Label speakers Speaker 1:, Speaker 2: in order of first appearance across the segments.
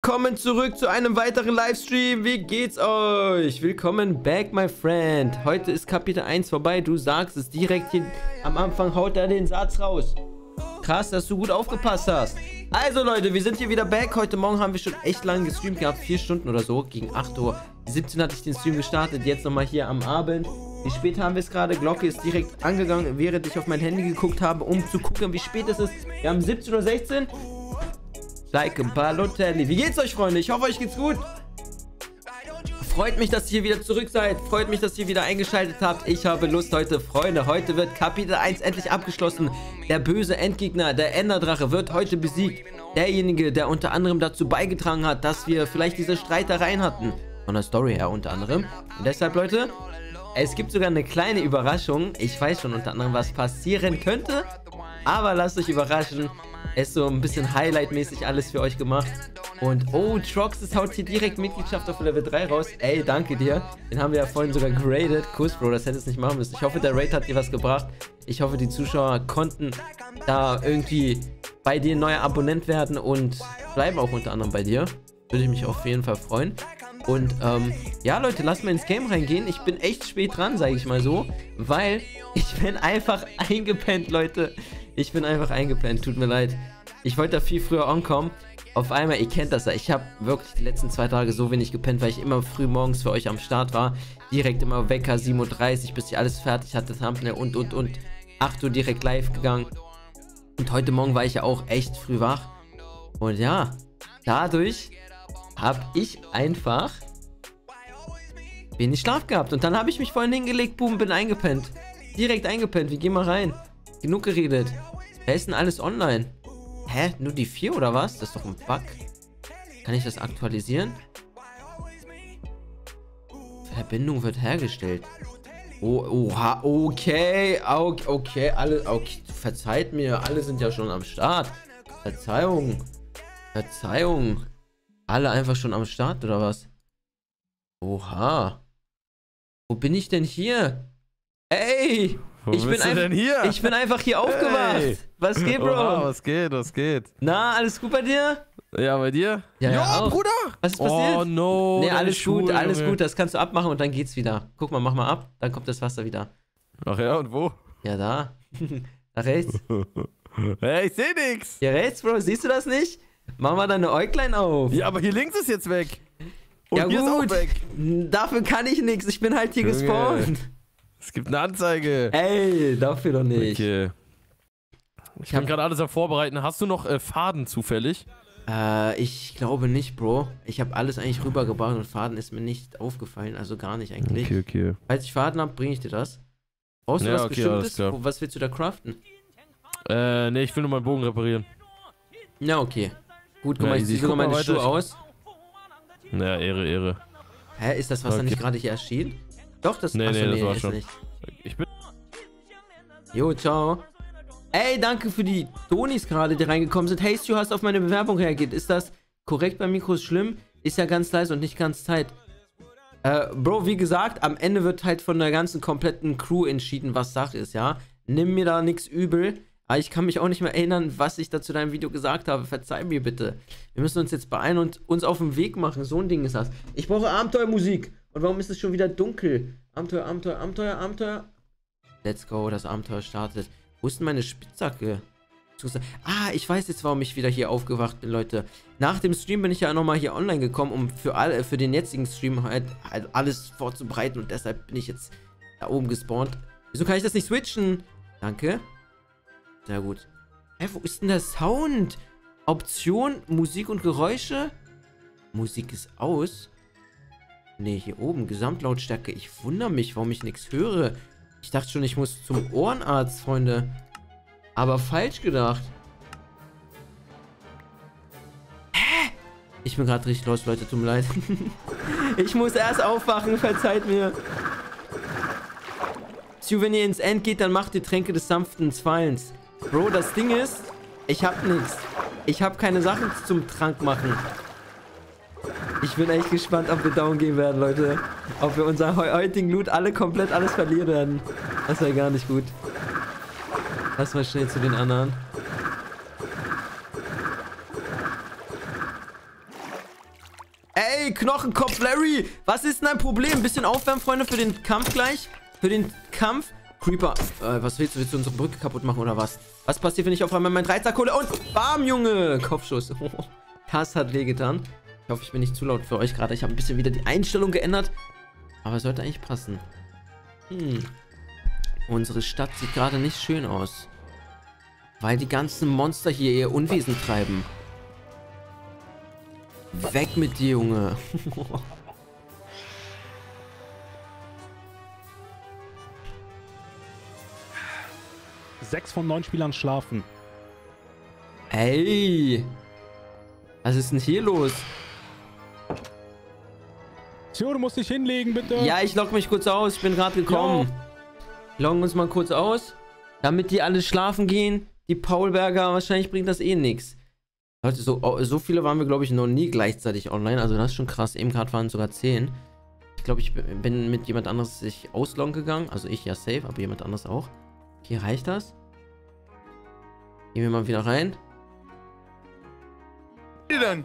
Speaker 1: willkommen zurück zu einem weiteren Livestream. Wie geht's euch? Willkommen back, my friend. Heute ist Kapitel 1 vorbei. Du sagst es direkt hier am Anfang, haut er den Satz raus. Krass, dass du gut aufgepasst hast. Also Leute, wir sind hier wieder back. Heute Morgen haben wir schon echt lange gestreamt gehabt. 4 Stunden oder so. Gegen 8:17 Uhr hatte ich den Stream gestartet. Jetzt nochmal hier am Abend. Wie spät haben wir es gerade? Glocke ist direkt angegangen, während ich auf mein Handy geguckt habe, um zu gucken, wie spät es ist. Wir haben 17:16 Uhr. Like Balotelli. Wie geht's euch, Freunde? Ich hoffe, euch geht's gut. Freut mich, dass ihr wieder zurück seid. Freut mich, dass ihr wieder eingeschaltet habt. Ich habe Lust heute, Freunde. Heute wird Kapitel 1 endlich abgeschlossen. Der böse Endgegner, der Enderdrache, wird heute besiegt. Derjenige, der unter anderem dazu beigetragen hat, dass wir vielleicht diese Streitereien hatten. Von der Story her unter anderem. Und deshalb, Leute, es gibt sogar eine kleine Überraschung. Ich weiß schon unter anderem, was passieren könnte. Aber lasst euch überraschen. Es ist so ein bisschen Highlight-mäßig alles für euch gemacht. Und oh, Troxys haut hier direkt Mitgliedschaft auf Level 3 raus. Ey, danke dir. Den haben wir ja vorhin sogar geradet. Kuss, Bro, das hättest du nicht machen müssen. Ich hoffe, der Raid hat dir was gebracht. Ich hoffe, die Zuschauer konnten da irgendwie bei dir neuer Abonnent werden und bleiben auch unter anderem bei dir. Würde ich mich auf jeden Fall freuen. Und ja, Leute, lasst mal ins Game reingehen. Ich bin echt spät dran, sage ich mal so. Weil ich bin einfach eingepennt, Leute. Ich bin einfach eingepennt, tut mir leid. Ich wollte da viel früher ankommen. Auf einmal, ihr kennt das ja, ich habe wirklich die letzten 2 Tage so wenig gepennt, weil ich immer früh morgens für euch am Start war. Direkt immer Wecker, 7:30 Uhr, bis ich alles fertig hatte, Thumbnail und. 8 Uhr direkt live gegangen. Und heute Morgen war ich ja auch echt früh wach. Und ja, dadurch habe ich einfach wenig Schlaf gehabt. Und dann habe ich mich vorhin hingelegt, boom, bin eingepennt. Direkt eingepennt, wir gehen mal rein. Genug geredet. Wer ist denn alles online? Hä? Nur die 4 oder was? Das ist doch ein Bug. Kann ich das aktualisieren? Verbindung wird hergestellt. Oh, oha, okay. Okay, alle, okay. Verzeiht mir, alle sind ja schon am Start. Verzeihung. Verzeihung. Alle einfach schon am Start, oder was? Oha. Wo bin ich denn hier? Ey!
Speaker 2: Wo bist du denn hier?
Speaker 1: Ich bin einfach hier aufgewacht. Hey. Was geht, Bro?
Speaker 2: Oha, was geht, was geht?
Speaker 1: Na, alles gut bei dir?
Speaker 2: Ja, bei dir?
Speaker 1: Ja,
Speaker 2: Bruder!
Speaker 1: Was ist passiert?
Speaker 2: Oh, no.
Speaker 1: Nee, alles gut, alles gut. Das kannst du abmachen und dann geht's wieder. Guck mal, mach mal ab. Dann kommt das Wasser wieder.
Speaker 2: Ach ja, und wo?
Speaker 1: Ja, da. Nach rechts.
Speaker 2: Hey, ich seh nix.
Speaker 1: Hier rechts, Bro. Siehst du das nicht? Mach mal deine Äuglein auf.
Speaker 2: Ja, aber hier links ist jetzt weg. Und
Speaker 1: ja,
Speaker 2: hier
Speaker 1: gut.
Speaker 2: ist auch weg.
Speaker 1: Dafür kann ich nichts. Ich bin halt hier gespawnt.
Speaker 2: Es gibt eine Anzeige.
Speaker 1: Ey, dafür doch nicht.
Speaker 2: Okay. Ich bin gerade alles am Vorbereiten. Hast du noch Faden zufällig?
Speaker 1: Ich glaube nicht, Bro. Ich habe alles eigentlich rübergebracht und Faden ist mir nicht aufgefallen. Also gar nicht eigentlich.
Speaker 2: Okay.
Speaker 1: Falls ich Faden habe, bringe ich dir das. Brauchst du was Bestimmtes? Was willst du da craften?
Speaker 2: Nee, ich will nur meinen Bogen reparieren.
Speaker 1: Na, okay. Gut, guck mal, ich ziehe sogar meine Schuhe aus.
Speaker 2: Ja, Ehre.
Speaker 1: Hä, ist das Wasser nicht gerade hier erschienen? Doch, das...
Speaker 2: Nee,
Speaker 1: Achso,
Speaker 2: das war
Speaker 1: ist
Speaker 2: schon.
Speaker 1: nicht.
Speaker 2: Ich bin...
Speaker 1: Jo, ciao. Ey, danke für die Donis gerade, die reingekommen sind. Hey, Stu, hast auf meine Bewerbung reagiert. Ist das korrekt beim Mikro? Ist schlimm? Ist ja ganz leise und nicht ganz tight. Bro, wie gesagt, am Ende wird halt von der ganzen kompletten Crew entschieden, was Sache ist, ja? Nimm mir da nichts übel. Aber ich kann mich auch nicht mehr erinnern, was ich da zu deinem Video gesagt habe. Verzeih mir bitte. Wir müssen uns jetzt beeilen und uns auf den Weg machen. So ein Ding ist das. Ich brauche Abenteuermusik. Und warum ist es schon wieder dunkel? Abenteuer. Let's go, das Abenteuer startet. Wo ist denn meine Spitzhacke? Ah, ich weiß jetzt, warum ich wieder hier aufgewacht bin, Leute. Nach dem Stream bin ich ja nochmal hier online gekommen, um für den jetzigen Stream halt alles vorzubereiten. Und deshalb bin ich jetzt da oben gespawnt. Wieso kann ich das nicht switchen? Danke. Sehr gut. Hä, wo ist denn der Sound? Option, Musik und Geräusche? Musik ist aus. Ne, hier oben, Gesamtlautstärke. Ich wundere mich, warum ich nichts höre. Ich dachte schon, ich muss zum Ohrenarzt, Freunde. Aber falsch gedacht. Hä? Ich bin gerade richtig los, Leute, tut mir leid. Ich muss erst aufwachen, verzeiht mir. Stu, wenn ihr ins End geht, dann macht die Tränke des sanften Fallens. Bro, das Ding ist, ich hab nichts. Ich hab keine Sachen zum Trank machen. Ich bin echt gespannt, ob wir down gehen werden, Leute. Ob wir unser heutigen Loot komplett alles verlieren werden. Das wäre gar nicht gut. Lass mal schnell zu den anderen. Ey, Knochenkopf Larry. Was ist denn dein Problem? Ein bisschen aufwärmen, Freunde, für den Kampf gleich. Für den Kampf. Creeper, was willst du? Willst du unsere Brücke kaputt machen oder was? Was passiert, wenn ich auf einmal meinen Dreizack hole? Und bam, Junge. Kopfschuss. Das hat wehgetan. Ich hoffe, ich bin nicht zu laut für euch gerade. Ich habe ein bisschen wieder die Einstellung geändert. Aber es sollte eigentlich passen. Unsere Stadt sieht gerade nicht schön aus. Weil die ganzen Monster hier ihr Unwesen treiben. Weg mit dir, Junge.
Speaker 3: 6 von 9 Spielern schlafen.
Speaker 1: Ey. Was ist denn hier los?
Speaker 3: Tio, du musst dich hinlegen, bitte.
Speaker 1: Ja, ich logge mich kurz aus. Ich bin gerade gekommen. Loggen uns mal kurz aus. Damit die alle schlafen gehen. Die Paulberger, wahrscheinlich bringt das eh nichts. Leute, so viele waren wir, glaube ich, noch nie gleichzeitig online. Also das ist schon krass. Eben gerade waren es sogar 10. Ich glaube, ich bin mit jemand anderes sich ausloggen gegangen. Also ich ja safe, aber jemand anderes auch. Hier reicht das. Gehen wir mal wieder rein.
Speaker 4: Wie denn?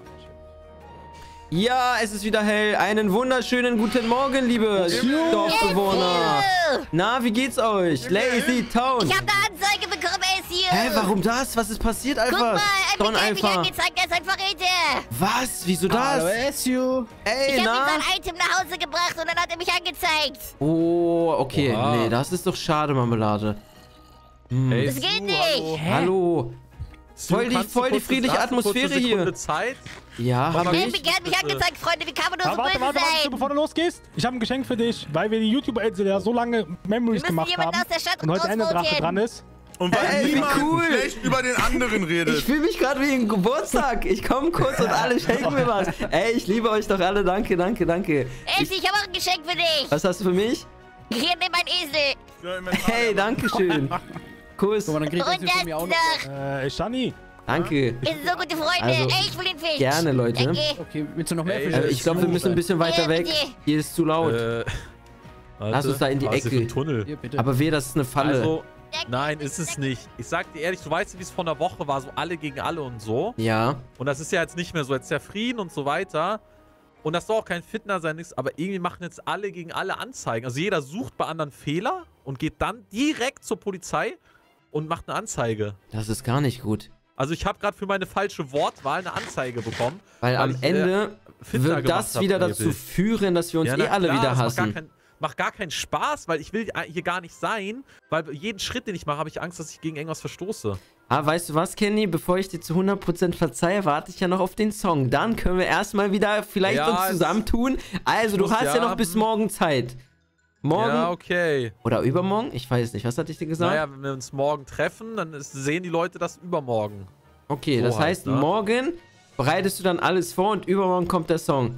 Speaker 1: Ja, es ist wieder hell. Einen wunderschönen guten Morgen, liebe Dorfbewohner. Na, wie geht's euch? Lazy Town.
Speaker 5: Ich habe eine Anzeige bekommen, SU.
Speaker 1: Hä, warum das? Was ist passiert, Alpha?
Speaker 5: Guck mal,
Speaker 1: Don
Speaker 5: ein Miguel hat mich
Speaker 1: Alpha.
Speaker 5: angezeigt, er ist ein Verräter.
Speaker 1: Was? Wieso das?
Speaker 4: SU.
Speaker 1: Ey,
Speaker 5: Ich habe ihm
Speaker 1: na?
Speaker 5: sein Item nach Hause gebracht und dann hat er mich angezeigt.
Speaker 1: Oh, okay.
Speaker 2: Oha.
Speaker 1: Nee, das ist doch schade, Marmelade.
Speaker 2: Ey,
Speaker 5: Das geht nicht.
Speaker 1: Hallo. Voll die friedliche Atmosphäre hier.
Speaker 2: Zeit?
Speaker 1: Ja, hab
Speaker 5: Hey,
Speaker 1: ich.
Speaker 5: Miguel hat mich angezeigt, Freunde. Wie kann man nur so
Speaker 3: Warte,
Speaker 5: böse sein?
Speaker 3: bevor du losgehst. Ich habe ein Geschenk für dich, weil wir die YouTuber-Insel ja so lange Memories
Speaker 5: Wir müssen
Speaker 3: gemacht
Speaker 5: jemanden
Speaker 3: haben.
Speaker 5: aus der Stadt
Speaker 3: Und heute eine Drache
Speaker 5: rausrotieren.
Speaker 3: dran ist.
Speaker 4: Und weil
Speaker 1: Ey, wie
Speaker 4: niemand
Speaker 1: cool.
Speaker 4: schlecht über den anderen redet.
Speaker 1: Ich fühle mich gerade wie ein Geburtstag. Ich komme kurz und alle schenken mir was. Ey, ich liebe euch doch alle. Danke, danke, danke.
Speaker 5: SU, ich habe auch ein Geschenk für dich.
Speaker 1: Was hast du für mich?
Speaker 5: Hier, nimm mein Esel.
Speaker 1: Hey, danke schön. Kuss.
Speaker 5: Und das noch.
Speaker 3: Shani.
Speaker 1: Danke.
Speaker 5: Wir sind so gute Freunde.
Speaker 1: Also,
Speaker 5: Ey, ich will den Fisch.
Speaker 1: Gerne, Leute.
Speaker 5: Danke.
Speaker 6: Okay, willst du noch mehr
Speaker 2: Ey,
Speaker 6: Fische?
Speaker 1: Ich glaube, wir müssen ein bisschen weiter
Speaker 5: Ja,
Speaker 1: weg.
Speaker 5: bitte.
Speaker 1: Hier ist zu laut. Lass uns da in die
Speaker 2: Was ist
Speaker 1: Ecke.
Speaker 2: für ein Tunnel?
Speaker 6: Hier, bitte.
Speaker 1: Aber das ist eine Falle.
Speaker 2: Also, nein, ist es nicht. Ich sag dir ehrlich, du weißt ja, wie es vor einer Woche war, so alle gegen alle und so.
Speaker 1: Ja.
Speaker 2: Und das ist ja jetzt nicht mehr so. Jetzt ist ja Frieden und so weiter. Und das soll auch kein Fitner sein, nichts. Aber irgendwie machen jetzt alle gegen alle Anzeigen. Also jeder sucht bei anderen Fehler und geht dann direkt zur Polizei und macht eine Anzeige.
Speaker 1: Das ist gar nicht gut.
Speaker 2: Also ich habe gerade für meine falsche Wortwahl eine Anzeige bekommen.
Speaker 1: Weil am
Speaker 2: ich,
Speaker 1: Ende
Speaker 2: Fitner
Speaker 1: wird das
Speaker 2: gemacht hab,
Speaker 1: wieder dazu
Speaker 2: angeblich.
Speaker 1: führen, dass wir uns
Speaker 2: Ja,
Speaker 1: eh
Speaker 2: na
Speaker 1: alle
Speaker 2: klar,
Speaker 1: wieder
Speaker 2: das
Speaker 1: hassen.
Speaker 2: Macht gar keinen Spaß, weil ich will hier gar nicht sein. Weil jeden Schritt, den ich mache, habe ich Angst, dass ich gegen irgendwas verstoße.
Speaker 1: Ah, weißt du was, Kenny? Bevor ich dir zu 100% verzeihe, warte ich ja noch auf den Song. Dann können wir erstmal wieder vielleicht
Speaker 2: Ja,
Speaker 1: uns zusammentun. Also, du
Speaker 2: muss
Speaker 1: hast ja
Speaker 2: ja
Speaker 1: noch bis morgen Zeit. Morgen
Speaker 2: Ja, okay.
Speaker 1: oder übermorgen? Ich weiß nicht. Was hatte ich dir gesagt?
Speaker 2: Naja, wenn wir uns morgen treffen, dann sehen die Leute das übermorgen.
Speaker 1: Okay,
Speaker 2: so
Speaker 1: das
Speaker 2: halt,
Speaker 1: heißt,
Speaker 2: ne?
Speaker 1: morgen bereitest du dann alles vor und übermorgen kommt der Song.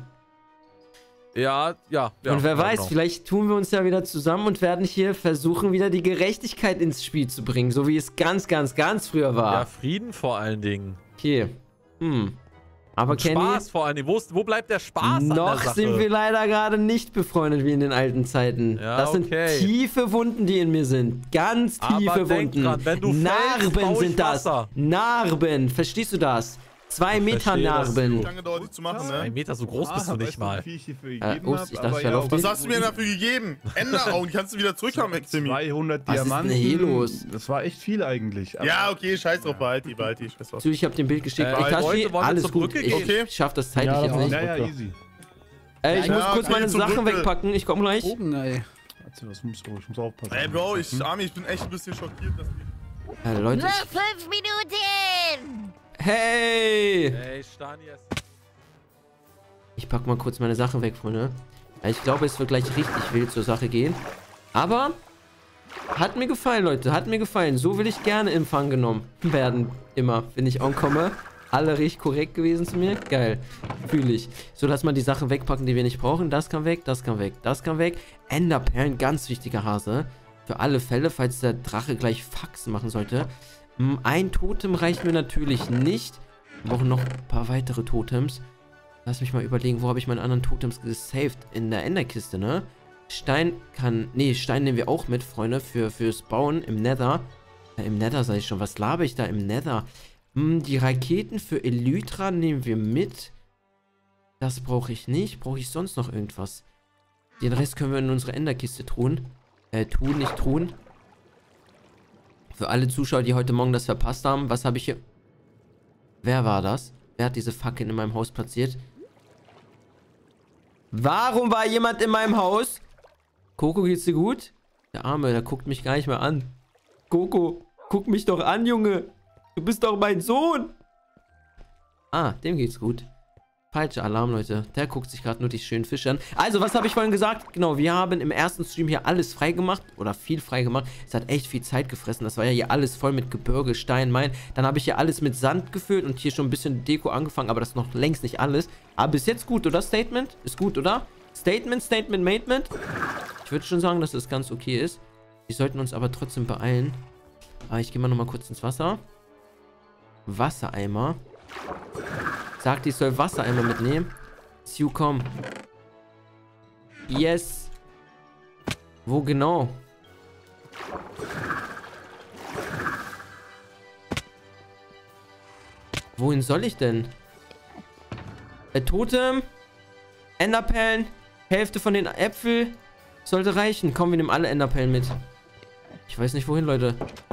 Speaker 2: Ja.
Speaker 1: Und wer weiß,
Speaker 2: genau.
Speaker 1: vielleicht tun wir uns ja wieder zusammen und werden hier versuchen, wieder die Gerechtigkeit ins Spiel zu bringen. So wie es ganz, ganz, ganz früher war.
Speaker 2: Ja, Frieden vor allen Dingen.
Speaker 1: Okay. Aber
Speaker 2: Und
Speaker 1: Kenny,
Speaker 2: Spaß vor allen Dingen. Wo bleibt der Spaß an der
Speaker 1: noch
Speaker 2: Sache?
Speaker 1: sind wir leider gerade nicht befreundet wie in den alten Zeiten.
Speaker 2: Ja,
Speaker 1: das sind
Speaker 2: okay.
Speaker 1: tiefe Wunden, die in mir sind. Ganz tiefe
Speaker 2: Aber denk
Speaker 1: Wunden.
Speaker 2: dran, wenn du fällst,
Speaker 1: Narben
Speaker 2: bau ich
Speaker 1: sind das.
Speaker 2: Wasser.
Speaker 1: Narben. Verstehst du das? 2 Meter
Speaker 2: verstehe das,
Speaker 1: Narben.
Speaker 4: Lange dauert die zu machen,
Speaker 2: 1
Speaker 4: ne?
Speaker 2: Meter, so groß bist du nicht mal.
Speaker 4: Wie ich hierfür
Speaker 1: Ups,
Speaker 4: gegeben
Speaker 1: ich dachte, ich wäre auf
Speaker 4: Was hast du mir denn dafür gegeben? Enderaugen, kannst du wieder zurückhaben, Exemi.
Speaker 7: 200
Speaker 1: Was ist denn
Speaker 7: Diamanten.
Speaker 1: hier los?
Speaker 7: Das war echt viel eigentlich. Aber
Speaker 4: Ja, okay, scheiß drauf, behalt die, scheiß drauf.
Speaker 1: Ich habe dem Bild geschickt.
Speaker 2: Leute,
Speaker 1: Itachi,
Speaker 2: wollen wir
Speaker 1: alles
Speaker 2: zur
Speaker 1: gut.
Speaker 2: Brücke
Speaker 1: Ich
Speaker 2: gehen?
Speaker 4: Okay.
Speaker 1: schaff das zeitlich
Speaker 3: Ja,
Speaker 1: jetzt
Speaker 3: das
Speaker 1: nicht.
Speaker 7: ja, easy.
Speaker 1: Ich
Speaker 4: Ja,
Speaker 1: muss kurz
Speaker 4: okay,
Speaker 1: meine
Speaker 4: zur
Speaker 1: Sachen
Speaker 4: Brücke.
Speaker 1: wegpacken. Ich komme gleich.
Speaker 6: Oben, ey.
Speaker 7: Warte, ich muss aufpassen.
Speaker 4: Ey, Bro, Armin, ich bin echt ein bisschen schockiert, dass die...
Speaker 1: Leute,
Speaker 5: Noch 5 Minuten.
Speaker 1: hey!
Speaker 2: Ey, Stani,
Speaker 1: Ich pack mal kurz meine Sachen weg, Freunde. Ich glaube, es wird gleich richtig wild zur Sache gehen. Aber hat mir gefallen, Leute. Hat mir gefallen. So will ich gerne in Empfang genommen werden. Immer, wenn ich ankomme. Alle richtig korrekt gewesen zu mir. Geil. Fühle ich. So, lass mal die Sachen wegpacken, die wir nicht brauchen. Das kann weg, das kann weg, das kann weg. Enderperlen, ganz wichtiger Hase. Für alle Fälle, falls der Drache gleich Faxen machen sollte. Ein Totem reicht mir natürlich nicht. Wir brauchen noch ein paar weitere Totems. Lass mich mal überlegen, wo habe ich meine anderen Totems gesaved? In der Enderkiste, ne? Stein kann... Ne, Stein nehmen wir auch mit, Freunde, fürs Bauen im Nether. Im Nether sag ich schon. Was laber ich da im Nether? Die Raketen für Elytra nehmen wir mit. Das brauche ich nicht. Brauche ich sonst noch irgendwas? Den Rest können wir in unsere Enderkiste tun. Nicht tun. Für alle Zuschauer, die heute Morgen das verpasst haben. Was habe ich hier... Wer war das? Wer hat diese Fackeln in meinem Haus platziert? Warum war jemand in meinem Haus? Coco, geht's dir gut? Der Arme, der guckt mich gar nicht mehr an. Coco, guck mich doch an, Junge. Du bist doch mein Sohn. Ah, dem geht's gut. Falscher Alarm, Leute. Der guckt sich gerade nur die schönen Fische an. Also, was habe ich vorhin gesagt? Genau, wir haben im ersten Stream hier alles freigemacht. Oder viel freigemacht. Es hat echt viel Zeit gefressen. Das war ja hier alles voll mit Gebirge, Stein, Main. Dann habe ich hier alles mit Sand gefüllt und hier schon ein bisschen Deko angefangen. Aber das ist noch längst nicht alles. Aber bis jetzt gut, oder? Statement? Ist gut, oder? Statement. Ich würde schon sagen, dass das ganz okay ist. Wir sollten uns aber trotzdem beeilen. Aber ich gehe mal nochmal kurz ins Wasser. Wassereimer. Sagt, ich soll Wassereimer mitnehmen. Sue, komm. Yes. Wo genau? Wohin soll ich denn? Totem. Enderperlen. Hälfte von den Äpfeln. Sollte reichen. Komm, wir nehmen alle Enderperlen mit. Ich weiß nicht wohin, Leute.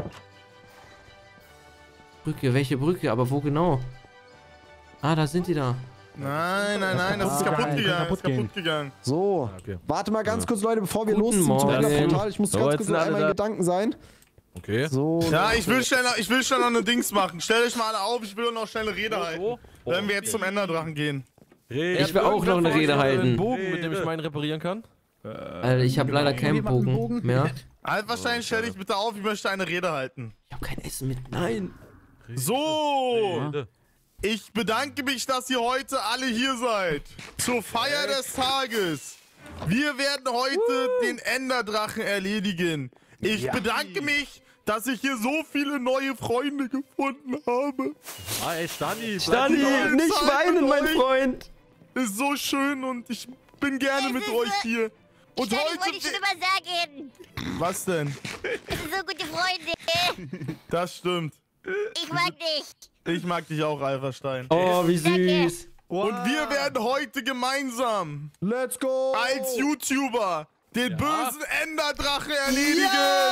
Speaker 1: Brücke. Welche Brücke? Aber wo genau? Ah, da sind die da.
Speaker 4: Nein, das ist kaputt gegangen.
Speaker 6: So,
Speaker 2: Okay.
Speaker 6: warte mal ganz kurz, Leute, bevor wir
Speaker 1: Guten
Speaker 6: losziehen zum
Speaker 1: Morgen.
Speaker 6: Enderportal. Ich muss
Speaker 8: So,
Speaker 6: ganz
Speaker 8: jetzt
Speaker 6: kurz
Speaker 8: sind
Speaker 6: noch
Speaker 8: alle
Speaker 6: einmal in
Speaker 8: da.
Speaker 6: Gedanken sein.
Speaker 2: Okay.
Speaker 6: So.
Speaker 4: Ja, ich will schnell noch eine Dings machen. Stellt euch mal alle auf, ich will noch schnell eine Rede halten. Wenn wir jetzt zum Enderdrachen gehen.
Speaker 1: Ich will auch noch eine Rede
Speaker 8: Einen
Speaker 1: halten.
Speaker 8: Bogen, mit dem ich meinen reparieren kann.
Speaker 1: Alter, ich habe leider keinen Bogen mehr.
Speaker 4: Alphastein, stell dich bitte auf, ich möchte eine Rede halten.
Speaker 1: Ich habe kein Essen mit. Nein.
Speaker 4: So, ich bedanke mich, dass ihr heute alle hier seid. Zur Feier des Tages. Wir werden heute den Enderdrachen erledigen. Ich bedanke mich, dass ich hier so viele neue Freunde gefunden habe.
Speaker 2: Ah, ey, Stani.
Speaker 1: Stani, nicht weinen, mein Freund.
Speaker 4: Ist so schön und ich bin gerne mit euch hier. Und
Speaker 5: Stani, wollte
Speaker 4: heute...
Speaker 5: ich schon immer sagen.
Speaker 4: Was denn?
Speaker 5: Das sind so gute Freunde.
Speaker 4: Das stimmt.
Speaker 5: Ich mag dich.
Speaker 4: Ich mag dich auch, Alphastein.
Speaker 1: Oh, wie süß.
Speaker 4: Und wir werden heute gemeinsam
Speaker 6: Let's go!
Speaker 4: als YouTuber den bösen Enderdrache erledigen.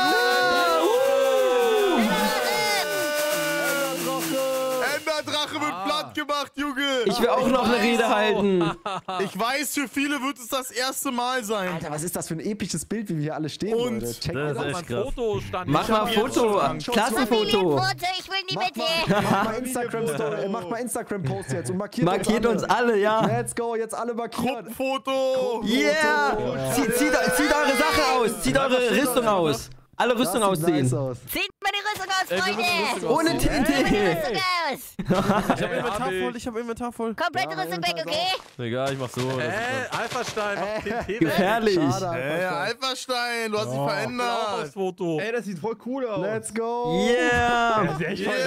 Speaker 4: Enderdrache wird platt gemacht, Junge.
Speaker 1: Ich will auch noch eine Rede halten.
Speaker 4: Ich weiß, für viele wird es das erste Mal sein.
Speaker 6: Alter, was ist das für ein episches Bild, wie wir hier alle stehen,
Speaker 4: Und-
Speaker 6: Leute. Check
Speaker 8: Das
Speaker 6: mal
Speaker 8: ist
Speaker 6: aus.
Speaker 8: echt krass.
Speaker 2: Foto, Stani.
Speaker 1: Mach mal ein Foto. Klassenfoto.
Speaker 5: Familienfoto, ich will nie mit dir.
Speaker 6: Mach mal Instagram-Story, mach mal Instagram-Post jetzt und
Speaker 1: Markiert uns alle, ja.
Speaker 6: Let's go, jetzt alle markieren.
Speaker 4: Gruppenfoto.
Speaker 1: Yeah. Zieht eure Sache aus. Zieht eure Rüstung aus. Alle Rüstung
Speaker 6: Das sieht
Speaker 1: ausziehen.
Speaker 6: nice aus.
Speaker 5: Zieht mal die Rüstung aus,
Speaker 8: Ey, wir müssen
Speaker 5: Freunde.
Speaker 8: Rüstung
Speaker 1: Ohne
Speaker 8: ausziehen.
Speaker 1: TNT.
Speaker 5: Rüstung aus.
Speaker 8: Ich hab Inventar voll, ich hab Inventar voll.
Speaker 5: Komplette Rüstung weg, okay?
Speaker 8: Egal, ich mach so.
Speaker 2: Alphastein, mach den Tee weg.
Speaker 1: Gefährlich.
Speaker 6: Schade,
Speaker 4: Hey,
Speaker 6: Alpha.
Speaker 4: Alphastein, du hast dich
Speaker 2: Auch
Speaker 4: verändert.
Speaker 2: aufs Foto.
Speaker 7: Ey, das sieht voll cool aus.
Speaker 6: Let's go!
Speaker 1: Yeah.
Speaker 3: Das sieht echt voll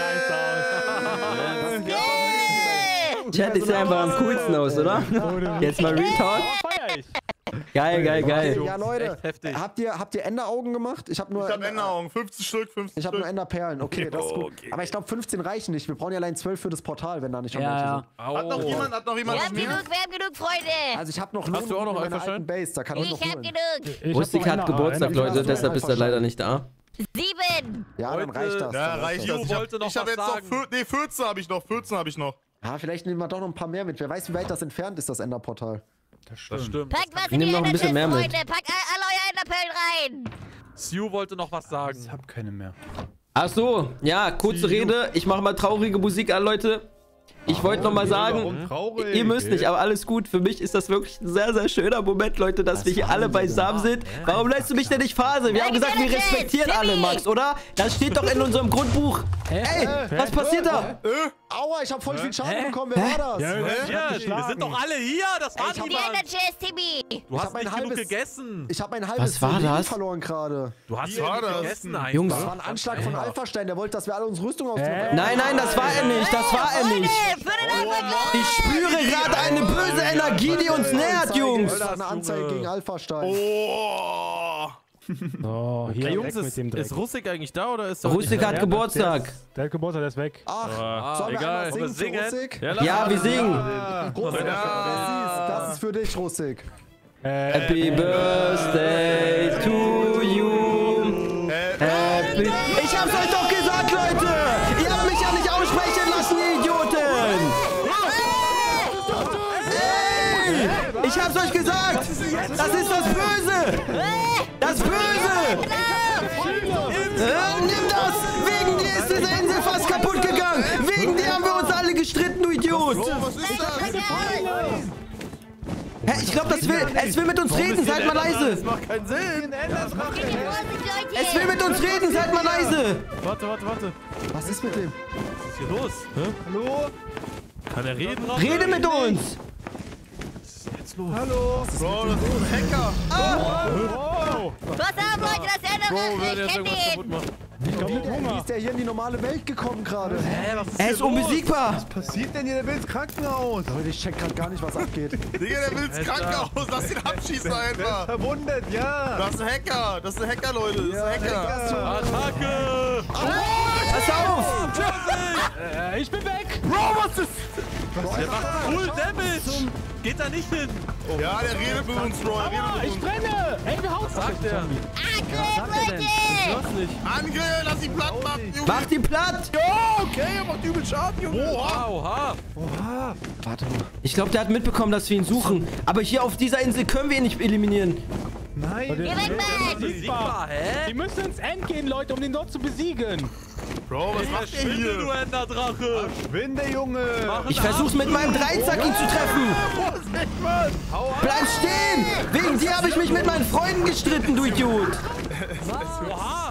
Speaker 3: nice aus.
Speaker 1: Chat ist ja einfach am coolsten aus, oder? Jetzt mal Retalk.
Speaker 3: Feier ich.
Speaker 1: Geil, geil, geil.
Speaker 6: Ja, Leute,
Speaker 2: Echt heftig.
Speaker 6: habt ihr Enderaugen gemacht? Ich habe nur,
Speaker 4: Ich hab Enderaugen, 15 Stück, 15
Speaker 6: ich hab nur
Speaker 4: Stück.
Speaker 6: Enderperlen. Okay, das ist gut. Aber ich glaube, 15 reichen nicht. Wir brauchen ja allein 12 für das Portal, wenn da nicht schon welche sind.
Speaker 4: Hat noch jemand
Speaker 5: Wir haben genug, Freunde.
Speaker 6: Also ich habe noch
Speaker 8: Hast du auch noch
Speaker 6: in meiner
Speaker 8: Alpha-Stein?
Speaker 6: alten Base, da kann ich noch
Speaker 5: Ich hab
Speaker 6: holen.
Speaker 5: genug.
Speaker 3: Ich
Speaker 1: Rustik
Speaker 3: hab noch
Speaker 1: hat
Speaker 3: einer,
Speaker 1: Geburtstag,
Speaker 3: einer.
Speaker 1: Leute, deshalb ist er leider nicht da.
Speaker 5: 7.
Speaker 6: Ja, dann
Speaker 2: Heute-
Speaker 6: reicht das.
Speaker 4: Ja,
Speaker 6: dann
Speaker 4: reicht
Speaker 6: das.
Speaker 4: das.
Speaker 2: Ich wollte noch
Speaker 4: Ich hab
Speaker 2: was
Speaker 4: jetzt noch
Speaker 2: sagen.
Speaker 4: 14 habe ich noch, 14 habe ich noch.
Speaker 6: Ja, vielleicht nehmen wir doch noch ein paar mehr mit. Wer weiß, wie weit das entfernt ist, das Enderportal.
Speaker 7: Das
Speaker 2: Das stimmt.
Speaker 5: Packt was
Speaker 1: Ich
Speaker 5: in
Speaker 1: nehm
Speaker 5: die
Speaker 1: noch ein bisschen mehr mit.
Speaker 5: Freunde. Packt alle eure Enderperlen rein.
Speaker 2: Sue wollte noch was sagen.
Speaker 7: Ich hab keine mehr.
Speaker 1: Ach so, ja, kurze Rede. Ich mache mal traurige Musik an, Leute. Ich wollte noch mal sagen,
Speaker 7: Warum traurig?
Speaker 1: ihr müsst nicht, aber alles gut. Für mich ist das wirklich ein sehr, sehr schöner Moment, Leute, dass wir hier alle beisammen sind. Warum lässt du mich denn nicht faseln? Wir haben gesagt, wir respektieren alle, Max, oder? Das steht doch in unserem Grundbuch. Ey, was passiert da?
Speaker 6: Aua, ich habe voll viel Schaden bekommen. Wer war das?
Speaker 3: Ja,
Speaker 2: Wir sind doch alle hier. Das war
Speaker 5: Die
Speaker 2: niemand.
Speaker 5: Ender-Chest, Timmy.
Speaker 2: Du hast
Speaker 6: hab ein
Speaker 2: nicht genug
Speaker 6: halbes-
Speaker 2: gegessen.
Speaker 6: Ich habe mein halbes
Speaker 1: war
Speaker 6: Leben
Speaker 1: das?
Speaker 6: verloren gerade.
Speaker 2: Du hast
Speaker 4: Wie war
Speaker 2: nicht
Speaker 4: das?
Speaker 2: gegessen einfach.
Speaker 1: Jungs.
Speaker 6: Das war ein Anschlag von Alphastein. Der wollte, dass wir alle unsere Rüstung ausziehen.
Speaker 1: Nein, nein, das war er nicht. Das war er nicht.
Speaker 5: Für den Alpha-Gott.
Speaker 1: Ich spüre gerade eine böse Energie, die uns nähert, Jungs.
Speaker 6: Eine Anzeige gegen Alphastein.
Speaker 4: Oh.
Speaker 3: So, hier
Speaker 8: Jungs,
Speaker 3: weg mit dem Dreck.
Speaker 8: ist Russik eigentlich da oder ist er
Speaker 1: Rustik hat Geburtstag.
Speaker 3: Der hat Geburtstag, der ist weg.
Speaker 6: Ach, sollen wir
Speaker 8: egal.
Speaker 6: einmal singen
Speaker 2: Singen?
Speaker 6: für Russik?
Speaker 1: Ja, wir singen.
Speaker 6: Russik, das ist für dich, Russik.
Speaker 1: Happy Birthday to you. Happy... Ich hab's euch doch gesagt, Leute. Ihr habt mich ja nicht aussprechen lassen, ihr Idioten. Ey, ich hab's euch gesagt. Das ist das Böse. Das Böse. Nimm das. Wegen dir ist diese Insel fast kaputt gegangen. Wegen dir haben wir uns alle gestritten, du Idiot.
Speaker 4: Was ist das?
Speaker 1: Hä, ich glaube, es will mit uns reden. Seid mal leise.
Speaker 8: Das macht keinen Sinn.
Speaker 1: Es will mit uns reden. Seid mal leise.
Speaker 8: Warte.
Speaker 6: Was ist mit dem?
Speaker 8: Was ist hier los? Hä? Hallo? Kann er reden?
Speaker 1: Rede mit uns.
Speaker 4: Bro, das ist ein Hacker.
Speaker 5: Was haben Leute, das Ende? Ich kenn den.
Speaker 3: Ich glaube mit
Speaker 6: Wie
Speaker 3: Hunger.
Speaker 6: ist der hier in die normale Welt gekommen gerade?
Speaker 1: Er ist unbesiegbar.
Speaker 7: Was passiert denn hier? Der will ins Krankenhaus.
Speaker 6: Leute, ich check gerade gar nicht, was abgeht.
Speaker 4: Digga, der will ins Krankenhaus. Lass ihn abschießen einfach.
Speaker 7: Verwundet, ja.
Speaker 4: Das ist ein Hacker. Das ist ein Hacker, Leute. Das ist ein Hacker.
Speaker 8: Attacke!
Speaker 1: Pass auf.
Speaker 3: Ich bin weg.
Speaker 8: Bro, was ist... Der macht Full Damage! Geht da nicht hin!
Speaker 4: Ja, der redet mit uns, Bro. Er redet mit
Speaker 3: Ich
Speaker 4: uns.
Speaker 3: brenne. Ey, wir hauen
Speaker 8: Sagt er.
Speaker 5: Angriff, Leute.
Speaker 8: Schloss nicht.
Speaker 4: Angriff, lass ihn platt machen, Junge.
Speaker 1: Mach die platt.
Speaker 8: Okay, er macht übel Schaden, Junge. Oha.
Speaker 6: Warte mal.
Speaker 1: Ich glaube, der hat mitbekommen, dass wir ihn suchen. Aber hier auf dieser Insel können wir ihn nicht eliminieren.
Speaker 7: Nein.
Speaker 5: Geh weg, Mann.
Speaker 8: Besiegbar, hä?
Speaker 3: Die müssen ins End gehen, Leute, um den dort zu besiegen.
Speaker 4: Bro, was macht der
Speaker 8: Schwinde, du
Speaker 4: hier?
Speaker 8: Enderdrache!
Speaker 7: Schwinde, Junge.
Speaker 1: Ich versuch's mit meinem Dreizack, ihn zu treffen. Bleib stehen. Wegen dir habe ich mich mit meinen Freunden gestritten, du Idiot.
Speaker 8: Oha!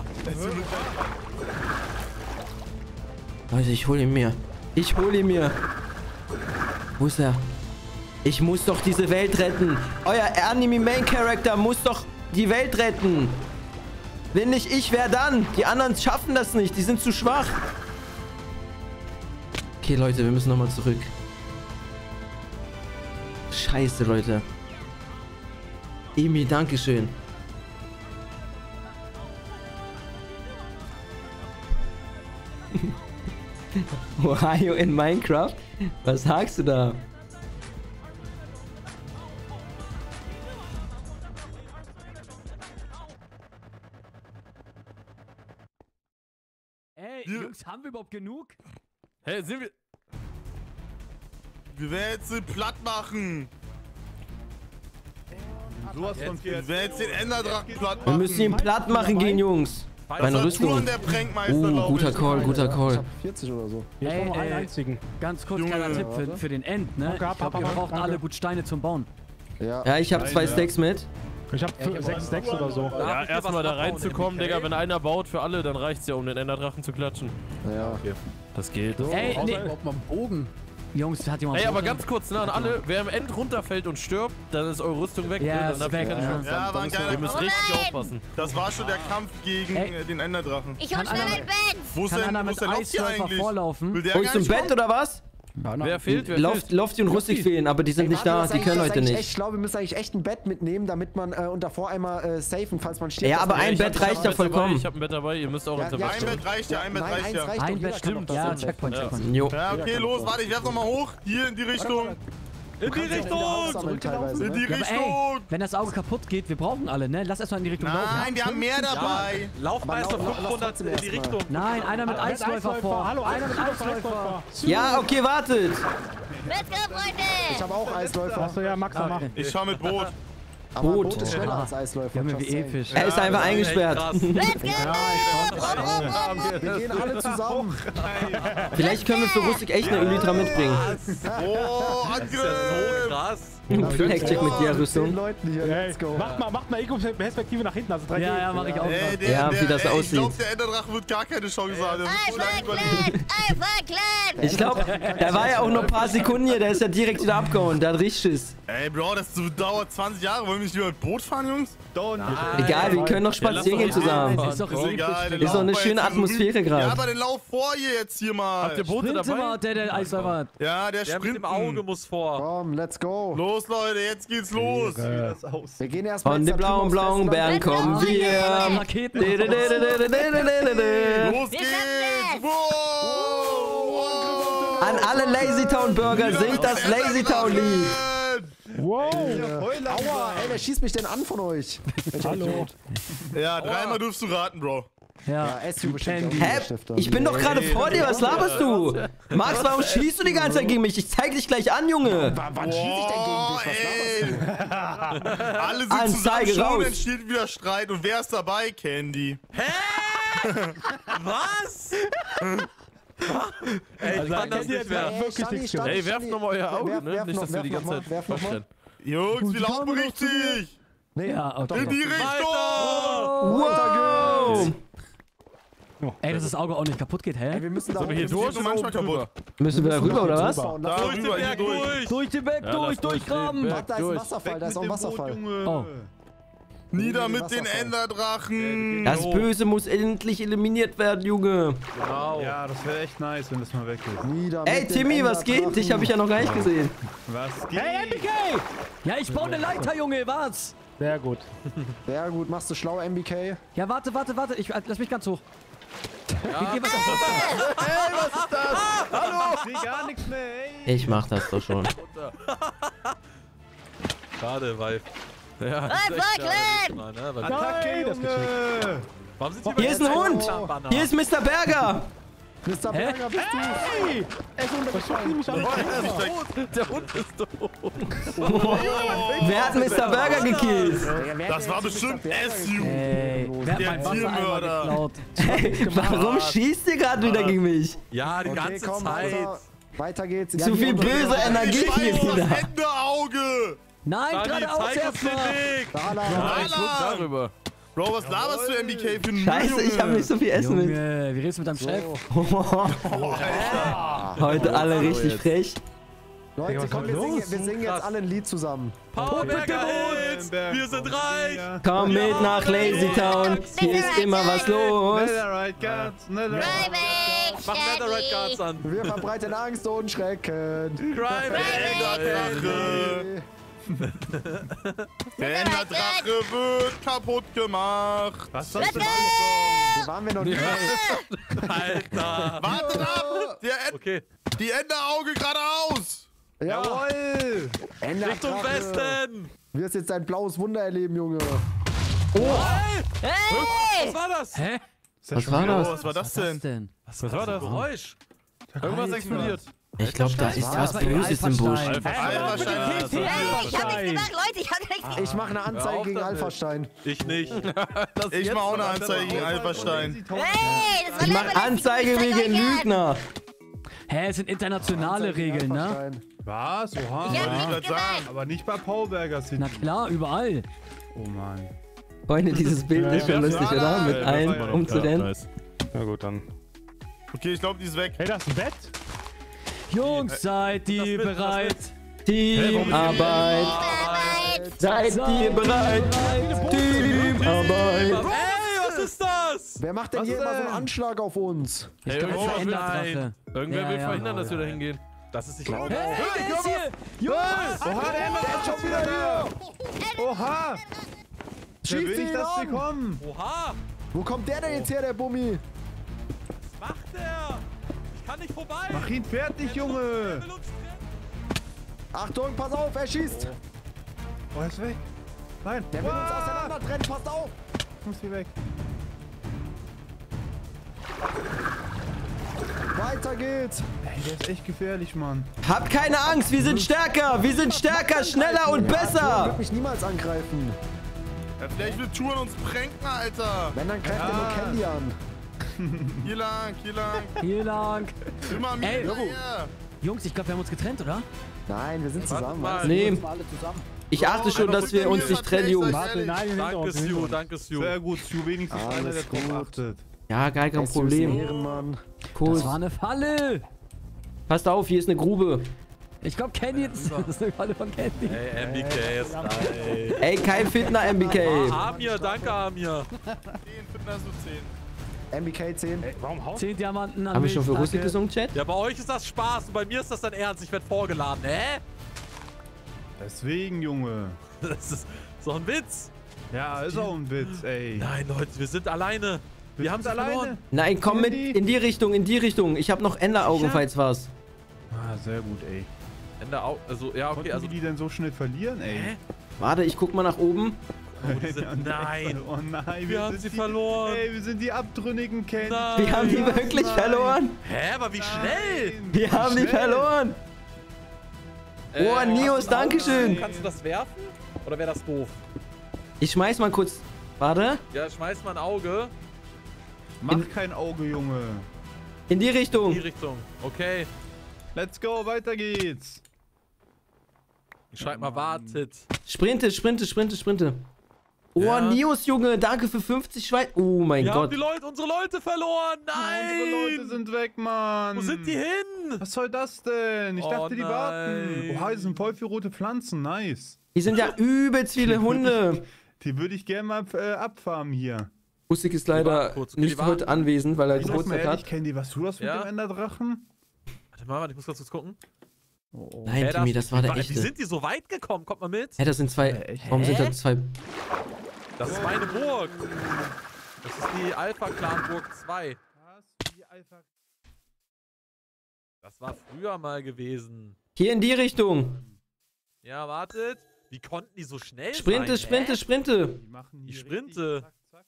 Speaker 1: Leute, ich hol ihn mir. Ich hol ihn mir. Wo ist er? Ich muss doch diese Welt retten. Euer Anime Main Character muss doch die Welt retten. Wenn nicht ich, wer dann? Die anderen schaffen das nicht. Die sind zu schwach. Okay, Leute, wir müssen nochmal zurück. Scheiße, Leute. Emi, dankeschön. Ohio in Minecraft? Was sagst du da?
Speaker 9: Ey, Jungs, haben wir überhaupt genug?
Speaker 8: Hä, sind wir...
Speaker 4: Wir werden jetzt den platt machen.
Speaker 7: Sowas von
Speaker 4: Wir werden jetzt den Enderdrachen platt
Speaker 1: Wir
Speaker 4: machen.
Speaker 1: müssen ihn platt machen gehen, Jungs. Meine Rüstung.
Speaker 4: Saturn, der Prankmeister, glaub
Speaker 1: Guter
Speaker 4: ich.
Speaker 1: Call, guter
Speaker 6: Ich
Speaker 1: Call.
Speaker 6: hab 40 oder so.
Speaker 3: Hier ist
Speaker 9: Ey,
Speaker 3: nur noch einen
Speaker 9: ey.
Speaker 3: einzigen.
Speaker 9: Ganz kurz,
Speaker 4: Junge,
Speaker 9: kleiner Tipp
Speaker 6: warte.
Speaker 9: für den End, ne?
Speaker 3: Okay,
Speaker 9: Ich glaube, wir
Speaker 3: Papa,
Speaker 9: brauchen
Speaker 3: danke.
Speaker 9: alle gut Steine zum Bauen.
Speaker 6: Ja.
Speaker 1: Ja, ich habe 2 Stacks mit.
Speaker 3: Ich habe 6 Stacks oder so.
Speaker 8: Ja,
Speaker 2: ich
Speaker 8: erstmal
Speaker 2: was
Speaker 8: da reinzukommen, Digga. Wenn einer baut für alle, dann reicht's ja, um den Enderdrachen zu klatschen.
Speaker 6: Ja.
Speaker 8: Das geht.
Speaker 9: Ey, nee.
Speaker 3: Überhaupt mal einen Bogen.
Speaker 9: Jungs, hat jemand...
Speaker 8: Ey, aber
Speaker 9: Bogen?
Speaker 8: ganz kurz, ne, an alle, wer im End runterfällt und stirbt, dann ist eure Rüstung weg,
Speaker 9: Ja,
Speaker 8: ne?
Speaker 9: ist
Speaker 8: Dann habt ihr
Speaker 9: weg,
Speaker 8: keine
Speaker 9: ja.
Speaker 8: Chance.
Speaker 4: Ja, war ein
Speaker 8: Ihr
Speaker 4: geiler
Speaker 8: müsst
Speaker 4: Kampf.
Speaker 8: richtig
Speaker 5: Nein!
Speaker 8: aufpassen.
Speaker 4: Das war schon der Kampf gegen
Speaker 9: Ey.
Speaker 4: den Enderdrachen.
Speaker 5: Ich hol
Speaker 9: Kann
Speaker 5: schnell
Speaker 9: einer-
Speaker 5: ein Bett.
Speaker 4: Wo ist
Speaker 9: Kann
Speaker 4: denn,
Speaker 9: einer
Speaker 4: wo
Speaker 9: mit
Speaker 4: ist der Lofty
Speaker 9: Eisläufer
Speaker 4: eigentlich?
Speaker 9: vorlaufen?
Speaker 4: Will der
Speaker 1: Holst
Speaker 4: gar
Speaker 1: du ein
Speaker 4: nicht
Speaker 1: Bett oder was?
Speaker 8: Wer fehlt? Wer fehlt?
Speaker 1: Lofty und Rustig fehlen, aber die sind nicht da. Die können heute
Speaker 6: Ich
Speaker 1: nicht.
Speaker 6: glaube, wir müssen eigentlich echt ein Bett mitnehmen, damit man und davor einmal safen, falls man stirbt.
Speaker 1: Ja, aber ein
Speaker 8: Ich hab-
Speaker 1: Bett
Speaker 8: ich hab
Speaker 1: reicht
Speaker 8: ein
Speaker 1: ja
Speaker 8: Bett dabei,
Speaker 1: vollkommen.
Speaker 8: Ich hab ein Bett dabei, ihr müsst auch
Speaker 6: Ja,
Speaker 8: ins
Speaker 6: ja,
Speaker 8: Bett.
Speaker 4: Ein Bett reicht ja, ein Bett
Speaker 6: Nein,
Speaker 4: reicht
Speaker 6: eins
Speaker 4: ja.
Speaker 6: reicht
Speaker 9: Ein
Speaker 6: doch, jeder
Speaker 9: Bett,
Speaker 6: kann
Speaker 9: stimmt,
Speaker 6: doch
Speaker 9: ja,
Speaker 6: das sein
Speaker 9: Checkpoint,
Speaker 8: Ja.
Speaker 9: Checkpoint.
Speaker 1: Jo.
Speaker 4: Ja, okay, los, warte, ich werf nochmal hoch. Hier in die Richtung.
Speaker 8: In die Richtung!
Speaker 6: Aufsammeln teilweise,
Speaker 4: In die
Speaker 6: ne?
Speaker 9: Ja, aber ey,
Speaker 4: Richtung.
Speaker 9: wenn das Auge kaputt geht, wir brauchen alle, ne? Lass erstmal in die Richtung laufen.
Speaker 4: Nein, wir haben mehr dabei.
Speaker 8: Lauf mal erst auf
Speaker 6: lass
Speaker 8: 500
Speaker 6: trotzdem
Speaker 8: in die
Speaker 6: erst mal.
Speaker 8: Richtung.
Speaker 9: Nein, einer mit Eisläufer vor.
Speaker 3: Hallo,
Speaker 9: Einer mit
Speaker 3: Eisläufer.
Speaker 1: Ja, okay, wartet.
Speaker 5: Let's go, Freunde.
Speaker 6: Ich habe auch Eisläufer.
Speaker 3: Achso, ja, Max, mach.
Speaker 9: Okay.
Speaker 4: Ich schau mit Boot.
Speaker 6: Aber ein
Speaker 1: Boot.
Speaker 6: Boot ist schneller als Eisläufer.
Speaker 9: Junge, wie
Speaker 6: just saying.
Speaker 9: episch.
Speaker 1: Er ist einfach eingesperrt.
Speaker 8: Krass.
Speaker 5: Let's go.
Speaker 6: Wir gehen alle zusammen.
Speaker 1: Vielleicht können wir für Rustig echt eine Elytra mitbringen.
Speaker 4: Oh,
Speaker 8: Das ist ja so
Speaker 4: Angriff.
Speaker 8: krass.
Speaker 1: Blackjack mit der
Speaker 6: 10
Speaker 1: Rüstung.
Speaker 6: Leuten hier,
Speaker 3: Hey,
Speaker 6: let's go.
Speaker 3: macht mal Ego-Perspektive nach hinten, also 3D.
Speaker 9: Ja, ja, mach ich auch.
Speaker 4: Ey,
Speaker 9: grad.
Speaker 1: Ja, wie das
Speaker 4: Ich
Speaker 1: aussieht.
Speaker 4: glaube, der Enderdrache wird gar keine Chance haben. Der wird so lange
Speaker 5: Alpha
Speaker 4: überleben.
Speaker 5: Clan. Alpha Clan.
Speaker 1: Ich glaube, der war ja auch nur ein paar Sekunden hier. Der ist ja direkt wieder abgehauen. Der hat richtig Schiss.
Speaker 4: Ey, Bro, das dauert 20 Jahre. Wollen wir nicht lieber mit Boot fahren, Jungs?
Speaker 1: Egal, wir können noch spazieren gehen zusammen.
Speaker 9: Ist doch
Speaker 4: Ist egal. den
Speaker 1: Ist doch eine
Speaker 4: laufen wir
Speaker 1: schöne
Speaker 4: jetzt hier so
Speaker 1: Atmosphäre
Speaker 4: rüber.
Speaker 1: gerade.
Speaker 4: Ja, aber den lauf vor ihr jetzt hier mal.
Speaker 8: Habt ihr Boote
Speaker 9: Sprint
Speaker 8: dabei?
Speaker 9: immer, der Eisläufer hat.
Speaker 4: Ja, der
Speaker 8: Der mit
Speaker 4: sprintet.
Speaker 8: dem Auge muss vor.
Speaker 6: Komm, let's Let's go.
Speaker 4: Los, Leute, jetzt geht's los.
Speaker 6: Wir gehen erstmal
Speaker 1: Von den blauen Blaubeeren kommen wir.
Speaker 9: Raketen.
Speaker 4: Los
Speaker 5: Wir
Speaker 4: geht's.
Speaker 5: schaffen
Speaker 4: Wow.
Speaker 1: An alle Lazytown Burger singt das Lazytown Lied.
Speaker 3: Wow.
Speaker 6: Aua, ey, wer schießt mich denn an von euch?
Speaker 3: Hallo.
Speaker 4: Ja, dreimal durfst du raten, Bro.
Speaker 9: Ja.
Speaker 6: SU bestimmt
Speaker 1: Hä? Ich bin doch gerade vor dir, was laberst du? Max, warum schießt du die ganze Zeit gegen mich? Ich zeig dich gleich an, Junge.
Speaker 6: Wann schieß ich denn gegen dich? Was laberst du?
Speaker 4: Alle sind
Speaker 1: Anzeige
Speaker 4: zusammen, schon
Speaker 1: raus.
Speaker 4: entsteht wieder Streit. Und wer ist dabei? Candy.
Speaker 8: Was? Ey, ich kann das nicht mehr.
Speaker 6: Ey,
Speaker 2: werft nochmal euer Auge, ne? Nicht, dass wir die ganze Zeit vorstellen.
Speaker 4: Jungs, wie laut bericht sich?
Speaker 6: Nee,
Speaker 9: Ja, oh, doch,
Speaker 4: In
Speaker 9: doch.
Speaker 4: die Richtung!
Speaker 1: Wow.
Speaker 9: Ey, dass das Auge auch nicht kaputt geht, hä?
Speaker 6: Ey, wir müssen da
Speaker 2: Sollen wir hier durch oder
Speaker 4: manchmal
Speaker 2: oben drüber?
Speaker 1: Müssen wir da rüber, oder was?
Speaker 4: Da
Speaker 8: Durch den
Speaker 4: rüber, hier
Speaker 8: Berg
Speaker 4: durch.
Speaker 8: durch!
Speaker 9: Durch den Berg, durchgraben!
Speaker 6: Warte, da ist ein Wasserfall, da ist auch ein Wasserfall.
Speaker 9: Oh.
Speaker 4: Nieder mit den
Speaker 6: Wasserfall.
Speaker 4: Enderdrachen.
Speaker 1: Das Böse muss endlich eliminiert werden, Junge.
Speaker 2: Genau.
Speaker 7: Ja, das wäre echt nice, wenn das mal weg ist.
Speaker 6: Nieder
Speaker 1: Ey,
Speaker 6: mit den
Speaker 1: Timmy, was geht?
Speaker 6: Enderdrachen.
Speaker 1: Dich habe ich ja noch gar nicht gesehen.
Speaker 7: Was geht?
Speaker 9: Hey, MBK! Ja, ich baue eine Leiter, Junge, was?
Speaker 3: Sehr gut.
Speaker 6: Sehr gut, machst du schlau, MBK.
Speaker 9: Ja, warte. Ich lass mich ganz hoch.
Speaker 2: Ja.
Speaker 9: Geh was
Speaker 7: Ich sehe gar nichts mehr, ey.
Speaker 1: Ich mach das doch schon.
Speaker 8: Schade, weil.
Speaker 2: Ja,
Speaker 5: Hey, Franklin!
Speaker 8: Mal, ne? Weil
Speaker 7: Attacke, Junge!
Speaker 8: warum sind die
Speaker 1: Hier ist ein Hund. Hier ist Mr. Berger.
Speaker 6: Mr. Berger, bist du? Er ist untergefallen.
Speaker 2: der Hund ist tot.
Speaker 1: Wer hat Mr. Berger gekillt?
Speaker 4: Das war bestimmt SU.
Speaker 9: Ey, wer hat
Speaker 4: Der
Speaker 9: mein Wasser einmal
Speaker 4: Tiermörder.
Speaker 9: geklaut?
Speaker 1: Hey, warum schießt ihr gerade wieder gegen mich?
Speaker 8: Ja, die
Speaker 6: Okay,
Speaker 8: ganze
Speaker 6: komm,
Speaker 8: Zeit.
Speaker 6: weiter geht's.
Speaker 1: Zu viel böse Energie
Speaker 4: Ich
Speaker 1: hier
Speaker 4: weiß das
Speaker 1: wieder.
Speaker 4: Enderauge.
Speaker 9: Nein,
Speaker 8: Dani,
Speaker 9: geradeaus
Speaker 8: zeig uns den
Speaker 9: erstmal!
Speaker 8: Weg!
Speaker 2: Nein, ich guck darüber.
Speaker 4: Bro, was laberst du, MBK, für einen
Speaker 1: Scheiße, ich habe nicht so viel Essen mit.
Speaker 9: Junge, wie redest du mit deinem Chef?
Speaker 1: Heute alle richtig frech.
Speaker 6: Leute, komm, wir singen jetzt alle ein Lied zusammen.
Speaker 8: Powerberger Hits! Wir sind reich!
Speaker 1: Komm mit nach Lazytown. Hier ist immer was los.
Speaker 7: Netherite Guards, Netherite.
Speaker 5: Driving!
Speaker 8: Mach Netherite Guards an!
Speaker 6: Wir verbreiten Angst und Schrecken.
Speaker 8: Crime!
Speaker 4: Enderdrache. Der Enderdrache wird kaputt gemacht.
Speaker 7: Was soll das?
Speaker 6: Hier waren wir noch nicht.
Speaker 8: Alter!
Speaker 4: Wartet ab!
Speaker 8: Okay,
Speaker 4: Die Enderauge geradeaus!
Speaker 6: Ja,
Speaker 7: Jawohl!
Speaker 8: Richtung Westen!
Speaker 6: Du wirst jetzt dein blaues Wunder erleben, Junge.
Speaker 5: Hey!
Speaker 8: Was war das?
Speaker 9: Hä?
Speaker 1: Was war
Speaker 4: Oh,
Speaker 1: das?
Speaker 4: was war das denn?
Speaker 9: denn?
Speaker 2: Was war das?
Speaker 8: Geräusch!
Speaker 2: Irgendwas explodiert.
Speaker 1: Ich glaube, da ist was Böses im Busch.
Speaker 4: Alpha-Stein.
Speaker 5: Hey, ich hab nichts gemacht, Leute, ich hab nichts.
Speaker 6: Ich mache eine Anzeige gegen
Speaker 2: damit.
Speaker 6: Alpha-Stein.
Speaker 8: Ich nicht.
Speaker 4: Ich mach auch eine Anzeige gegen Alpha-Stein.
Speaker 5: Hey, das war
Speaker 1: Ich mach Anzeige wegen Lügner.
Speaker 9: Hä, es sind internationale Regeln, ne?
Speaker 6: Alpha-Stein.
Speaker 7: Was? Oha.
Speaker 5: Ich hab
Speaker 4: Ich
Speaker 5: nichts
Speaker 4: würd
Speaker 5: gemacht.
Speaker 4: sagen.
Speaker 7: Aber nicht bei Paulberger City.
Speaker 9: Na klar, überall.
Speaker 7: Oh Mann.
Speaker 1: Freunde, dieses Bild ist schon lustig, oder? Mit allen umzurennen.
Speaker 3: Na gut, dann.
Speaker 4: Okay, ich glaube, die ist weg.
Speaker 3: Hey, das ist ein Bett?
Speaker 9: Jungs, seid ihr bereit?
Speaker 1: Teamarbeit. Seid ihr bereit? Teamarbeit.
Speaker 8: Ey, was ist das?
Speaker 6: Wer macht denn
Speaker 2: Was
Speaker 6: hier
Speaker 2: ist
Speaker 6: immer so einen
Speaker 2: denn?
Speaker 6: Anschlag auf uns?
Speaker 2: Ey,
Speaker 9: Das ist
Speaker 2: irgendwer
Speaker 9: ein
Speaker 2: will,
Speaker 9: Enderdrache.
Speaker 2: irgendwer will
Speaker 9: Ja,
Speaker 2: verhindern,
Speaker 9: ja.
Speaker 2: dass wir da hingehen.
Speaker 8: Das ist nicht
Speaker 9: Hey, der ist hier! Jungs!
Speaker 7: Oha, der ist schon wieder hier! Oha! Wer
Speaker 6: Schießt
Speaker 7: will
Speaker 6: ihn
Speaker 7: nicht, dass sie
Speaker 6: an!
Speaker 7: kommen?
Speaker 8: Oha!
Speaker 6: Wo kommt der denn jetzt her, der Bummi?
Speaker 8: Was macht der? Ich kann nicht vorbei!
Speaker 7: Mach ihn fertig, Junge!
Speaker 8: Der will uns
Speaker 6: Achtung, pass auf, er schießt!
Speaker 7: Oh, er ist weg. Nein.
Speaker 6: Der will uns auseinander trennen, passt auf!
Speaker 7: Ich muss hier weg.
Speaker 6: Weiter geht's!
Speaker 7: Ey, der ist echt gefährlich, Mann.
Speaker 1: Habt keine Angst, wir sind stärker. Wir sind stärker, schneller und
Speaker 6: Der
Speaker 1: besser.
Speaker 6: wird mich niemals angreifen.
Speaker 4: Ja, vielleicht will Touren uns pranken, Alter.
Speaker 6: Wenn, dann greift er nur Candy an.
Speaker 4: Hier lang, hier lang.
Speaker 9: Hier lang.
Speaker 4: Immer mir
Speaker 9: Ey,
Speaker 4: hinterher.
Speaker 9: Jungs, ich glaube, wir haben uns getrennt, oder?
Speaker 6: Nein, wir sind zusammen.
Speaker 8: mal.
Speaker 1: Nee, ich achte schon, dass wir uns nicht trennen, Jungs.
Speaker 3: Warte, nein, wir sind
Speaker 8: Danke,
Speaker 3: uns.
Speaker 8: Stu, danke, Stu.
Speaker 7: Sehr gut, Stu, wenigstens einer, der
Speaker 6: Alles
Speaker 7: drauf
Speaker 6: gut.
Speaker 7: achtet.
Speaker 1: Ja, gar kein
Speaker 6: Es ist
Speaker 1: Problem.
Speaker 6: Ehrenmann.
Speaker 1: Cool.
Speaker 9: Das war eine Falle.
Speaker 1: Passt auf, hier ist eine Grube.
Speaker 9: Ich glaube, Candy, das ist eine Falle von Candy.
Speaker 8: Ey, MBK ist reich.
Speaker 1: Ey, kein Fitner, MBK.
Speaker 8: Amir, danke, Amir.
Speaker 4: 10, Fitness und 10.
Speaker 6: MBK 10.
Speaker 3: Warum haust
Speaker 9: 10 Diamanten an
Speaker 1: Haben wir
Speaker 9: mich,
Speaker 1: schon für
Speaker 9: danke.
Speaker 1: Rustik gesungen, Chat?
Speaker 8: Ja, bei euch ist das Spaß und bei mir ist das dann ernst. Ich werde vorgeladen, hä?
Speaker 7: Deswegen, Junge.
Speaker 2: Das ist so ein Witz.
Speaker 7: Ja, ist auch ein Witz, ey.
Speaker 2: Nein, Leute, wir sind alleine. Wir haben sie verloren.
Speaker 1: Nein, komm mit in die Richtung, in die Richtung. Ich habe noch Enderaugen, falls was.
Speaker 7: Ah, sehr gut, ey.
Speaker 2: Also, ja, okay,
Speaker 7: Konnten
Speaker 2: also...
Speaker 7: die denn so schnell verlieren, ey?
Speaker 2: Hä?
Speaker 1: Warte, ich guck mal nach oben.
Speaker 2: Oh, die sind, nein.
Speaker 7: Oh nein,
Speaker 2: Wir haben sie verloren.
Speaker 7: Ey, wir sind die abtrünnigen Candy.
Speaker 2: Nein.
Speaker 1: Wir haben die wirklich verloren.
Speaker 2: Hä, aber wie schnell?
Speaker 1: Wir haben die verloren. Oh, Nios, dankeschön.
Speaker 2: Kannst du das werfen? Oder wäre das doof?
Speaker 1: Ich schmeiß mal kurz. Warte.
Speaker 2: Ja, schmeiß mal ein Auge.
Speaker 7: Mach kein Auge, Junge.
Speaker 1: In die
Speaker 2: In
Speaker 1: Richtung.
Speaker 2: die Richtung. Okay.
Speaker 7: Let's go, weiter geht's.
Speaker 2: Ich schreib mal, wartet.
Speaker 1: Sprinte, sprinte, sprinte, sprinte. Oh,
Speaker 2: Ja.
Speaker 1: Nios, Junge, danke für 50 Schwein. Oh mein
Speaker 2: Wir haben
Speaker 1: Gott.
Speaker 2: unsere Leute verloren. Nein.
Speaker 7: Unsere Leute sind weg, Mann.
Speaker 2: Wo sind die hin?
Speaker 7: Was soll das denn? Ich
Speaker 2: Oh
Speaker 7: dachte, die warten.
Speaker 2: nein.
Speaker 7: Oha, hier sind voll viele rote Pflanzen. Nice.
Speaker 1: Hier sind ja übelst viele Hunde.
Speaker 7: Die würde ich gerne mal abfarmen hier.
Speaker 1: Ustik ist
Speaker 2: Die
Speaker 1: leider
Speaker 2: warten kurz. Okay,
Speaker 1: nicht
Speaker 2: die warten.
Speaker 1: heute anwesend, weil er
Speaker 7: Ich sag mal
Speaker 1: Geburtstag
Speaker 7: ehrlich,
Speaker 1: hat.
Speaker 7: Candy, was du das mit
Speaker 2: Ja?
Speaker 7: dem Enderdrachen?
Speaker 2: Warte mal, ich muss kurz gucken.
Speaker 7: Oh, oh.
Speaker 1: Nein, Timmy, das war der
Speaker 2: Wie
Speaker 1: echte.
Speaker 2: sind die so weit gekommen? Kommt mal mit.
Speaker 1: Hä, das sind zwei.
Speaker 7: echt?
Speaker 1: Warum sind
Speaker 2: Hä?
Speaker 1: da zwei?
Speaker 2: Das ist meine Burg. Das ist die Alpha-Clan-Burg 2. Das war früher mal gewesen.
Speaker 1: Hier in die Richtung.
Speaker 2: Ja, wartet. Wie konnten die so schnell
Speaker 1: Sprinte,
Speaker 2: sein?
Speaker 1: sprinte,
Speaker 2: Hä?
Speaker 1: sprinte.
Speaker 7: Die machen hier
Speaker 2: Ich sprinte.
Speaker 7: richtig zack, zack.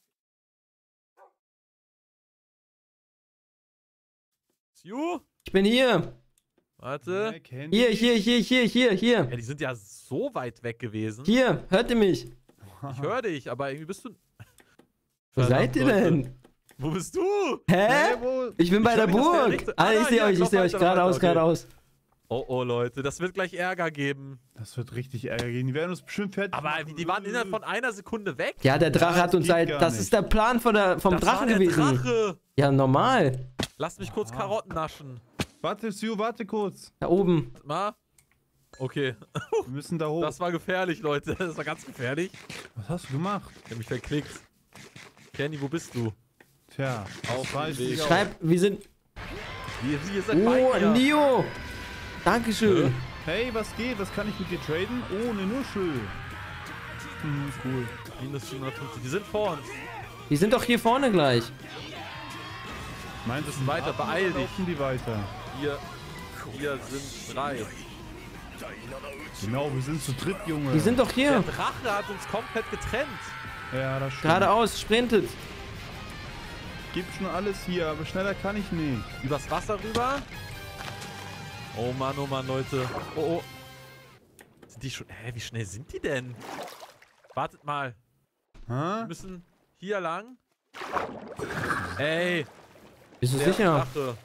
Speaker 2: Siu?
Speaker 1: Ich bin hier.
Speaker 2: Warte.
Speaker 7: Ja, Candy.
Speaker 1: Hier.
Speaker 2: Ja, die sind ja so weit weg gewesen.
Speaker 1: Hier, hört ihr mich?
Speaker 2: Ich höre dich, aber irgendwie bist du...
Speaker 1: Wo seid ihr
Speaker 2: Leute.
Speaker 1: denn?
Speaker 2: Wo bist du?
Speaker 1: Hä?
Speaker 7: Hey, wo?
Speaker 1: Ich bin bei der
Speaker 2: höre dich aus der
Speaker 1: Burg.
Speaker 2: Richtung.
Speaker 1: Ah, ich
Speaker 2: Ah,
Speaker 1: sehe
Speaker 2: ja,
Speaker 1: euch, ich
Speaker 2: lauf
Speaker 1: sehe euch.
Speaker 2: weiter,
Speaker 1: Geradeaus,
Speaker 2: okay.
Speaker 1: geradeaus.
Speaker 2: Oh, Leute, das wird gleich Ärger geben.
Speaker 7: Das wird richtig Ärger gehen. Die werden uns bestimmt fertig
Speaker 2: Aber
Speaker 7: machen.
Speaker 2: die waren innerhalb von einer Sekunde weg.
Speaker 1: Ja, der Drache
Speaker 7: Ja,
Speaker 1: hat uns
Speaker 7: geht
Speaker 1: halt.
Speaker 7: gar
Speaker 1: Das
Speaker 7: nicht.
Speaker 1: ist der Plan vom
Speaker 2: Das
Speaker 1: Drachen
Speaker 2: war der
Speaker 1: gewesen.
Speaker 2: Drache.
Speaker 1: Ja, normal.
Speaker 2: Lass mich kurz Karotten naschen.
Speaker 7: Warte, Sue, warte kurz.
Speaker 1: Da oben.
Speaker 2: Warte mal. Okay,
Speaker 7: Wir müssen da hoch.
Speaker 2: das war gefährlich, Leute. Das war ganz gefährlich.
Speaker 7: Was hast du gemacht?
Speaker 2: Ich hab mich verklickt. Kenny, wo bist du?
Speaker 7: Tja,
Speaker 2: Auf
Speaker 7: weiß
Speaker 2: dem Weg.
Speaker 7: ich auch.
Speaker 1: Schreib, wir sind.
Speaker 2: Wir sind
Speaker 1: Oh,
Speaker 2: bei mir.
Speaker 1: Nio. Dankeschön.
Speaker 7: Hey, was geht? Was kann ich mit dir traden? Oh, eine Nuschel. Ist cool.
Speaker 2: Minus 750. Die sind vor uns.
Speaker 1: Die sind doch hier vorne gleich.
Speaker 7: Meinst
Speaker 2: Müssen weiter, beeil dich.
Speaker 7: Laufen die weiter?
Speaker 2: Hier sind 3.
Speaker 7: Genau, wir sind zu dritt, Junge.
Speaker 1: Die sind doch
Speaker 2: Der
Speaker 1: hier.
Speaker 2: Drache hat uns komplett getrennt.
Speaker 7: Ja, das stimmt.
Speaker 1: Geradeaus, sprintet.
Speaker 7: Gibt schon alles hier, aber schneller kann ich nicht.
Speaker 2: Übers Wasser rüber. Oh Mann, Leute. Oh. Sind die schon... Hä, wie schnell sind die denn? Wartet mal. Wir
Speaker 7: Hä?
Speaker 2: müssen hier lang. Ey,
Speaker 1: Bist du
Speaker 2: der
Speaker 1: sicher?
Speaker 2: Drache.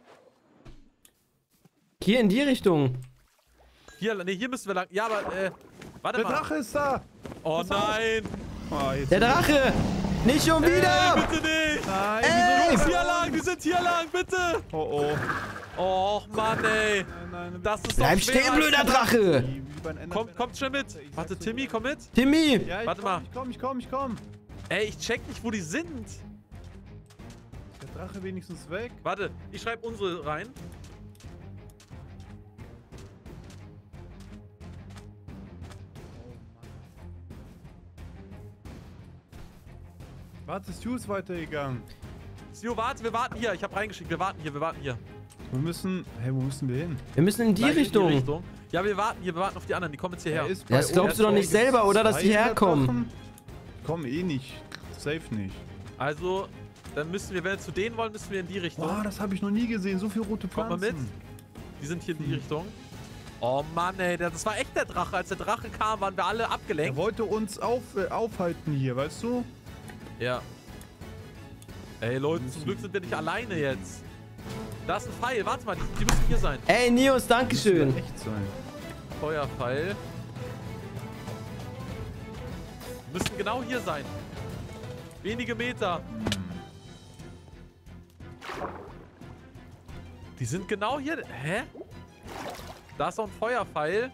Speaker 1: Hier in die Richtung.
Speaker 2: Hier müssen wir lang. Ja, aber, warte
Speaker 7: Der
Speaker 2: mal.
Speaker 7: Drache ist da!
Speaker 2: Oh nein.
Speaker 7: Oh, jetzt
Speaker 1: Der Drache. Nicht schon wieder.
Speaker 2: Ey, bitte nicht.
Speaker 7: Nein,
Speaker 1: Ey.
Speaker 2: Wir sind hier lang, bitte.
Speaker 7: Oh, oh.
Speaker 2: Och, Mann, ey.
Speaker 7: Nein.
Speaker 2: Das ist
Speaker 1: Bleib
Speaker 2: doch schwer,
Speaker 1: stehen, blöder
Speaker 2: Alter.
Speaker 1: Drache.
Speaker 2: Kommt schon mit. Warte, Timmy, komm mit.
Speaker 1: Timmy.
Speaker 7: Ja,
Speaker 2: Warte mal.
Speaker 7: Ich komm.
Speaker 2: Ey, ich check nicht, wo die sind.
Speaker 7: Ist der Drache wenigstens weg?
Speaker 2: Warte, ich schreib unsere rein.
Speaker 7: Warte, Stu ist weitergegangen.
Speaker 2: Sio, warte, wir warten hier. Ich hab reingeschickt. Wir warten hier.
Speaker 7: Wir müssen... Hey, wo müssen wir hin?
Speaker 1: Wir müssen in die
Speaker 2: Gleich
Speaker 1: Richtung.
Speaker 2: Ja, wir warten hier. Wir warten auf die anderen. Die kommen jetzt hierher.
Speaker 7: Er ist
Speaker 1: Das
Speaker 7: bei
Speaker 1: glaubst du doch
Speaker 7: uns.
Speaker 1: nicht selber, oder, dass die
Speaker 7: 200
Speaker 1: herkommen?
Speaker 7: Drachen? Komm eh nicht. Safe nicht.
Speaker 2: Also, dann müssen wir, wenn wir zu denen wollen, müssen wir in die Richtung.
Speaker 7: Boah, das habe ich noch nie gesehen. So viele rote
Speaker 2: Kommt mal
Speaker 7: Pflanzen.
Speaker 2: mit. Die sind hier in die Richtung. Oh Mann, ey. Das war echt der Drache. Als der Drache kam, waren wir alle
Speaker 7: Er
Speaker 2: abgelenkt.
Speaker 7: wollte uns aufhalten hier, weißt du?
Speaker 2: Ja. Ey, Leute, zum Glück sind wir nicht alleine jetzt. Da ist ein Pfeil. Warte mal, die müssen hier sein.
Speaker 1: Ey, Nios, Dankeschön.
Speaker 7: Echt sein.
Speaker 2: Feuerpfeil. Müssen genau hier sein. Wenige Meter. Die sind genau hier. Hä? Da ist noch ein Feuerpfeil.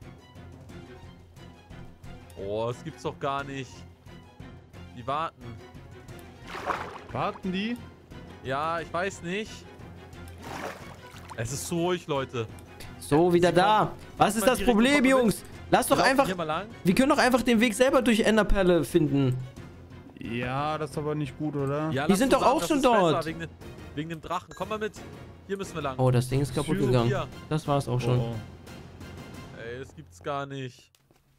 Speaker 2: Oh, das gibt's doch gar nicht. Die warten.
Speaker 7: Warten die?
Speaker 2: Ja, ich weiß nicht. Es ist zu ruhig, Leute.
Speaker 1: So, wieder da. Was ist das Problem, Jungs? Lass doch einfach...
Speaker 2: Hier mal lang.
Speaker 1: Wir können doch einfach den Weg selber durch Enderperle finden.
Speaker 7: Ja, das ist aber nicht gut, oder?
Speaker 2: Ja,
Speaker 1: Die
Speaker 2: lass
Speaker 1: sind
Speaker 2: uns
Speaker 1: doch
Speaker 2: sagen,
Speaker 1: auch
Speaker 2: das
Speaker 1: schon
Speaker 2: ist besser,
Speaker 1: dort.
Speaker 2: Wegen dem Drachen. Komm mal mit. Hier müssen wir lang.
Speaker 1: Oh, das Ding ist kaputt
Speaker 2: Hier.
Speaker 1: gegangen. Das war's auch schon.
Speaker 7: Oh.
Speaker 2: Ey, das gibt's gar nicht.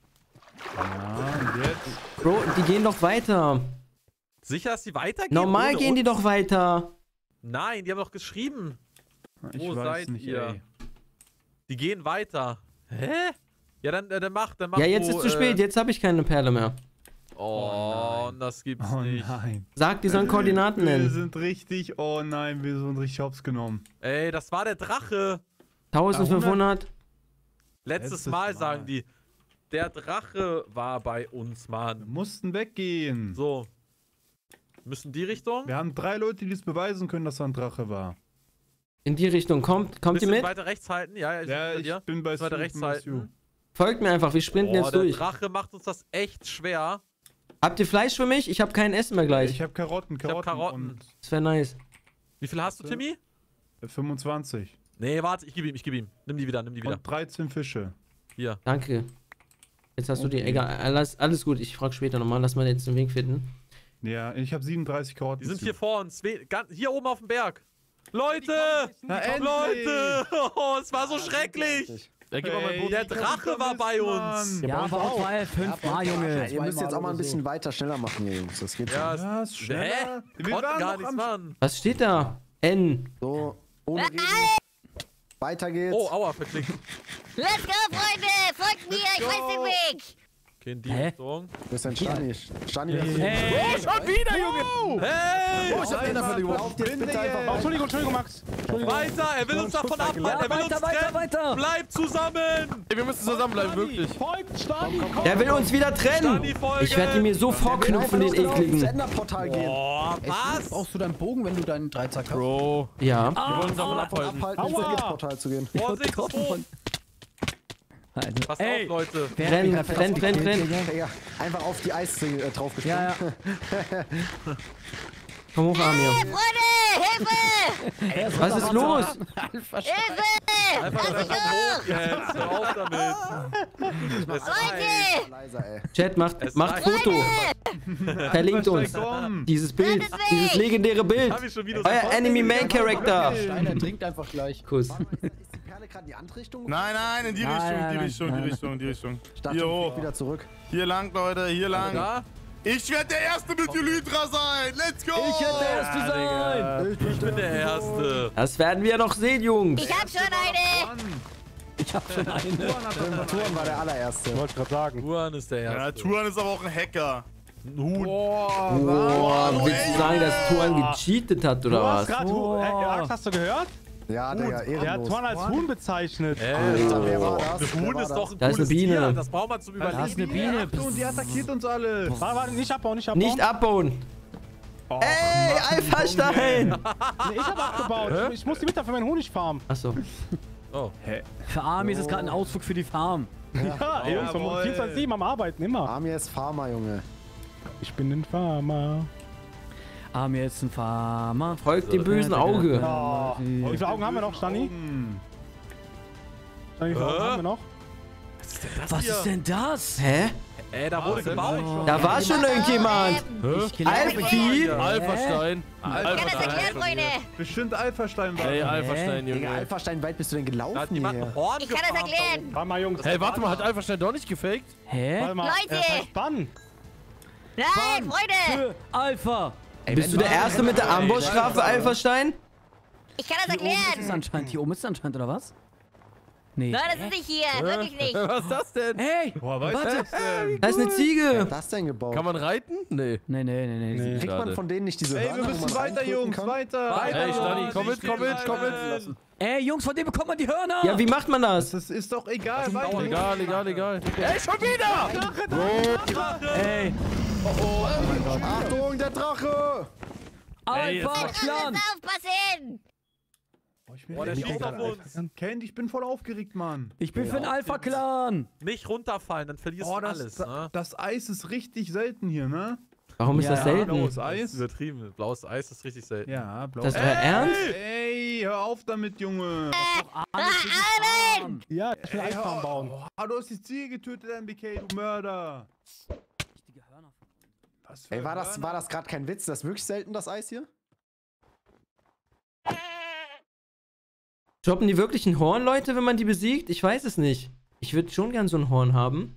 Speaker 7: Ja, und jetzt?
Speaker 1: Bro, die gehen doch weiter.
Speaker 2: Sicher, dass die weitergehen?
Speaker 1: Normal
Speaker 2: ohne
Speaker 1: gehen die
Speaker 2: uns?
Speaker 1: doch weiter.
Speaker 2: Nein, die haben doch geschrieben.
Speaker 7: Ich
Speaker 2: Wo
Speaker 7: weiß
Speaker 2: seid
Speaker 7: nicht,
Speaker 2: ihr?
Speaker 7: ey.
Speaker 2: Die gehen weiter. Hä? Ja, dann mach.
Speaker 1: Ja, jetzt ist zu spät. Jetzt habe ich keine Perle mehr.
Speaker 2: Oh, das gibt's
Speaker 7: Oh
Speaker 2: nicht.
Speaker 7: nein.
Speaker 1: Sag, die sollen Koordinaten
Speaker 7: Wir
Speaker 1: nennen.
Speaker 7: sind richtig, oh nein, wir sind richtig hops genommen.
Speaker 2: Ey, das war der Drache.
Speaker 1: 1500.
Speaker 2: Letztes Mal sagen die. Der Drache war bei uns,
Speaker 7: Wir
Speaker 2: Mann.
Speaker 7: mussten weggehen.
Speaker 2: So. Müssen die Richtung?
Speaker 7: Wir haben 3 Leute, die es beweisen können, dass er ein Drache war.
Speaker 1: In die Richtung. Kommt ihr
Speaker 2: Bisschen
Speaker 1: mit?
Speaker 2: weiter rechts halten? Ja,
Speaker 7: Ja,
Speaker 2: ich
Speaker 7: ich bin bei
Speaker 2: weiter
Speaker 7: Stu,
Speaker 2: rechts
Speaker 7: ich bin bei Stu.
Speaker 2: halten.
Speaker 1: Folgt mir einfach. Wir sprinten jetzt
Speaker 2: Der
Speaker 1: durch.
Speaker 2: Drache macht uns das echt schwer.
Speaker 1: Habt ihr Fleisch für mich? Ich habe kein Essen mehr gleich.
Speaker 7: Ich habe Karotten,
Speaker 2: hab Karotten.
Speaker 1: Das wäre nice.
Speaker 2: Wie viel hast du, Timmy?
Speaker 7: und 25.
Speaker 2: Nee, warte, ich gebe ihm. Nimm die wieder.
Speaker 7: Und 13 Fische.
Speaker 2: Hier.
Speaker 1: Danke. Jetzt hast du die... Egal, alles gut. Ich frage später nochmal. Lass mal jetzt den Weg finden.
Speaker 7: Ja, ich habe 37 Karotten.
Speaker 2: Die sind hier vor uns. Hier oben auf dem Berg. Leute!
Speaker 7: Na, endlich!
Speaker 2: Leute! Oh, es war so schrecklich! Der Drache war bei uns!
Speaker 9: Ja, aber auch mal 5-mal, Junge.
Speaker 6: Ihr müsst jetzt auch mal ein bisschen weiter schneller machen hier, Jungs. Das geht
Speaker 2: Ja,
Speaker 6: schon.
Speaker 7: Was? Schneller?
Speaker 2: Wir konnten gar nichts machen.
Speaker 1: Was steht da? N.
Speaker 6: So, ohne Reden. Weiter geht's.
Speaker 2: Oh, aua, verklickt.
Speaker 5: Let's go, Freunde! Folgt mir, ich weiß den Weg!
Speaker 2: Okay, in die
Speaker 9: Hä?
Speaker 2: Richtung.
Speaker 6: Wo ist denn Stani? Stani,
Speaker 9: Hey,
Speaker 3: Schon wieder, Junge!
Speaker 2: Hey!
Speaker 6: ich hab den dafür gewonnen. Lauft jetzt bitte einfach
Speaker 3: Oh,
Speaker 6: auf.
Speaker 3: Entschuldigung, Max.
Speaker 2: Weiter! Er will uns davon abhalten! Er will uns trennen!
Speaker 9: weiter.
Speaker 2: Bleibt zusammen!
Speaker 8: Ey, wir müssen zusammenbleiben, wirklich.
Speaker 3: Folgt, Stani, komm.
Speaker 1: Der will uns wieder trennen.
Speaker 2: Stani folgen.
Speaker 1: Ich werde ihn mir so vorknüpfen, den
Speaker 6: Ins
Speaker 1: ekligen.
Speaker 6: Enderportal gehen.
Speaker 2: Boah, was?
Speaker 10: Brauchst du deinen Bogen, wenn du deinen Dreizack hast?
Speaker 8: Bro.
Speaker 1: Ja.
Speaker 8: Wir wollen uns davon abhalten.
Speaker 6: Abhalten, ins
Speaker 3: Aua.
Speaker 6: Enderportal zu gehen.
Speaker 2: Vorsicht, hoch! Passt auf, Leute.
Speaker 1: Renn.
Speaker 6: Digga, einfach auf die Eis draufgesprungen.
Speaker 9: Ja, ja.
Speaker 1: Komm hoch, Amir.
Speaker 5: Freunde, Hilfe!
Speaker 1: Was ist los?
Speaker 5: Hilfe!
Speaker 2: Einfach
Speaker 5: Lass
Speaker 2: das
Speaker 5: mich hoch!
Speaker 2: jetzt. Hör auf damit.
Speaker 5: Leute!
Speaker 6: Leiser, ey.
Speaker 1: Chat, macht Foto. Verlinkt uns. Dieses Bild. Dieses legendäre Bild.
Speaker 2: Hab ich schon wieder
Speaker 1: Euer Enemy Main Character.
Speaker 10: Steiner trinkt einfach gleich.
Speaker 1: Kuss.
Speaker 6: Ist die Perle gerade in die andere Richtung?
Speaker 4: Nein, in die Richtung, die Richtung.
Speaker 6: Ich dachte,
Speaker 4: Hier
Speaker 6: ich
Speaker 4: hoch.
Speaker 6: flieg wieder zurück.
Speaker 4: Hier lang, Leute, hier lang.
Speaker 2: Da?
Speaker 4: Ich werde der Erste mit Elytra sein. Let's go!
Speaker 9: Ich hätte der Erste sein.
Speaker 2: Ich bin der Erste.
Speaker 1: Das werden wir noch sehen, Jungs.
Speaker 5: Ich hab schon eine!
Speaker 9: Ich hab schon eine.
Speaker 6: Turan war der allererste.
Speaker 3: Wollte ich gerade sagen.
Speaker 2: Juan ist der
Speaker 4: Ja,
Speaker 2: Erste.
Speaker 4: Turan ist aber auch ein Hacker.
Speaker 2: Ein Huhn.
Speaker 1: Boah, willst du sagen, dass Tuan gecheatet hat, oder
Speaker 3: Du hast
Speaker 1: was?
Speaker 3: gerade Axe, hast du gehört?
Speaker 6: Ja, Digga,
Speaker 3: Er hat
Speaker 6: ehrenlos.
Speaker 3: Tuan als Huhn bezeichnet.
Speaker 6: Alter, wer war das?
Speaker 2: Ein Huhn ist doch ein
Speaker 1: Da ist eine
Speaker 2: cooles
Speaker 1: Biene.
Speaker 2: Tier. Das braucht man zum
Speaker 9: Das ist
Speaker 2: Überleben.
Speaker 9: eine Biene.
Speaker 7: Und die attackiert uns alle.
Speaker 3: Warte, nicht abbauen, nicht abbauen.
Speaker 1: Nicht abbauen. Ey, Alpha-Stein.
Speaker 3: Nee, ich hab abgebaut. Ich muss die Mittag für meinen Honig farmen.
Speaker 1: Achso.
Speaker 2: Oh.
Speaker 9: Für Army ist es gerade ein Ausflug für die Farm.
Speaker 3: Ja, ey, Jungs, wir
Speaker 7: Jawohl.
Speaker 3: 24/7 am Arbeiten, immer.
Speaker 6: Amir ist Farmer, Junge.
Speaker 3: Ich bin ein Farmer.
Speaker 9: Army ist ein Farmer.
Speaker 1: Folgt dem bösen Auge.
Speaker 3: Oh. Wie viele Augen haben wir noch, Stani? Stani, wie viele Augen haben wir noch?
Speaker 9: Was ist denn das?
Speaker 1: Hä?
Speaker 2: Da wurde gebaut.
Speaker 1: Da war schon irgendjemand. Alfie?
Speaker 8: Alpha-Stein.
Speaker 5: Ich kann das erklären, Freunde!
Speaker 7: Bestimmt Alpha-Stein war.
Speaker 8: Ey, Alpha-Stein,
Speaker 6: Digga,
Speaker 8: Junge.
Speaker 6: Alpha-Stein, weit bist du denn
Speaker 2: Da
Speaker 6: gelaufen
Speaker 2: hat jemand
Speaker 6: hier?
Speaker 2: ein Horn
Speaker 5: Ich kann das
Speaker 2: gefarmt.
Speaker 5: erklären!
Speaker 3: Warte mal, Jungs.
Speaker 8: Hey, warte mal, hat Alpha-Stein doch nicht gefaked?
Speaker 9: Hä?
Speaker 3: Warte mal.
Speaker 5: Leute!
Speaker 3: Das heißt wann?
Speaker 5: Nein, Freunde!
Speaker 9: Für Alpha.
Speaker 1: Bist du der Erste mit der Ambossstrafe, Alpha-Stein?
Speaker 5: Ich kann das
Speaker 9: Hier oben ist es
Speaker 5: erklären!
Speaker 9: anscheinend. Hier oben ist es anscheinend, oder was? Nee.
Speaker 5: Nein, das ist nicht hier! Wirklich nicht!
Speaker 8: Was ist das denn?
Speaker 9: Hey!
Speaker 7: Boah, weißt du
Speaker 9: Warte.
Speaker 7: das denn?
Speaker 1: Da ist eine Ziege.
Speaker 6: Was ist denn gebaut?
Speaker 8: Kann man reiten? Nee.
Speaker 9: Nee.
Speaker 6: Kriegt man
Speaker 8: Schade.
Speaker 6: von denen nicht diese
Speaker 7: Ey,
Speaker 6: Hörner,
Speaker 7: wir
Speaker 6: wo
Speaker 7: müssen
Speaker 6: man
Speaker 7: weiter,
Speaker 6: reindrücken
Speaker 7: Jungs,
Speaker 6: kann?
Speaker 7: weiter.
Speaker 8: Ey, Stani, komm mit.
Speaker 9: Ey, Jungs, von dem bekommt man die Hörner!
Speaker 1: Ja, wie macht man das?
Speaker 7: Das ist doch egal, weiter.
Speaker 8: Egal. Ey, schon wieder!
Speaker 9: Ey!
Speaker 6: Achtung, der Drache!
Speaker 9: Alpha-Clan!
Speaker 5: Alles aufpassen!
Speaker 2: Boah, der schießt auf uns.
Speaker 7: Candy, ich bin voll aufgeregt, Mann.
Speaker 9: Ich bin für den Alpha-Clan!
Speaker 2: Nicht runterfallen, dann verlierst
Speaker 7: Oh,
Speaker 2: du alles. Ne?
Speaker 7: das Eis ist richtig selten hier, ne?
Speaker 1: Warum ist das selten?
Speaker 7: Blaues
Speaker 2: Das ist
Speaker 7: Eis.
Speaker 2: übertrieben. Blaues Eis ist richtig selten.
Speaker 7: Ja, blaues
Speaker 1: Das ist euer Ernst?
Speaker 7: Ey, hör auf damit, Junge.
Speaker 5: Armin!
Speaker 3: Ja, ich will
Speaker 7: Ey, hör
Speaker 3: Eisfarm bauen.
Speaker 7: Oh, du hast die Ziege getötet, MBK, du Mörder. Was für
Speaker 6: Ey, war
Speaker 7: Hörner?
Speaker 6: das gerade kein Witz? Das ist wirklich selten, das Eis hier?
Speaker 1: Droppen die wirklich ein Horn, Leute, wenn man die besiegt? Ich weiß es nicht. Ich würde schon gern so ein Horn haben.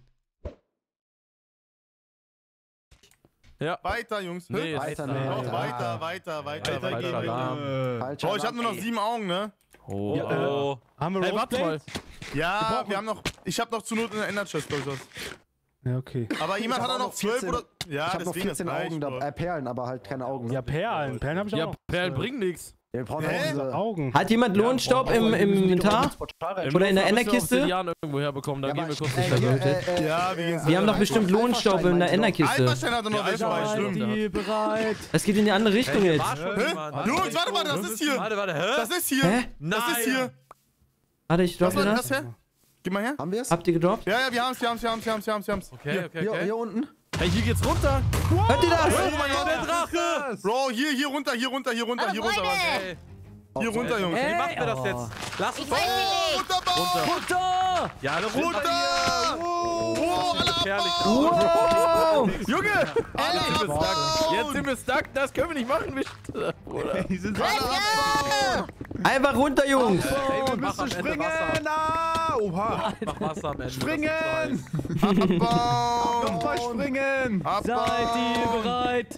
Speaker 4: Weiter, Jungs.
Speaker 2: Nee,
Speaker 6: Weiter,
Speaker 2: nee.
Speaker 4: Noch weiter.
Speaker 2: Weiter
Speaker 4: Bro,
Speaker 2: geht's.
Speaker 6: Falscher
Speaker 4: ich hab nur noch 7 Augen, ne?
Speaker 2: Oh,
Speaker 3: Ja,
Speaker 2: oh.
Speaker 3: Haben wir Roleplay?
Speaker 4: Ja, wir haben noch. Ich hab noch zur Not in der Ender-Chest, glaub ich, was.
Speaker 3: Ja, okay.
Speaker 4: Aber jemand
Speaker 6: hab
Speaker 4: hat da
Speaker 6: auch
Speaker 4: noch
Speaker 6: noch
Speaker 4: 12
Speaker 6: 14
Speaker 4: oder. Ja,
Speaker 6: Ich hab noch
Speaker 4: deswegen
Speaker 6: 14
Speaker 4: das
Speaker 6: Augen,
Speaker 4: reicht, Bro.
Speaker 6: Perlen, aber halt keine Augen.
Speaker 3: Ja, Perlen. Perlen habe ich auch noch.
Speaker 8: Perlen bringen nichts.
Speaker 6: Ja, wir brauchen
Speaker 4: Hä?
Speaker 6: auch diese
Speaker 3: Augen.
Speaker 1: Hat jemand Lohnstaub im Inventar? Oder in der Enderkiste?
Speaker 8: irgendwo herbekommen, da
Speaker 6: Ja,
Speaker 8: gehen
Speaker 6: aber
Speaker 8: wir kurz
Speaker 6: ey,
Speaker 8: nicht
Speaker 6: hier,
Speaker 8: damit.
Speaker 4: Ja, wir gehen
Speaker 1: Wir haben doch bestimmt Lohnstaub in der Enderkiste.
Speaker 4: Alberstein hat er noch welche, weil stimmt.
Speaker 9: Die bereit.
Speaker 1: Das geht in die andere Richtung jetzt.
Speaker 2: War schon jemand.
Speaker 4: Jungs, warte mal, das ist hier.
Speaker 2: Warte, hä?
Speaker 4: Das ist hier.
Speaker 1: Hä?
Speaker 4: Das ist hier.
Speaker 1: Warte, ich
Speaker 4: Was
Speaker 1: droppe
Speaker 4: war
Speaker 1: das.
Speaker 4: das her? Gib mal her.
Speaker 6: Haben wir es?
Speaker 1: Habt ihr gedroppt?
Speaker 4: Ja, wir haben's.
Speaker 2: Okay.
Speaker 6: Hier unten.
Speaker 8: Hey, hier geht's runter.
Speaker 1: Hört ihr das?
Speaker 4: Oh mein Gott,
Speaker 2: Der Drache!
Speaker 4: Bro, hier runter.
Speaker 5: Aber
Speaker 4: Hier runter,
Speaker 5: Freunde!
Speaker 4: Hier runter, Jungs.
Speaker 2: Wie macht ihr das jetzt? Lass uns
Speaker 5: Ich weiß nicht!
Speaker 4: Runter,
Speaker 9: Runter!
Speaker 2: Ja, alle
Speaker 4: runter! Oh, alle
Speaker 2: Gefährlich.
Speaker 1: Wow!
Speaker 8: Junge!
Speaker 4: Alle
Speaker 8: Jetzt sind wir stuck.
Speaker 4: abbauen!
Speaker 8: Jetzt sind wir stuck. Das können wir nicht machen. Bruder.
Speaker 7: Die sind
Speaker 5: Let's go!
Speaker 1: Einfach runter, Jungs!
Speaker 7: Ey, wir
Speaker 2: Mach am
Speaker 7: müssen
Speaker 2: Ende
Speaker 7: springen!
Speaker 2: Wasser.
Speaker 7: Ah, oha!
Speaker 2: Mach Wasser am Ende.
Speaker 7: Springen!
Speaker 4: Abbauen!
Speaker 7: Nochmal springen!
Speaker 9: Seid ihr bereit?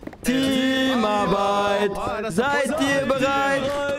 Speaker 1: Teamarbeit! Seid ihr bereit?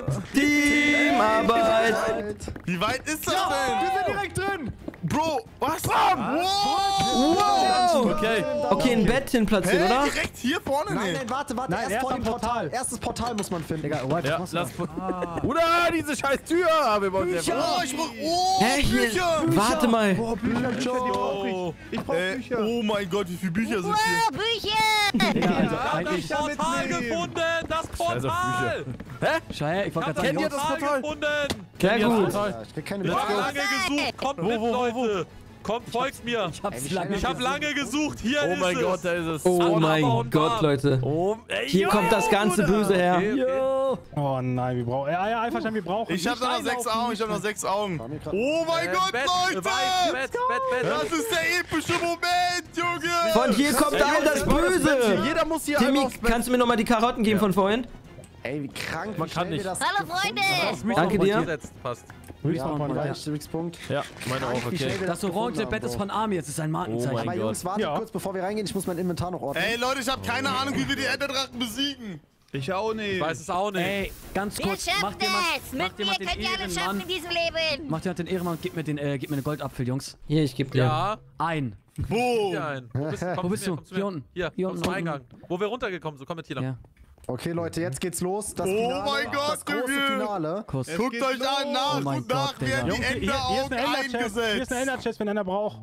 Speaker 1: Teamarbeit!
Speaker 4: Wie weit ist das denn?
Speaker 7: Wir sind direkt drin!
Speaker 4: Bro, was? Wow!
Speaker 1: Wow!
Speaker 8: Okay.
Speaker 1: Okay, ein Bett hin platzieren,
Speaker 4: Hä?
Speaker 1: oder?
Speaker 4: Direkt hier vorne?
Speaker 6: Nein,
Speaker 4: Nee.
Speaker 6: nein, warte.
Speaker 3: Nein,
Speaker 6: Erst
Speaker 3: erst
Speaker 6: vor
Speaker 3: am
Speaker 6: dem Portal.
Speaker 3: Portal.
Speaker 6: Erstes Portal muss man finden.
Speaker 9: Digga, White,
Speaker 8: Ja,
Speaker 9: was machst du?
Speaker 8: Bruder, diese scheiß Tür. Wir wollen
Speaker 4: Oh, ich brauch. Oh,
Speaker 1: Hä, hier.
Speaker 4: Bücher!
Speaker 1: Warte mal.
Speaker 7: Boah, Bücher, die brauch ich. Ich brauch Bücher.
Speaker 4: Oh mein Gott, wie viele Bücher sind hier?
Speaker 5: Wow, Bücher!
Speaker 9: Digga, also
Speaker 7: Ja,
Speaker 9: eigentlich.
Speaker 2: Das Portal gefunden! Das Portal!
Speaker 9: Scheiße, ich wollte gerade
Speaker 2: Kennt ihr
Speaker 9: sagen,
Speaker 2: das Portal gefunden?
Speaker 1: Sehr gut.
Speaker 6: Ja, ich krieg keine
Speaker 2: Ich hab
Speaker 6: Bücher.
Speaker 2: lange gesucht. Kommt mit, Leute. Kommt, folgt mir.
Speaker 9: ich hab's
Speaker 6: Ey, wie
Speaker 9: lange
Speaker 2: Ich hab lange gesucht. Hier
Speaker 8: Oh
Speaker 2: ist
Speaker 8: mein
Speaker 2: es.
Speaker 8: Gott, da ist es.
Speaker 1: Oh
Speaker 2: Aber
Speaker 1: mein
Speaker 2: und
Speaker 1: Gott,
Speaker 2: warm.
Speaker 1: Leute.
Speaker 8: Oh, ey,
Speaker 1: Hier kommt das ganze Böse her.
Speaker 9: Yo!
Speaker 3: Oh nein, wir brauchen. Ja, einverstanden, wir brauchen.
Speaker 4: Ich hab
Speaker 3: nicht
Speaker 4: noch 6
Speaker 3: einlaufen.
Speaker 4: Augen, ich hab noch 6 Augen.
Speaker 6: War mir grad-
Speaker 4: Oh mein Gott,
Speaker 2: Bett,
Speaker 4: Leute!
Speaker 2: Bett.
Speaker 4: Das ist der epische Moment, Junge!
Speaker 1: Von hier kommt all das Böse.
Speaker 8: Jeder muss hier einmal
Speaker 1: Timmy,
Speaker 8: aufs Bett.
Speaker 1: kannst du mir nochmal die Karotten geben von vorhin?
Speaker 6: Ey, wie krank.
Speaker 8: Man
Speaker 6: wie
Speaker 8: kann
Speaker 6: schnell wir
Speaker 8: nicht.
Speaker 6: das
Speaker 5: Hallo,
Speaker 6: gefunden
Speaker 5: Freunde!
Speaker 6: haben.
Speaker 1: Danke dir.
Speaker 2: Jetzt passt.
Speaker 6: Ja,
Speaker 3: Respawn-Point, ja.
Speaker 6: Reichspunkt.
Speaker 8: Ja, meine auch,
Speaker 6: Wie
Speaker 8: okay.
Speaker 6: schnell wir
Speaker 9: Das orange
Speaker 6: gefunden
Speaker 9: Bett
Speaker 6: haben,
Speaker 9: ist
Speaker 6: Bro.
Speaker 9: von Army, jetzt ist ein
Speaker 8: Oh
Speaker 9: Markenzeichen.
Speaker 8: mein
Speaker 6: Aber
Speaker 8: Gott.
Speaker 6: Jungs, wartet
Speaker 3: Ja.
Speaker 6: kurz, bevor wir reingehen. Ich muss mein Inventar noch ordnen.
Speaker 4: Ey, Leute, ich hab keine Ahnung, wie wir die Enderdrachen besiegen.
Speaker 7: Ich auch nicht.
Speaker 2: Ich weiß es auch nicht.
Speaker 9: Ey, ganz
Speaker 5: Wir
Speaker 9: kurz,
Speaker 5: schaffen
Speaker 9: macht jemand,
Speaker 5: das! Mit
Speaker 9: macht
Speaker 5: mir
Speaker 9: jemand den
Speaker 5: könnt ihr alles schaffen
Speaker 9: Ehrenmann,
Speaker 5: in diesem Leben!
Speaker 9: macht jemand den Ehrenmann und gib mir einen Goldapfel, Jungs.
Speaker 1: Hier, ich geb dir.
Speaker 2: Ja.
Speaker 9: Ein.
Speaker 4: Wo?
Speaker 2: Hier ein. Wo bist du? Komm
Speaker 9: Wo bist
Speaker 2: zu mir,
Speaker 9: du?
Speaker 2: komm zu mir.
Speaker 9: Hier unten.
Speaker 2: Hier,
Speaker 9: Hier
Speaker 2: komm
Speaker 9: unten,
Speaker 2: zum Eingang. Wo wir runtergekommen sind. Komm mit hier lang.
Speaker 9: Ja.
Speaker 6: Okay, Leute, jetzt geht's los. Das
Speaker 4: Oh
Speaker 6: Finale,
Speaker 4: mein Gott,
Speaker 6: das große
Speaker 4: Junge.
Speaker 6: Finale.
Speaker 9: Kuss.
Speaker 7: Es
Speaker 4: Guckt
Speaker 7: geht
Speaker 4: euch an, nach
Speaker 9: Oh mein
Speaker 4: und nach
Speaker 9: Gott, Digga.
Speaker 4: werden die
Speaker 3: Jungs, hier ist
Speaker 4: Enderaugen
Speaker 3: eine Enderchest. Hier ist eine
Speaker 4: eingesetzt.
Speaker 3: Enderchest, wenn einer braucht.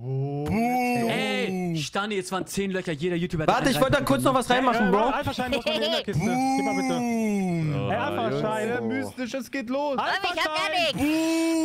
Speaker 9: Ey, Stani, jetzt waren 10 Löcher, jeder YouTuber.
Speaker 1: Warte, ich wollte da kurz noch was reinmachen, Bro.
Speaker 3: Alpha-Schein muss man in der Enderkiste. Gib mal bitte. Ey,
Speaker 7: Sehr
Speaker 3: Alpha-Schein.
Speaker 7: mystisch, es geht los.
Speaker 5: Aber ich hab gar nichts!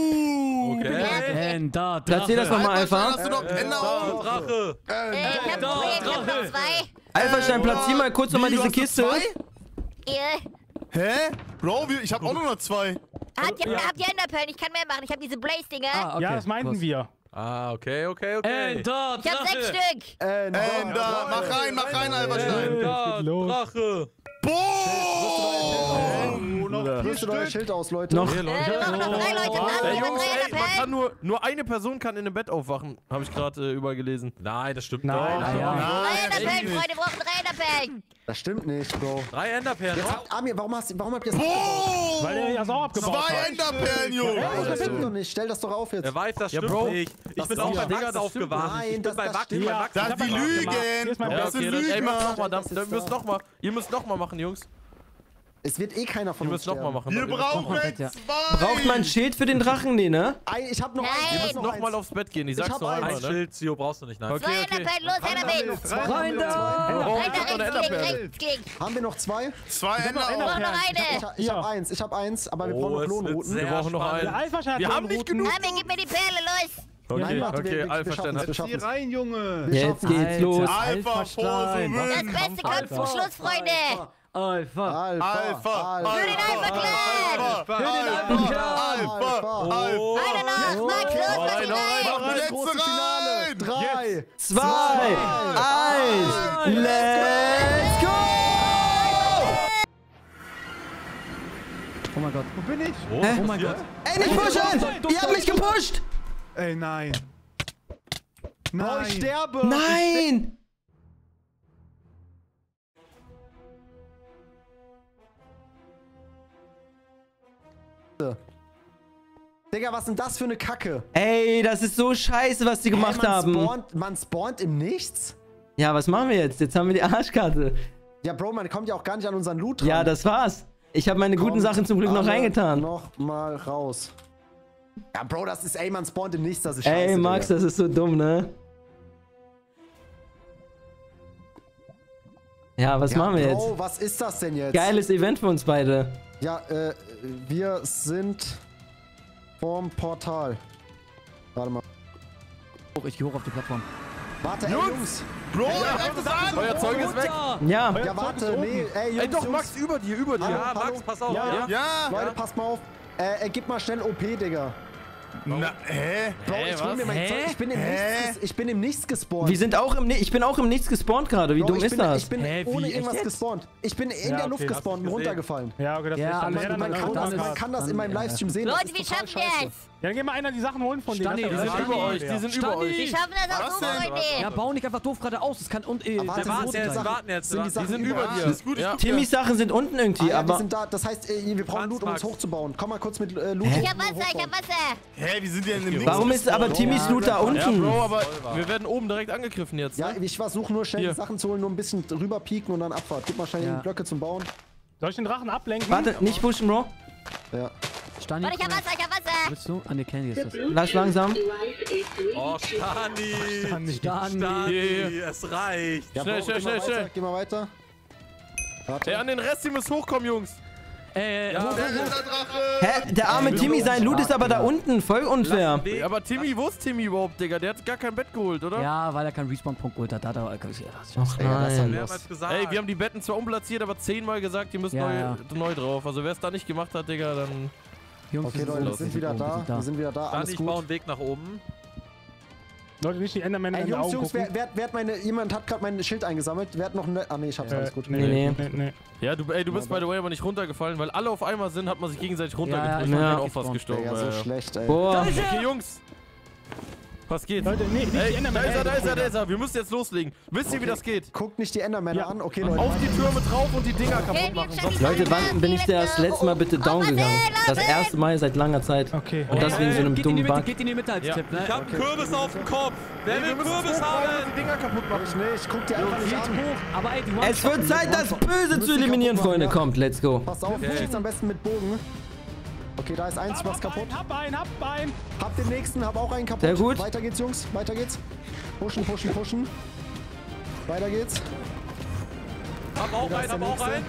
Speaker 2: Okay.
Speaker 9: Ender,
Speaker 1: Platzier das
Speaker 9: Drache.
Speaker 1: nochmal, Alpha.
Speaker 4: Hast du noch Enderaugen?
Speaker 2: Drache.
Speaker 5: Ich hab noch zwei.
Speaker 1: Alpha-Schein, platzier mal kurz nochmal
Speaker 4: Wie,
Speaker 1: diese
Speaker 4: du hast
Speaker 1: Kiste.
Speaker 4: nur zwei?
Speaker 5: Ihr
Speaker 4: Hä? Bro, ich hab auch nur noch 2.
Speaker 5: habt ihr Enderperlen? Ich kann mehr machen. Ich hab diese Blaze-Dinger.
Speaker 9: Ah, okay.
Speaker 3: Ja, das meinten
Speaker 9: Kuss.
Speaker 3: wir.
Speaker 2: Ah, okay.
Speaker 9: Ender,
Speaker 5: Ich hab 6
Speaker 9: Drache.
Speaker 5: Stück.
Speaker 4: Ender, mach rein, Alberstein.
Speaker 2: Ender,
Speaker 3: geht los.
Speaker 2: Drache.
Speaker 7: Oh, noch 4
Speaker 6: Rüstet euer
Speaker 7: Stück.
Speaker 6: Schild aus, Leute.
Speaker 1: Noch.
Speaker 5: Wir machen noch 3 Leute. Machen
Speaker 8: Ey,
Speaker 5: wir noch
Speaker 8: Jungs,
Speaker 5: 3
Speaker 8: ey, man kann
Speaker 5: Enderperlen.
Speaker 8: nur eine Person kann in einem Bett aufwachen. Habe ich gerade überall gelesen.
Speaker 2: Nein, das stimmt
Speaker 3: Nein,
Speaker 2: nicht.
Speaker 3: ja.
Speaker 5: 3
Speaker 4: echt
Speaker 5: Enderperlen,
Speaker 4: nicht.
Speaker 5: Freunde. Wir brauchen 3 Enderperlen.
Speaker 6: Das stimmt nicht, Bro.
Speaker 2: 3 Enderperlen.
Speaker 6: Jetzt habt Amir, warum habt ihr das
Speaker 3: Weil er ja sauer abgebaut hat.
Speaker 4: 2 Enderperlen, Junge.
Speaker 6: Das stimmt doch nicht. Stell das doch auf jetzt.
Speaker 2: Er weiß, das
Speaker 8: Ja,
Speaker 2: stimmt
Speaker 8: Bro.
Speaker 2: nicht. Ich
Speaker 6: Das
Speaker 2: bin
Speaker 6: ist
Speaker 2: auch
Speaker 6: ja-
Speaker 2: bei
Speaker 6: Digga,
Speaker 2: Wachs
Speaker 6: das
Speaker 2: aufgewacht.
Speaker 6: stimmt.
Speaker 2: Ich bin
Speaker 6: Nein,
Speaker 2: bei
Speaker 6: das
Speaker 2: Wachs.
Speaker 3: stimmt.
Speaker 2: Bei
Speaker 3: Ja.
Speaker 2: Wachs.
Speaker 4: Das ist die
Speaker 3: Hier
Speaker 4: Lügen.
Speaker 3: ist mein
Speaker 4: Das sind
Speaker 8: Ey,
Speaker 4: Lügen.
Speaker 8: macht nochmal,
Speaker 6: Das ist
Speaker 8: müsst
Speaker 6: so.
Speaker 8: nochmal. Ihr müsst nochmal machen, Jungs.
Speaker 6: Es wird eh keiner von
Speaker 8: Ihr
Speaker 6: uns
Speaker 8: müsst nochmal
Speaker 6: sterben.
Speaker 8: machen.
Speaker 4: Wir brauchen
Speaker 9: Ja.
Speaker 4: 2.
Speaker 1: Braucht man ein Schild für den Drachen? Nee, ne?
Speaker 6: Ich hab noch
Speaker 5: Nein.
Speaker 6: eins.
Speaker 5: Wir
Speaker 6: müssen
Speaker 8: Nochmal aufs Bett gehen. Ich
Speaker 6: Ich
Speaker 8: sag's
Speaker 6: hab
Speaker 8: noch
Speaker 6: eins.
Speaker 2: Ein
Speaker 8: einmal, ne?
Speaker 2: Schild, Zio, brauchst du nicht. Nein.
Speaker 8: Okay,
Speaker 5: 2
Speaker 8: okay.
Speaker 5: Enderperlen. Los, her damit.
Speaker 9: Freunde!
Speaker 5: Rechtsklick.
Speaker 6: Haben wir noch 2?
Speaker 4: 2
Speaker 5: Wir
Speaker 4: Enderaugen.
Speaker 5: brauchen noch eine.
Speaker 6: Ich hab eins, aber wir
Speaker 2: Oh,
Speaker 6: brauchen noch
Speaker 2: es wird
Speaker 6: Lohnrouten.
Speaker 2: sehr
Speaker 8: Wir brauchen noch
Speaker 2: spannend.
Speaker 8: einen.
Speaker 3: Der Alpha-Schein hat
Speaker 8: Wir haben nicht
Speaker 3: Lohnrouten.
Speaker 8: genug.
Speaker 5: Armin, gib mir die Perle, los.
Speaker 3: Okay,
Speaker 6: Alpha-Stein hat
Speaker 7: Zieh rein, Junge.
Speaker 1: Jetzt geht's los.
Speaker 4: Alpha-Stein.
Speaker 5: Das Beste kommt zum Schluss, Freunde.
Speaker 9: Alpha.
Speaker 5: Für den Alpha-Clan. Eine noch. Max, los, was ihr rein.
Speaker 6: Große Finale. 3,
Speaker 1: 2, 1, let's go!
Speaker 9: Oh mein Gott.
Speaker 7: Wo bin ich?
Speaker 9: Oh mein Gott.
Speaker 1: Ey, nicht pushen! Ihr habt mich gepusht!
Speaker 7: Ey, nein.
Speaker 6: Nein. Ich sterbe.
Speaker 1: Nein!
Speaker 6: Digga, was ist denn das für eine Kacke?
Speaker 1: Ey, das ist so scheiße, was die gemacht haben.
Speaker 6: Man spawnt im Nichts?
Speaker 1: Ja, was machen wir jetzt? Jetzt haben wir die Arschkarte.
Speaker 6: Ja, Bro, man kommt ja auch gar nicht an unseren Loot ran.
Speaker 1: Ja, das war's. Ich habe meine guten Sachen zum Glück noch reingetan.
Speaker 6: Noch mal raus. Ja, Bro, das ist, ey, man spawnt im Nichts, das ist scheiße.
Speaker 1: Ey, Max,
Speaker 6: Digga.
Speaker 1: das ist so dumm, ne? Ja, was machen wir jetzt?
Speaker 6: Bro, was ist das denn jetzt?
Speaker 1: Geiles Event für uns beide.
Speaker 6: Ja, wir sind vorm Portal. Warte mal.
Speaker 9: Ich geh hoch auf die Plattform.
Speaker 6: Warte, ey, Jungs.
Speaker 4: Bro, greif das an.
Speaker 2: Euer Zeug ist weg.
Speaker 1: Ja.
Speaker 6: Ja, warte, nee, ey, Jungs,
Speaker 2: Ey, doch,
Speaker 6: Jungs.
Speaker 2: Max, über dir.
Speaker 6: Ja,
Speaker 2: Max, pass auf.
Speaker 6: Ja.
Speaker 4: Ja.
Speaker 6: Leute, passt mal auf. Gib mal schnell OP, Digga.
Speaker 4: Na, hä?
Speaker 6: Bro, ich hol mir mein Zeug. Ich bin im Nichts gespawnt.
Speaker 1: Wir sind auch ich bin auch im Nichts gespawnt gerade. Wie
Speaker 6: Bro,
Speaker 1: dumm
Speaker 6: ich
Speaker 1: ist
Speaker 6: bin,
Speaker 1: das?
Speaker 6: Ich bin ohne irgendwas gespawnt. Ich bin in der Luft gespawnt und runtergefallen.
Speaker 3: Ja, okay, das
Speaker 9: Ja,
Speaker 3: ist
Speaker 9: aber
Speaker 6: Man kann das in meinem Livestream sehen.
Speaker 5: Leute,
Speaker 6: das
Speaker 5: wir
Speaker 6: ist total
Speaker 5: schaffen
Speaker 6: scheiße.
Speaker 5: das.
Speaker 3: Ja, dann geh mal einer die Sachen holen von denen.
Speaker 9: Stani,
Speaker 3: Das
Speaker 9: die
Speaker 3: ist
Speaker 9: sind
Speaker 3: ja
Speaker 9: über
Speaker 3: geil,
Speaker 9: euch,
Speaker 3: ja.
Speaker 9: die sind über euch.
Speaker 5: Wir schaffen das auch so, Freunde.
Speaker 9: Ja, bau nicht einfach doof geradeaus. Das kann und
Speaker 6: Warte,
Speaker 9: der
Speaker 6: wo
Speaker 9: rote
Speaker 6: die
Speaker 9: sein.
Speaker 2: warten jetzt.
Speaker 6: Sind die
Speaker 2: Die
Speaker 6: Sachen
Speaker 2: sind über dir.
Speaker 4: Ist gut, ist gut.
Speaker 1: Timmys Sachen sind unten irgendwie,
Speaker 6: Ja, wir
Speaker 1: aber...
Speaker 6: sind da. Das heißt, wir brauchen Loot, um uns
Speaker 2: Max.
Speaker 6: hochzubauen. Komm mal kurz mit Loot.
Speaker 5: Ich hab Wasser, ich hab Wasser.
Speaker 4: Hä, wie sind die denn im Nichts?
Speaker 1: Warum ist aber Timmys Loot da unten?
Speaker 8: Bro, aber wir werden oben direkt angegriffen jetzt.
Speaker 6: Ja, ich versuche nur schnell
Speaker 8: Hier.
Speaker 6: die Sachen zu holen, nur ein bisschen rüber pieken und dann Abfahrt. Gib mal schnell
Speaker 9: Ja.
Speaker 6: die Blöcke zum Bauen.
Speaker 3: Soll ich den Drachen ablenken?
Speaker 1: Warte, nicht pushen, Bro.
Speaker 6: Ja.
Speaker 9: Stani,
Speaker 5: Warte, ich hab Wasser, ich hab Wasser.
Speaker 9: willst du? Ah, ne, Candy ist das.
Speaker 1: Lass langsam.
Speaker 2: Oh, Stani.
Speaker 9: Stani.
Speaker 2: Es reicht.
Speaker 6: Ja,
Speaker 8: Schnell,
Speaker 6: Bro,
Speaker 8: schnell.
Speaker 6: Geh mal weiter. Warte.
Speaker 8: Ey, an den Rest, die müssen hochkommen, Jungs.
Speaker 1: Hä? Der arme Timmy, sein Loot ist aber da unten. Voll unfair.
Speaker 8: Aber Timmy, wo ist Timmy überhaupt, Digga? Der hat gar kein Bett geholt, oder?
Speaker 9: Ja, weil er keinen Respawn-Punkt geholt hat. Da hat er...
Speaker 1: Ach
Speaker 6: das ist
Speaker 1: nein.
Speaker 2: Mehrmals gesagt.
Speaker 8: Ey, wir haben die Betten zwar umplatziert, aber 10-mal gesagt, die müssen
Speaker 9: Ja,
Speaker 8: neu drauf. Also wer es da nicht gemacht hat, Digga, dann...
Speaker 9: Jungs,
Speaker 6: Okay,
Speaker 9: wir
Speaker 6: Leute, wir
Speaker 9: los,
Speaker 6: sind wieder
Speaker 9: oben,
Speaker 6: da. Wir sind wieder da.
Speaker 2: Stani,
Speaker 6: Alles
Speaker 2: ich baue
Speaker 6: gut.
Speaker 2: einen Weg nach oben.
Speaker 3: Leute, nicht die Endermänner
Speaker 6: Ey,
Speaker 3: in die Augen
Speaker 6: Jungs,
Speaker 3: gucken.
Speaker 6: wer hat jemand hat gerade mein Schild eingesammelt. Wer hat noch ein... Ah, nee, ich hab's, alles gut.
Speaker 1: Nee.
Speaker 8: Ja, du bist by the way aber nicht runtergefallen, weil alle auf einmal sind, hat man sich gegenseitig runtergedrückt
Speaker 9: ja,
Speaker 8: und
Speaker 1: ja.
Speaker 8: dann auch fast gestorben.
Speaker 6: Digga, so schlecht, ey.
Speaker 1: Boah.
Speaker 8: Okay, Jungs. Was geht?
Speaker 3: Leute, nee, nicht die
Speaker 8: Ey,
Speaker 3: Endermänner.
Speaker 8: da ist er. Wir müssen jetzt loslegen. Wisst ihr, wie das geht?
Speaker 6: Guckt nicht die Endermänner
Speaker 3: Ja.
Speaker 6: an. Okay, Leute.
Speaker 8: Auf die Türme drauf und die Dinger
Speaker 5: Okay,
Speaker 8: kaputt machen.
Speaker 5: wir haben
Speaker 1: Leute, wann bin ich das letzte Mal bitte down gegangen? Das erste Mal seit langer Zeit.
Speaker 3: Okay.
Speaker 1: Und das wegen so einem
Speaker 9: geht in die
Speaker 1: dummen
Speaker 9: Mitte,
Speaker 1: Bug.
Speaker 9: geht in die Mitte als Tipp, ne?
Speaker 2: Ich hab einen Kürbis auf dem Kopf. Wer will Kürbis haben?
Speaker 8: Die Dinger kaputt machen.
Speaker 6: Ich nicht, guck dir einfach nicht an.
Speaker 9: Aber ey, die
Speaker 1: Es wird Zeit, das Böse zu eliminieren, Freunde. Kommt, let's go.
Speaker 6: Passt auf, schießt am besten mit Bogen. Okay, da ist eins, was kaputt.
Speaker 3: Hab einen.
Speaker 6: Hab den nächsten, hab auch einen kaputt.
Speaker 1: Sehr gut.
Speaker 6: Weiter geht's, Jungs, weiter geht's. Pushen. Weiter geht's.
Speaker 2: Hab auch einen.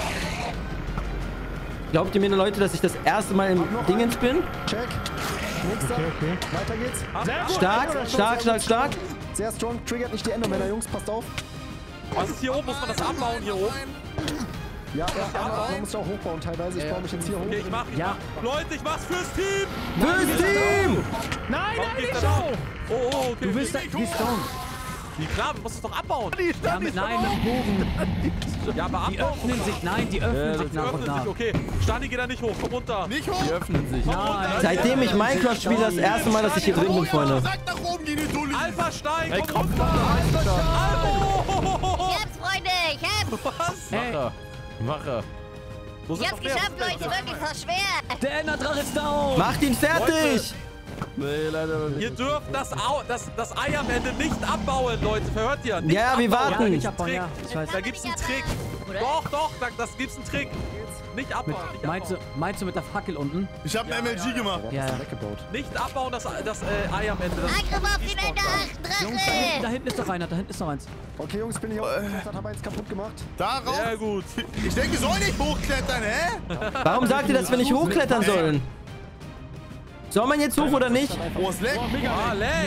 Speaker 1: Glaubt ihr mir, Leute, dass ich das erste Mal im Dingens bin?
Speaker 6: Check. Nächster.
Speaker 3: Okay.
Speaker 6: Weiter geht's.
Speaker 1: Stark.
Speaker 6: Sehr strong. Triggert nicht die Endermänner, Jungs. Passt auf.
Speaker 2: Was ist hier oben? Muss man das abbauen hier oben?
Speaker 6: Ja, man muss auch hochbauen teilweise. Ich baue mich jetzt hier hoch.
Speaker 2: Okay, ich mach. Leute, ich mach's fürs Team.
Speaker 1: Fürs Team!
Speaker 3: Nein,
Speaker 2: Geht's
Speaker 3: nicht
Speaker 2: da
Speaker 3: so!
Speaker 2: down? Oh, okay.
Speaker 9: Du willst da... Wie ist down?
Speaker 2: Wie klar, wir müssen es doch abbauen.
Speaker 9: Ja, mit dem Bogen.
Speaker 2: Ja, aber
Speaker 9: Die
Speaker 2: abbauen.
Speaker 9: öffnen sich, nein, die öffnen sich
Speaker 2: Die
Speaker 9: nach und
Speaker 2: öffnen
Speaker 9: nach.
Speaker 2: sich. Okay, Stani, geh da nicht hoch. Komm runter.
Speaker 4: Nicht hoch!
Speaker 8: Die öffnen sich.
Speaker 9: Nein.
Speaker 1: Seitdem ich Minecraft spiele, das erste Mal, dass ich hier drin bin, Freunde.
Speaker 4: Sag nach oben, geh nicht Dulli!
Speaker 2: Alpha Stein,
Speaker 8: Ey,
Speaker 2: komm
Speaker 8: komm,
Speaker 2: runter.
Speaker 5: Ich hab's, Freunde, ich hab's.
Speaker 2: Was?
Speaker 8: Macher.
Speaker 2: Wo
Speaker 5: Ich
Speaker 2: sind
Speaker 5: hab's
Speaker 2: noch mehr?
Speaker 5: geschafft, Leute, wirklich, voll schwer.
Speaker 9: Der Enderdrache ist down.
Speaker 1: Macht ihn fertig!
Speaker 8: Nee, leider
Speaker 2: Ihr dürft das Ei am Ende nicht abbauen, Leute. Verhört ihr? Nicht
Speaker 1: Ja, wir
Speaker 2: abbauen.
Speaker 1: warten.
Speaker 9: Ich hab ja, ich weiß.
Speaker 2: Da gibt's einen Trick.
Speaker 5: Oder?
Speaker 2: Doch, das gibt's einen Trick. Nicht abbauen. Nicht abbauen.
Speaker 9: Meinst du mit der Fackel unten?
Speaker 4: Ich hab ein MLG gemacht.
Speaker 9: Ja.
Speaker 6: Weggebaut.
Speaker 2: Nicht abbauen, das Ei am Ende. Das
Speaker 5: Angriff auf den Enderdrache.
Speaker 9: Da hinten ist noch einer, da hinten ist noch eins.
Speaker 6: Okay, Jungs, bin ich hochgeklettert, hab eins kaputt gemacht.
Speaker 4: Darauf.
Speaker 2: sehr gut.
Speaker 4: Ich denke, soll nicht hochklettern, hä?
Speaker 1: Warum sagt ihr, dass wir nicht hochklettern sollen? Soll man jetzt hoch oder nicht?
Speaker 4: Oh, es leckt.
Speaker 2: Ah, leck!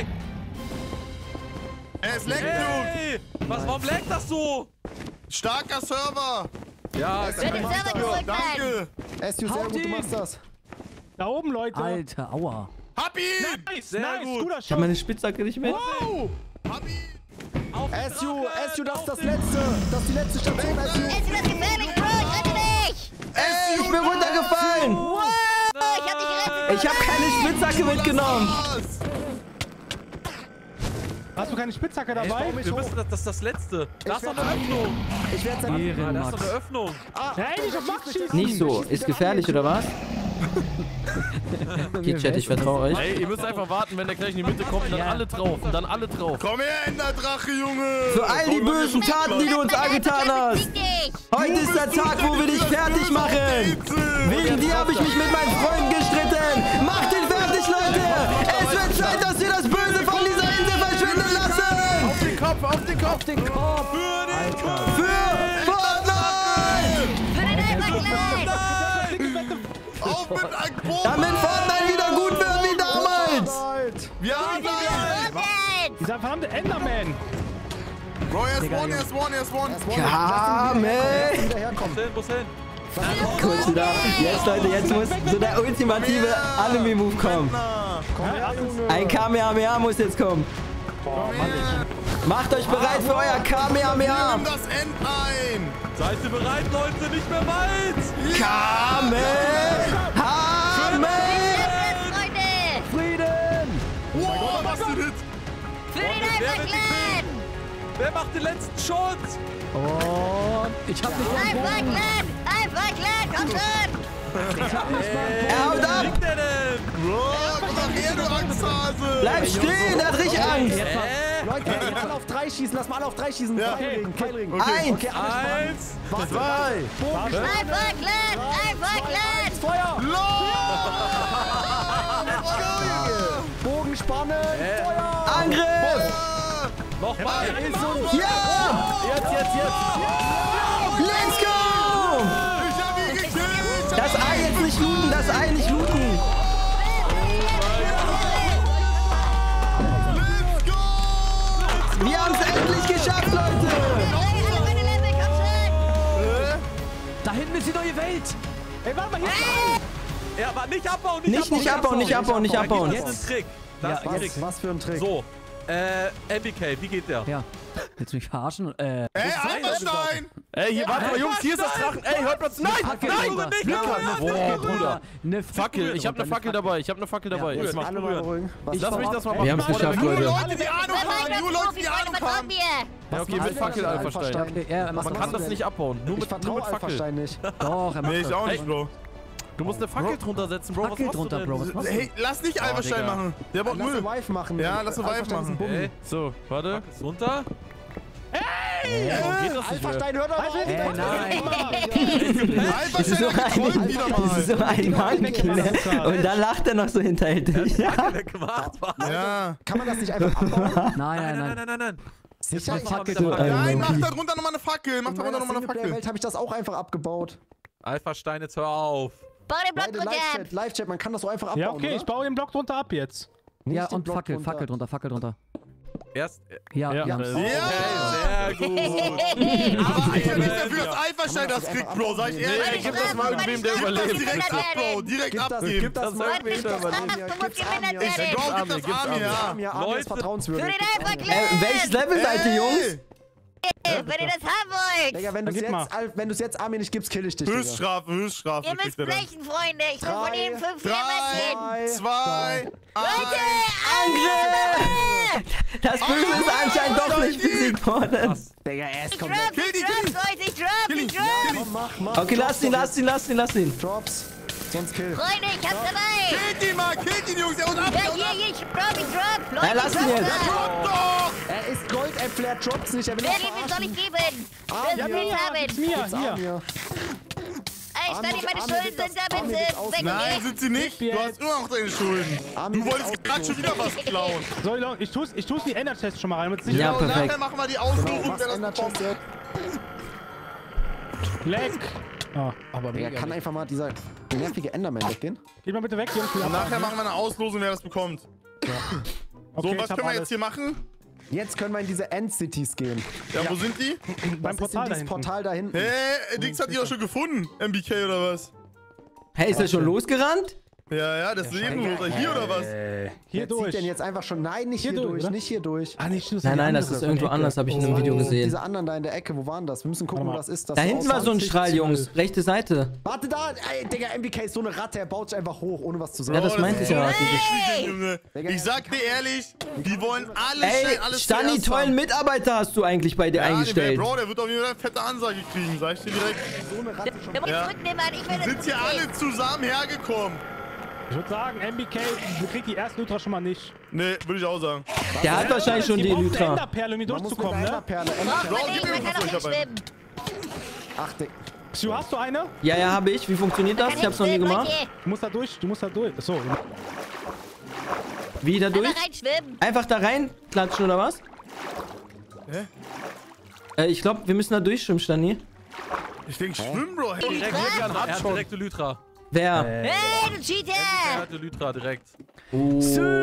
Speaker 4: Es leckt, Dude.
Speaker 2: Hey! Warum leckt das so?
Speaker 4: Starker Server.
Speaker 2: Ja,
Speaker 5: Wird den Server zurücknehmen.
Speaker 4: Danke.
Speaker 6: SU, sehr gut, du machst das.
Speaker 3: Da oben, Leute.
Speaker 9: Alter, aua.
Speaker 4: Hab ihn.
Speaker 3: Nice,
Speaker 2: Sehr
Speaker 3: nice,
Speaker 2: gut.
Speaker 3: guter
Speaker 1: Ich habe meine Spitzhacke nicht mit.
Speaker 3: Wow.
Speaker 4: Hab ihn.
Speaker 2: auf den
Speaker 6: SU,
Speaker 2: Drachen,
Speaker 6: das
Speaker 2: auf
Speaker 6: ist das
Speaker 2: den-
Speaker 6: letzte. Das ist die letzte Station, SU.
Speaker 5: Es ist gefährlich, Bro. Ich rette dich.
Speaker 1: Ey, ich bin runtergefallen.
Speaker 5: Wow. Ich hab dich gerettet.
Speaker 1: Ich habe keine Spitzhacke mitgenommen.
Speaker 4: Was?
Speaker 3: Hast du keine Spitzhacke dabei?
Speaker 2: Wir müssen, das ist das Letzte. Da ist doch eine Öffnung.
Speaker 6: Ich werde sein.
Speaker 2: Da ist
Speaker 9: Ehrenmax.
Speaker 2: doch eine Öffnung.
Speaker 3: Nein, ich hab Max schießen.
Speaker 1: Nicht so. Ist gefährlich, oder was? Okay, Chat, ich vertraue euch.
Speaker 7: Ey, ihr müsst einfach warten, wenn der gleich in die Mitte kommt und dann alle drauf. Und dann alle drauf.
Speaker 4: Komm her, Enderdrache, Junge.
Speaker 1: Für all die bösen Taten, die du uns angetan hast.
Speaker 5: Besieg dich.
Speaker 1: Heute ist der Tag, wo wir dich fertig machen. Wegen dir habe ich mich mit meinen Freunden gestritten. Macht ihn fertig, Leute. Es wird Zeit, dass wir das Böse von dieser Insel verschwinden lassen.
Speaker 7: Auf den Kopf, auf den Kopf.
Speaker 6: Auf den Kopf.
Speaker 1: Für Fortnite.
Speaker 5: Für den Elferkleid.
Speaker 4: Auf mit Akbro.
Speaker 1: Damit Fortnite wieder gut wird wie damals.
Speaker 4: Wir haben ihn.
Speaker 5: Fortnite.
Speaker 3: Dieser verdammte Enderman.
Speaker 4: Bro, er ist one.
Speaker 1: Kamel.
Speaker 6: Wieder herkommen.
Speaker 2: Muss hin.
Speaker 1: Kurz wieder. Jetzt, Leute, jetzt muss so der ultimative Anime-Move kommen. Ein Kamehameha muss jetzt kommen. Macht euch bereit für euer Kamehameha.
Speaker 4: Nimm das End ein.
Speaker 2: Seid ihr bereit, Leute? Nicht mehr weit.
Speaker 1: Kamehameha.
Speaker 5: Freunde.
Speaker 6: Frieden.
Speaker 4: Wow, was du das?
Speaker 5: Für den Elferkleid.
Speaker 2: Wer macht den letzten Shot?
Speaker 6: Und ich hab nicht
Speaker 5: Elferkleid. Komm schon.
Speaker 1: Er haut ab.
Speaker 2: Liegt der denn?
Speaker 4: Bro, komm mal her, du Angsthase.
Speaker 1: Bleib stehen, er hat richtig Angst.
Speaker 6: Leute, lass mal alle auf 3 schießen. Lass mal alle auf 3 schießen.
Speaker 4: Ja.
Speaker 6: Keilring.
Speaker 1: Eins.
Speaker 6: Okay, alle
Speaker 2: Eins.
Speaker 6: Warte.
Speaker 7: 2.
Speaker 5: Elferkleid.
Speaker 6: Feuer.
Speaker 4: LOL.
Speaker 6: Bogen spannen. Feuer.
Speaker 1: Angriff.
Speaker 2: Nochmal.
Speaker 1: Ja.
Speaker 7: Jetzt.
Speaker 1: Let's go.
Speaker 4: Ich hab ihn gekillt.
Speaker 1: Das Ei jetzt nicht looten, das Ei nicht looten.
Speaker 4: Let's go.
Speaker 1: Wir haben es endlich geschafft, Leute.
Speaker 9: Da hinten ist die neue Welt.
Speaker 3: Ey, warte mal hier.
Speaker 2: Ja, aber nicht abbauen,
Speaker 1: Nicht abbauen.
Speaker 2: Jetzt ein Trick. Das ist ein Trick.
Speaker 6: Was für ein Trick.
Speaker 2: So. MBK, wie geht der?
Speaker 9: Ja. Willst du mich verarschen?
Speaker 4: Ey, Alberstein.
Speaker 7: Ey, hier, warte mal, Jungs, hier ist das Drachen. Ey, hört mal zu. Nein,
Speaker 9: Bruder.
Speaker 7: Bruder.
Speaker 9: Eine
Speaker 7: Fackel, ich hab eine Fackel dabei. Lass
Speaker 6: Alle mal beruhigen.
Speaker 7: mich das mal machen.
Speaker 1: Wir haben es geschafft,
Speaker 4: Nur
Speaker 1: Leute.
Speaker 4: Leute, die Ahnung haben. Nur Leute, die Ahnung haben.
Speaker 7: Ja, okay, mit Fackel Alpha-Stein.
Speaker 9: Okay, ja,
Speaker 7: Man kann das nicht abbauen. Nur
Speaker 6: Ich
Speaker 7: mit
Speaker 6: vertraue
Speaker 7: Fackel.
Speaker 6: Alpha-Stein nicht.
Speaker 9: Doch, er macht
Speaker 4: Nee, ich
Speaker 9: das.
Speaker 4: auch nicht, Bro.
Speaker 7: Du musst eine Fackel drunter setzen, Bro.
Speaker 9: Fackel
Speaker 7: Was machst
Speaker 9: drunter,
Speaker 7: du
Speaker 9: Bro.
Speaker 7: denn?
Speaker 9: Was machst du?
Speaker 4: Hey, lass nicht Alberstein
Speaker 7: Digga.
Speaker 4: machen. Der baut
Speaker 6: Lass
Speaker 4: null.
Speaker 6: eine Wife machen.
Speaker 4: Ja, lass eine Wife
Speaker 6: Alpha-Stein ist ein
Speaker 4: machen.
Speaker 6: Bummel.
Speaker 2: Ey,
Speaker 7: So, warte.
Speaker 2: ist runter.
Speaker 7: Warum geht das nicht mehr?
Speaker 6: Alpha-Stein, hör doch auf.
Speaker 9: Nein.
Speaker 4: Alberstein hat getrollt wieder
Speaker 1: Das ist
Speaker 4: mal.
Speaker 1: so ein Monkey, ne? Und dann lacht er noch so hinterhältig. Ja.
Speaker 2: Weggemacht.
Speaker 4: Ja.
Speaker 6: Kann man das nicht einfach abbauen?
Speaker 2: Nein.
Speaker 6: Sicher, ich hab
Speaker 1: So ein
Speaker 4: Nein, mach
Speaker 1: Monkey.
Speaker 4: da drunter nochmal eine Fackel. Mach da drunter nochmal eine Fackel.
Speaker 6: Welt habe ich das auch einfach abgebaut.
Speaker 2: Alpha-Stein, jetzt hör auf.
Speaker 5: Bau den Block
Speaker 6: Leute,
Speaker 5: drunter.
Speaker 6: Live-Chat, man kann das so einfach abbauen,
Speaker 3: Ja, okay, ich
Speaker 6: oder?
Speaker 3: baue den Block drunter ab jetzt.
Speaker 9: Ja,
Speaker 6: Nicht den
Speaker 9: und
Speaker 6: Block
Speaker 9: Fackel
Speaker 6: drunter.
Speaker 9: drunter.
Speaker 2: Erst.
Speaker 9: Ja,
Speaker 7: Ja,
Speaker 9: ja.
Speaker 7: das-
Speaker 4: Ja.
Speaker 2: Sehr gut.
Speaker 4: Aber ich bin nicht dafür, dass Alberstein das kriegt, Bro. Sag ich ehrlich.
Speaker 7: Ey, gib das mal irgendwem, der
Speaker 4: Gib das
Speaker 7: überlebt.
Speaker 4: direkt ab, Bro. Direkt
Speaker 6: Gib
Speaker 4: abgeben.
Speaker 6: das mal irgendwem, der überlebt. Gib's Amir.
Speaker 4: Ey, Bro, gib das Army, ja.
Speaker 6: Amir ist
Speaker 2: Leute.
Speaker 5: Für
Speaker 6: vertrauenswürdig.
Speaker 5: den
Speaker 6: Gib's Amir.
Speaker 5: Elferkleid.
Speaker 1: Welches Level seid ihr, Jungs?
Speaker 5: Wenn ihr das haben wollt.
Speaker 6: Digga, wenn du es jetzt Amir nicht gibst, kill ich dich, Digga.
Speaker 4: Höchststrafe.
Speaker 5: Ihr müsst
Speaker 4: kriegt er dann.
Speaker 5: brechen, Freunde. Ich will von Ihnen 5
Speaker 4: 3,
Speaker 5: Mehrmals
Speaker 4: 2, 1.
Speaker 1: Angriff! Das Böse ist anscheinend doch nicht besiegt worden.
Speaker 6: Digga, er ist
Speaker 5: Ich
Speaker 6: komplett.
Speaker 5: drop, Leute, ich drop.
Speaker 6: Mach.
Speaker 1: Okay, lass ihn.
Speaker 6: Drops. Sonst kill.
Speaker 5: Freunde, ich hab's dabei.
Speaker 4: Killt ihn, Jungs. Er muss ab.
Speaker 5: Ja, hier, ich drop. Leute,
Speaker 1: Ja, lass ihn jetzt.
Speaker 4: Doch.
Speaker 6: Er ist Goldäpfel, er droppt nicht, er will
Speaker 5: Wer
Speaker 6: uns
Speaker 5: gibt es soll
Speaker 6: verarschen.
Speaker 5: ich geben? Das
Speaker 6: Ja,
Speaker 5: will ich haben.
Speaker 3: Gib's mir,
Speaker 6: Gib's
Speaker 3: hier.
Speaker 6: Amir.
Speaker 5: Ey, Stani, meine
Speaker 6: Amir
Speaker 5: Schulden
Speaker 6: gibt das-
Speaker 5: sind da
Speaker 6: Amir
Speaker 5: bitte
Speaker 6: gibt aus-
Speaker 5: weg.
Speaker 4: Nein, sind sie nicht. Du hast immer noch deine Schulden.
Speaker 6: Amir
Speaker 4: Du wolltest
Speaker 6: wird
Speaker 4: gerade schon wieder was klauen.
Speaker 3: So, Leute, ich tu's die Ender-Tests schon mal rein, damit es nicht
Speaker 1: Ja,
Speaker 4: Und
Speaker 1: perfekt.
Speaker 4: nachher machen wir die Auslosung,
Speaker 6: Was
Speaker 4: wer das
Speaker 6: ändert
Speaker 4: bekommt.
Speaker 6: jetzt?
Speaker 3: leck. Ah, aber
Speaker 6: Digga,
Speaker 3: mega.
Speaker 6: kann einfach mal dieser nervige Enderman weggehen?
Speaker 3: Geht mal bitte weg, Jungs.
Speaker 4: Und nachher machen wir eine Auslosung, wer das bekommt.
Speaker 3: Okay,
Speaker 4: So, was können wir jetzt hier machen?
Speaker 6: Jetzt können wir in diese End-Cities gehen.
Speaker 4: Ja, wo sind die?
Speaker 3: beim Portal da
Speaker 6: Portal da hinten.
Speaker 4: Hä? Dix hat die auch schon gefunden. MBK oder was?
Speaker 1: Hey, ist er schon losgerannt?
Speaker 4: Ja, deswegen. Oder hier oder was?
Speaker 3: Hier
Speaker 6: Wer
Speaker 3: durch.
Speaker 6: zieht denn jetzt einfach schon? Nein, nicht hier durch,
Speaker 3: oder?
Speaker 6: nicht hier durch.
Speaker 3: Ah, nicht
Speaker 1: Nein, das ist irgendwo anders, habe ich in einem Video gesehen.
Speaker 6: Diese anderen da in der Ecke, wo waren das? Wir müssen gucken, wo das ist. Das
Speaker 1: Da hinten war so ein Strahl, Jungs. Rechte Seite.
Speaker 6: Warte da! Ey, Digga, MBK ist so eine Ratte, er baut sich einfach hoch, ohne was zu sagen.
Speaker 1: Ja, das meinte ich ja.
Speaker 4: Junge. Ich sag dir ehrlich, die wollen alles
Speaker 1: Stani,
Speaker 4: zuerst
Speaker 1: tollen
Speaker 4: haben.
Speaker 1: Mitarbeiter hast du eigentlich bei dir eingestellt.
Speaker 4: Bro, der wird auf jeden Fall eine fette Ansage kriegen, sag ich dir direkt.
Speaker 6: So eine Ratte schon.
Speaker 5: Du musst zurücknehmen, Mann. Ich will das
Speaker 4: Sind hier alle zusammen hergekommen?
Speaker 3: Ich würde sagen, MBK, du kriegst die erste Lytra schon mal nicht.
Speaker 4: Nee, würde ich auch sagen.
Speaker 1: Der hat wahrscheinlich schon die
Speaker 3: Lytra.
Speaker 1: Lytra.
Speaker 3: Enderperle, um hier durchzukommen, ne?
Speaker 4: Bro, gib mir
Speaker 5: man kann
Speaker 4: was,
Speaker 5: auch
Speaker 4: ich hab einen.
Speaker 5: schwimmen.
Speaker 6: Ach,
Speaker 3: Xu, hast du eine?
Speaker 1: Ja, habe ich. Wie funktioniert das? Ich hab's noch nie gemacht.
Speaker 3: Du musst da durch, Achso.
Speaker 1: Wie da durch?
Speaker 5: Einfach reinschwimmen.
Speaker 1: Einfach da rein klatschen oder was? Ich glaube, wir müssen da durchschwimmen, Stani.
Speaker 4: Ich denk, schwimmen, Bro. Hey,
Speaker 8: Er hat direkte Lytra.
Speaker 1: Wer?
Speaker 5: Hey, du Cheater.
Speaker 8: Er hatte Lytra direkt.
Speaker 1: Oh.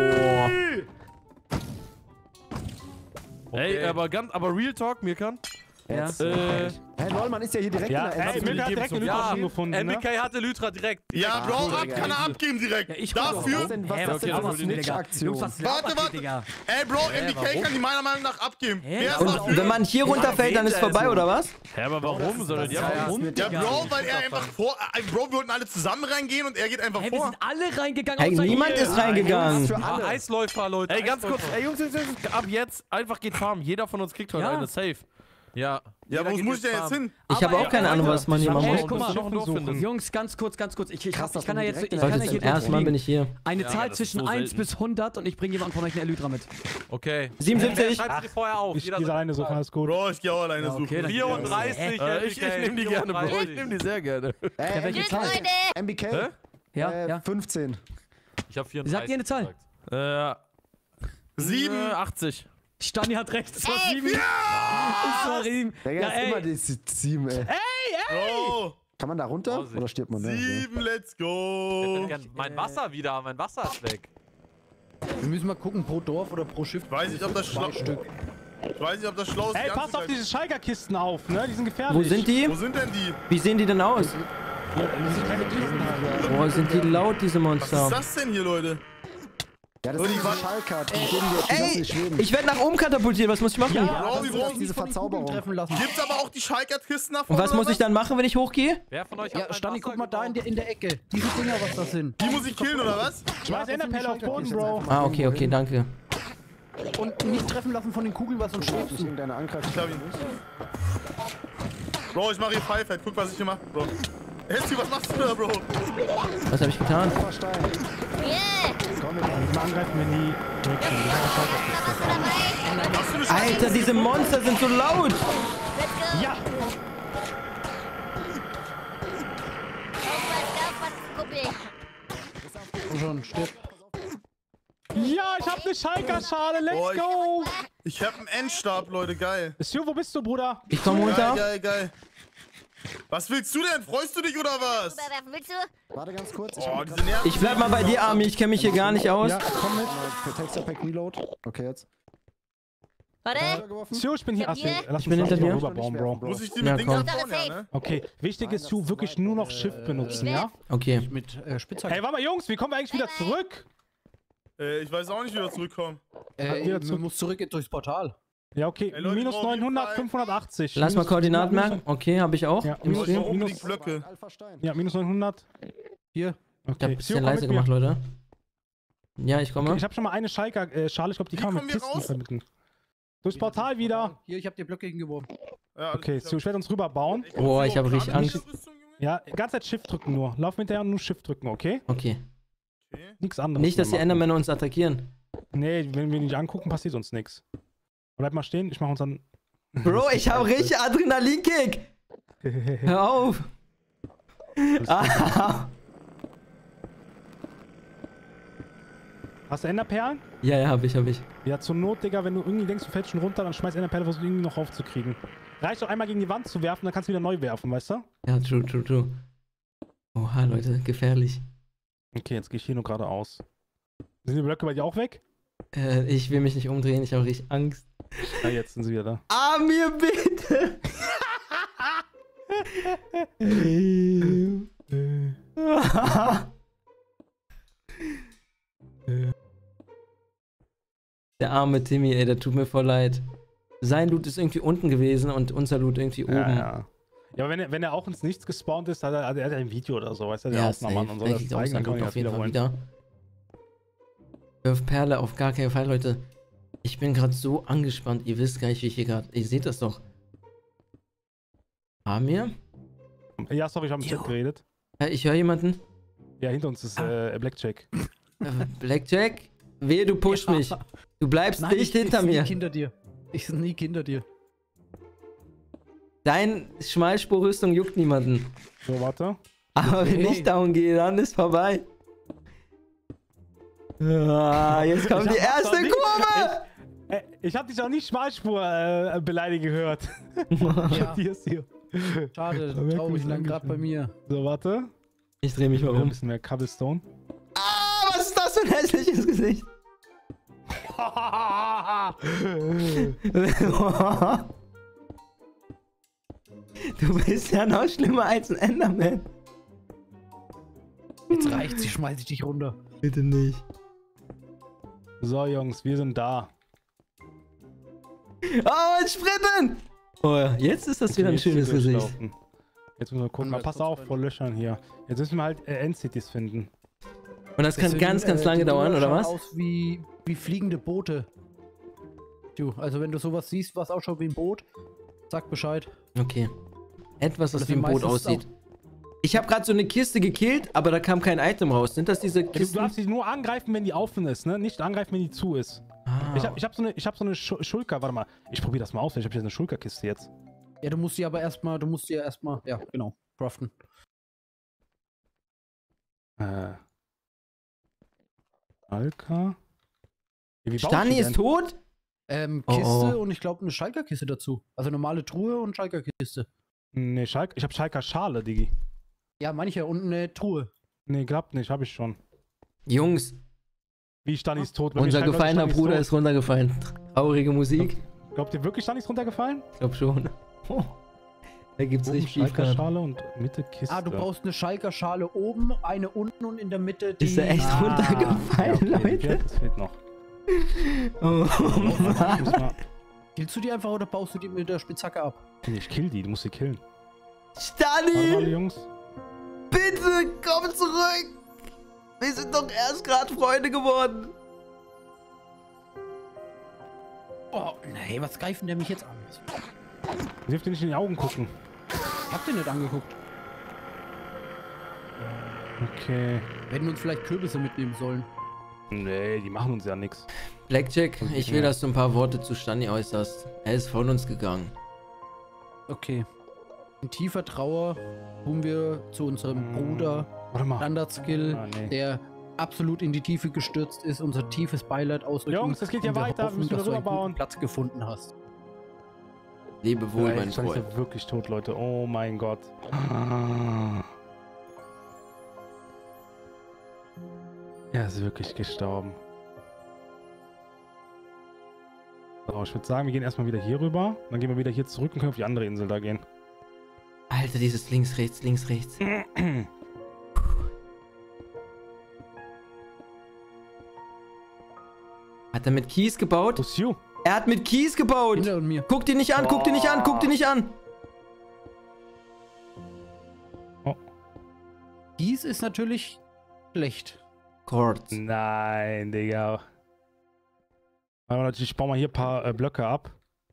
Speaker 7: Ey, aber Real Talk, Mirkan.
Speaker 9: Ja.
Speaker 6: Hey, lol, man ist ja hier direkt
Speaker 3: Ja,
Speaker 6: in der
Speaker 3: ey, Mirka hat direkt eine Lytra schon gefunden, ne?
Speaker 8: MBK hatte Lytra direkt.
Speaker 4: Ja, Bro, kann er abgeben direkt. Dafür.
Speaker 6: Was ist denn für eine Snitch-Aktion?
Speaker 4: Warte. Ey, Bro, MBK kann die meiner Meinung nach abgeben. Wer ist
Speaker 1: Und
Speaker 4: dafür?
Speaker 1: wenn man hier runterfällt, dann ist vorbei, oder was?
Speaker 7: Hä, aber warum soll er die einfach
Speaker 4: Ja, Bro, weil er einfach vor... Bro, wir wollten alle zusammen reingehen und er geht einfach
Speaker 9: Hey, wir
Speaker 4: vor.
Speaker 9: sind alle reingegangen.
Speaker 1: Hey,
Speaker 9: außer
Speaker 1: niemand
Speaker 9: ihr.
Speaker 1: ist reingegangen.
Speaker 6: Für alle.
Speaker 8: Eisläufer, Leute.
Speaker 7: Ey, ganz kurz. Ey, Jungs, ab jetzt einfach geht farmen. Jeder von uns kriegt heute
Speaker 9: Ja.
Speaker 7: eine. Safe.
Speaker 8: Ja.
Speaker 4: Ja, wo muss ich denn jetzt hin?
Speaker 1: Ich habe auch keine Ahnung, was man hier machen
Speaker 9: Ey,
Speaker 1: muss.
Speaker 9: guck mal,
Speaker 7: noch ein Dorf finden.
Speaker 9: Jungs, ganz kurz. Ich
Speaker 6: Krass, dass
Speaker 9: kann
Speaker 6: man
Speaker 9: ja jetzt,
Speaker 6: direkt
Speaker 9: ich
Speaker 6: in
Speaker 9: kann
Speaker 6: der
Speaker 9: ja
Speaker 1: Heute
Speaker 9: hier
Speaker 1: zum ersten Mal bin ich hier.
Speaker 9: eine
Speaker 8: Ja,
Speaker 9: Zahl
Speaker 8: das ist
Speaker 9: zwischen
Speaker 8: so
Speaker 9: 1
Speaker 8: selten.
Speaker 9: bis 100 und ich bringe jemanden von euch eine Elytra mit.
Speaker 8: Okay.
Speaker 1: 77.
Speaker 8: Schreibt sie vorher auf.
Speaker 3: Ich
Speaker 8: Jeder
Speaker 3: gehe alleine suchen, alles gut.
Speaker 4: Bro, ich geh auch alleine suchen.
Speaker 9: okay, dann-
Speaker 8: 34.
Speaker 7: Ich nehme die gerne, Bro. Ich nehme die sehr gerne.
Speaker 9: welche
Speaker 5: Tschüss,
Speaker 9: Zahl?
Speaker 5: Freunde.
Speaker 6: MBK?
Speaker 9: Ja.
Speaker 6: 15.
Speaker 8: Ich hab 34.
Speaker 9: Sagt ihr eine Zahl?
Speaker 8: gesagt.
Speaker 4: 7.
Speaker 7: 80.
Speaker 9: Stani hat recht, es war 7.
Speaker 5: Ja!
Speaker 9: Es war 7.
Speaker 6: Digga,
Speaker 9: Ja,
Speaker 6: ist immer
Speaker 9: ey.
Speaker 6: die 7, ey.
Speaker 4: Bro,
Speaker 6: Kann man da runter?
Speaker 8: Vorsicht.
Speaker 6: Oder stirbt man da?
Speaker 4: 7, let's
Speaker 8: Ich
Speaker 4: go.
Speaker 8: hätte gern mein Wasser wieder. Mein Wasser ist weg.
Speaker 10: Wir müssen mal gucken, pro Dorf oder pro Schiff.
Speaker 4: Ich weiß nicht, ob das schlau ist.
Speaker 3: Ey, pass auf diese Schalker-Kisten auf, ne? Die sind gefährlich.
Speaker 1: Wo sind die?
Speaker 4: Wo sind denn die?
Speaker 1: Wie sehen die denn aus?
Speaker 3: Das sind keine Kisten, Alter.
Speaker 1: Boah, sind die laut, diese
Speaker 4: Was ist
Speaker 1: Monster.
Speaker 4: das denn hier, Leute?
Speaker 6: Ja, das ist diese Schalker. Die geben dir die lassen
Speaker 1: Ey,
Speaker 6: dich schweben.
Speaker 1: ich werde nach oben katapultiert. Was muss ich machen?
Speaker 4: Bro, wir
Speaker 6: das
Speaker 4: brauchen
Speaker 6: ist diese Verzauberung.
Speaker 10: treffen lassen.
Speaker 4: Gibt's aber auch die Schalker-Kisten nach
Speaker 1: Und
Speaker 4: vorne?
Speaker 1: was muss ich dann machen, wenn ich hochgehe?
Speaker 8: Wer von euch
Speaker 10: Ja,
Speaker 8: hat mein
Speaker 10: Stani,
Speaker 8: Wasser
Speaker 10: guck mal da
Speaker 8: gebaut?
Speaker 10: in der Ecke. Diese Dinger, was das sind.
Speaker 4: Die muss ich killen, oder was?
Speaker 3: Schmeiß Enderperle auf Boden, Bro.
Speaker 1: Ah, okay, danke.
Speaker 10: Und nicht treffen lassen von den Kugeln, was uns schläft.
Speaker 6: Nicht irgendeine Angriff.
Speaker 4: Ich hab ihn. Bro, ich mach hier Pfeifheit. Guck, was ich hier mach, Bro. Hessi, was machst du da, Bro?
Speaker 1: Was habe ich getan?
Speaker 6: Stein.
Speaker 5: Yeah.
Speaker 3: Komm, wir angreifen wir nie.
Speaker 5: Was dabei?
Speaker 4: Hast du eine Schalker?
Speaker 1: Alter, diese Monster sind so laut.
Speaker 5: Let's go.
Speaker 3: Ja!
Speaker 5: Auf, Kumpel.
Speaker 10: Komm schon, stirb.
Speaker 3: Ja, ich hab eine Schalker-Schale.
Speaker 4: Boah,
Speaker 3: Let's go!
Speaker 4: Ich hab einen Endstab, Leute. Geil.
Speaker 3: Sio, wo bist du, Bruder?
Speaker 1: Ich komme runter.
Speaker 4: Geil. Was willst du denn? Freust du dich oder was?
Speaker 5: Rüberwerfen, willst du?
Speaker 6: Warte ganz kurz.
Speaker 4: Oh, diese Nerven.
Speaker 1: Ich bleib mal bei dir, Armin. Ich kenne mich hier gar nicht aus.
Speaker 3: Ja, komm mit.
Speaker 6: Texture Pack Reload. Okay, jetzt.
Speaker 5: Warte.
Speaker 6: Geworfen.
Speaker 3: Sio, ich bin hier.
Speaker 5: Ich bin hier.
Speaker 3: Lass
Speaker 1: Ich bin
Speaker 3: mich
Speaker 1: hinter dir.
Speaker 3: rüberbauen, Bro.
Speaker 4: Muss ich die
Speaker 1: Ja,
Speaker 4: mit Dingen
Speaker 1: komm.
Speaker 4: abbauen, ja, ne?
Speaker 3: Okay, wichtig ist, Sio wirklich nur noch Shift benutzen, ja?
Speaker 1: Okay.
Speaker 10: Mit Spitzhacke.
Speaker 3: Hey, warte mal, Jungs, wie kommen wir eigentlich wieder zurück?
Speaker 4: Ich weiß auch nicht, wie wir zurückkommen.
Speaker 3: wieder
Speaker 10: Man muss zurück durchs Portal.
Speaker 3: Ja, okay.
Speaker 4: Ey, Leute,
Speaker 3: Minus
Speaker 4: ich brauch auf jeden
Speaker 3: 900,
Speaker 4: Fall-
Speaker 3: 580.
Speaker 1: Lass mal
Speaker 3: Minus-
Speaker 1: Koordinaten merken. Okay, habe ich auch.
Speaker 3: Ja,
Speaker 1: Im
Speaker 4: Ich
Speaker 3: minus-
Speaker 1: Stream.
Speaker 4: brauch unbedingt Blöcke.
Speaker 6: Alpha Stein.
Speaker 3: Ja, minus 900.
Speaker 10: Hier.
Speaker 1: Ich hab
Speaker 3: Okay,
Speaker 1: ein bisschen
Speaker 3: komm
Speaker 1: leise
Speaker 3: mit mir.
Speaker 1: gemacht, Leute. Ja, ich komme.
Speaker 3: Ich habe schon mal eine Schalker-Schale, ich glaube, die
Speaker 4: Wie
Speaker 3: kann man
Speaker 4: kommen
Speaker 3: mit
Speaker 4: wir
Speaker 3: Kisten
Speaker 4: raus?
Speaker 3: vermitteln. Durchs Portal wieder.
Speaker 10: Hier, ich hab dir Blöcke hingeworfen.
Speaker 4: Ja, alles
Speaker 3: Okay,
Speaker 4: klar.
Speaker 3: so, ich werde uns rüberbauen.
Speaker 1: Boah, ich habe richtig Angst.
Speaker 3: Ja, ganz Zeit Shift drücken nur. Lauf hinterher und nur Shift drücken, okay?
Speaker 1: Okay.
Speaker 3: Nichts anderes.
Speaker 1: Nicht, dass die
Speaker 3: mehr machen.
Speaker 1: Endermänner uns attackieren.
Speaker 3: Nee, wenn wir nicht angucken, passiert uns nichts. Bleib mal stehen, ich mach uns dann.
Speaker 1: Bro, ich habe richtig Adrenalinkick. Hör auf. Ah.
Speaker 3: Hast du Enderperlen?
Speaker 1: Ja, hab ich.
Speaker 3: Ja, zur Not, Digga, wenn du irgendwie denkst, du fällst schon runter, dann schmeiß Enderperle, versuch irgendwie noch raufzukriegen. Reicht doch einmal gegen die Wand zu werfen, dann kannst du wieder neu werfen, weißt du?
Speaker 1: Ja, true. Oha, Leute, gefährlich.
Speaker 3: Okay, jetzt gehe ich hier nur geradeaus. Sind die Blöcke bei dir auch weg?
Speaker 1: Ich will mich nicht umdrehen, ich habe richtig Angst.
Speaker 3: Ja, jetzt sind sie wieder da.
Speaker 1: Amir, bitte! Der arme Timmy, ey, der tut mir voll leid. Sein Loot ist irgendwie unten gewesen und unser Loot irgendwie oben.
Speaker 3: Ja. Ja, aber wenn er auch ins Nichts gespawnt ist, hat er ein Video oder so, weißt du, der
Speaker 1: Ja,
Speaker 3: Aufnahmemann und so.
Speaker 1: das
Speaker 3: Das zeigen, dann kann ich
Speaker 1: auf jeden Fall
Speaker 3: wiederholen.
Speaker 1: wieder. Wirf Perle auf gar keinen Fall, Leute. Ich bin gerade so angespannt. Ihr wisst gar nicht, wie ich hier gerade... Ihr seht das doch. Amir?
Speaker 3: Ja, sorry, ich habe im Chat geredet.
Speaker 1: Ich höre jemanden.
Speaker 3: Ja, hinter uns ist Blackjack.
Speaker 1: Blackjack? Wehe, du pusht mich. Du bleibst nicht hinter mir.
Speaker 10: Ich hinter dir. Ich sneak hinter dir.
Speaker 1: Dein Schmalspurrüstung juckt niemanden.
Speaker 3: So, warte.
Speaker 1: Aber wenn ich down gehe, dann ist vorbei. Ah, jetzt kommt die erste Kurve!
Speaker 3: Ich hab dich auch nicht Schmalspur beleidigen gehört.
Speaker 10: Ja.
Speaker 3: Hier ist hier.
Speaker 10: Schade, traurig lang gerade bei mir.
Speaker 3: So, warte.
Speaker 1: Ich drehe mich mal
Speaker 3: Ein
Speaker 1: um.
Speaker 3: bisschen mehr Cobblestone.
Speaker 1: Ah, was ist das für ein hässliches Gesicht? Du bist ja noch schlimmer als ein Enderman.
Speaker 10: Jetzt reicht's, ich schmeiß dich runter.
Speaker 1: Bitte nicht.
Speaker 3: So, Jungs, wir sind da.
Speaker 1: Oh, und sprinten! Oh, jetzt ist das wieder ein
Speaker 3: Jetzt hier
Speaker 1: schönes Gesicht.
Speaker 3: durchlaufen. Jetzt müssen wir gucken.
Speaker 10: Können wir
Speaker 3: Pass
Speaker 10: kurz
Speaker 3: auf vor Löchern hier. Jetzt müssen wir halt Endcities finden.
Speaker 1: Und das kann
Speaker 10: Deswegen,
Speaker 1: ganz lange
Speaker 10: die
Speaker 1: dauern,
Speaker 10: Dinger
Speaker 1: oder
Speaker 10: schauen
Speaker 1: was?
Speaker 10: aus wie fliegende Boote. Du, also wenn du sowas siehst, was ausschaut wie ein Boot, sag Bescheid.
Speaker 1: Okay. Etwas, was
Speaker 10: Das
Speaker 1: wie ein
Speaker 10: sind
Speaker 1: Boot
Speaker 10: meistens
Speaker 1: aussieht. Ich habe gerade so eine Kiste gekillt, aber da kam kein Item raus. Sind das diese
Speaker 3: Du
Speaker 1: Kisten?
Speaker 3: darfst sie nur angreifen, wenn die offen ist, ne? Nicht angreifen, wenn die zu ist.
Speaker 1: Ah.
Speaker 3: Ich hab so eine Schulker. Warte mal. Ich probiere das mal aus. Ich habe hier eine Schulkerkiste jetzt.
Speaker 10: Ja, du musst die aber erstmal, ja, genau, craften.
Speaker 3: Alka.
Speaker 1: Stani ist tot?
Speaker 10: Kiste und ich glaube eine Schalkerkiste dazu. Also normale Truhe und Schalkerkiste.
Speaker 3: Nee, ich hab Schalker Schale, Digi.
Speaker 10: Ja, meine ich ja, und eine Truhe.
Speaker 3: Nee, klappt nicht, hab ich schon.
Speaker 1: Jungs,
Speaker 3: Wie, Stani ist tot? Bei mir
Speaker 1: unser
Speaker 3: scheint,
Speaker 1: gefallener
Speaker 3: Stani
Speaker 1: Bruder
Speaker 3: tot.
Speaker 1: ist runtergefallen. Traurige Musik.
Speaker 3: Glaubt ihr wirklich, Stani ist runtergefallen?
Speaker 1: Ich glaube schon. Oh, da gibt's
Speaker 3: Oben
Speaker 1: richtig
Speaker 3: Schalker
Speaker 1: Beef.
Speaker 3: Schale und Mitte Kiste.
Speaker 10: Ah, du brauchst eine Schalker Schale oben, eine unten und in der Mitte die...
Speaker 1: Ist er echt runtergefallen,
Speaker 3: ja, okay,
Speaker 1: Leute?
Speaker 3: Das fehlt noch.
Speaker 1: Oh,
Speaker 3: Ich
Speaker 1: Mann.
Speaker 3: muss mal.
Speaker 10: Killst du die einfach oder baust du die mit der Spitzhacke ab?
Speaker 3: Ich kill die, du musst sie killen.
Speaker 1: Stani!
Speaker 3: Warte mal, Jungs.
Speaker 1: Bitte, komm zurück! Wir sind doch erst gerade Freunde geworden.
Speaker 10: Oh, nee, was greifen der mich jetzt an?
Speaker 3: Ich darf dir nicht in die Augen gucken.
Speaker 10: Ich hab den nicht angeguckt.
Speaker 3: Okay.
Speaker 10: Wir hätten uns vielleicht Kürbisse mitnehmen sollen.
Speaker 3: Nee, die machen uns ja nichts.
Speaker 1: Blackjack, ich will, dass du ein paar Worte zu Stani äußerst. Er ist von uns gegangen.
Speaker 10: Okay. In tiefer Trauer tun wir zu unserem Bruder
Speaker 3: Warte mal.
Speaker 10: Standard-Skill,
Speaker 3: Ah, nee.
Speaker 10: der absolut in die Tiefe gestürzt ist, unser tiefes Beileid ausdrücken.
Speaker 3: Jungs, das geht ja
Speaker 10: und wir
Speaker 3: weiter, wir müssen
Speaker 10: dass
Speaker 3: wieder
Speaker 10: du einen
Speaker 3: rüberbauen.
Speaker 10: guten Platz gefunden hast.
Speaker 1: Lebe wohl,
Speaker 3: Ja,
Speaker 1: mein
Speaker 3: jetzt ist
Speaker 1: Freund.
Speaker 3: ja wirklich tot, Leute. Oh mein Gott. Er ist wirklich gestorben. So, ich würde sagen, wir gehen erstmal wieder hier rüber. Dann gehen wir wieder hier zurück und können auf die andere Insel da gehen.
Speaker 1: Alter, dieses links, rechts, links, rechts. Hat er mit Kies gebaut?
Speaker 3: Who's you?
Speaker 1: Er hat mit Kies gebaut!
Speaker 10: Hinter und mir.
Speaker 1: Guck dir nicht an, guck dir nicht an, guck dir nicht an!
Speaker 10: Dies ist natürlich schlecht.
Speaker 1: Quartz.
Speaker 3: Nein, Digga. Aber natürlich, ich baue mal hier ein paar Blöcke ab.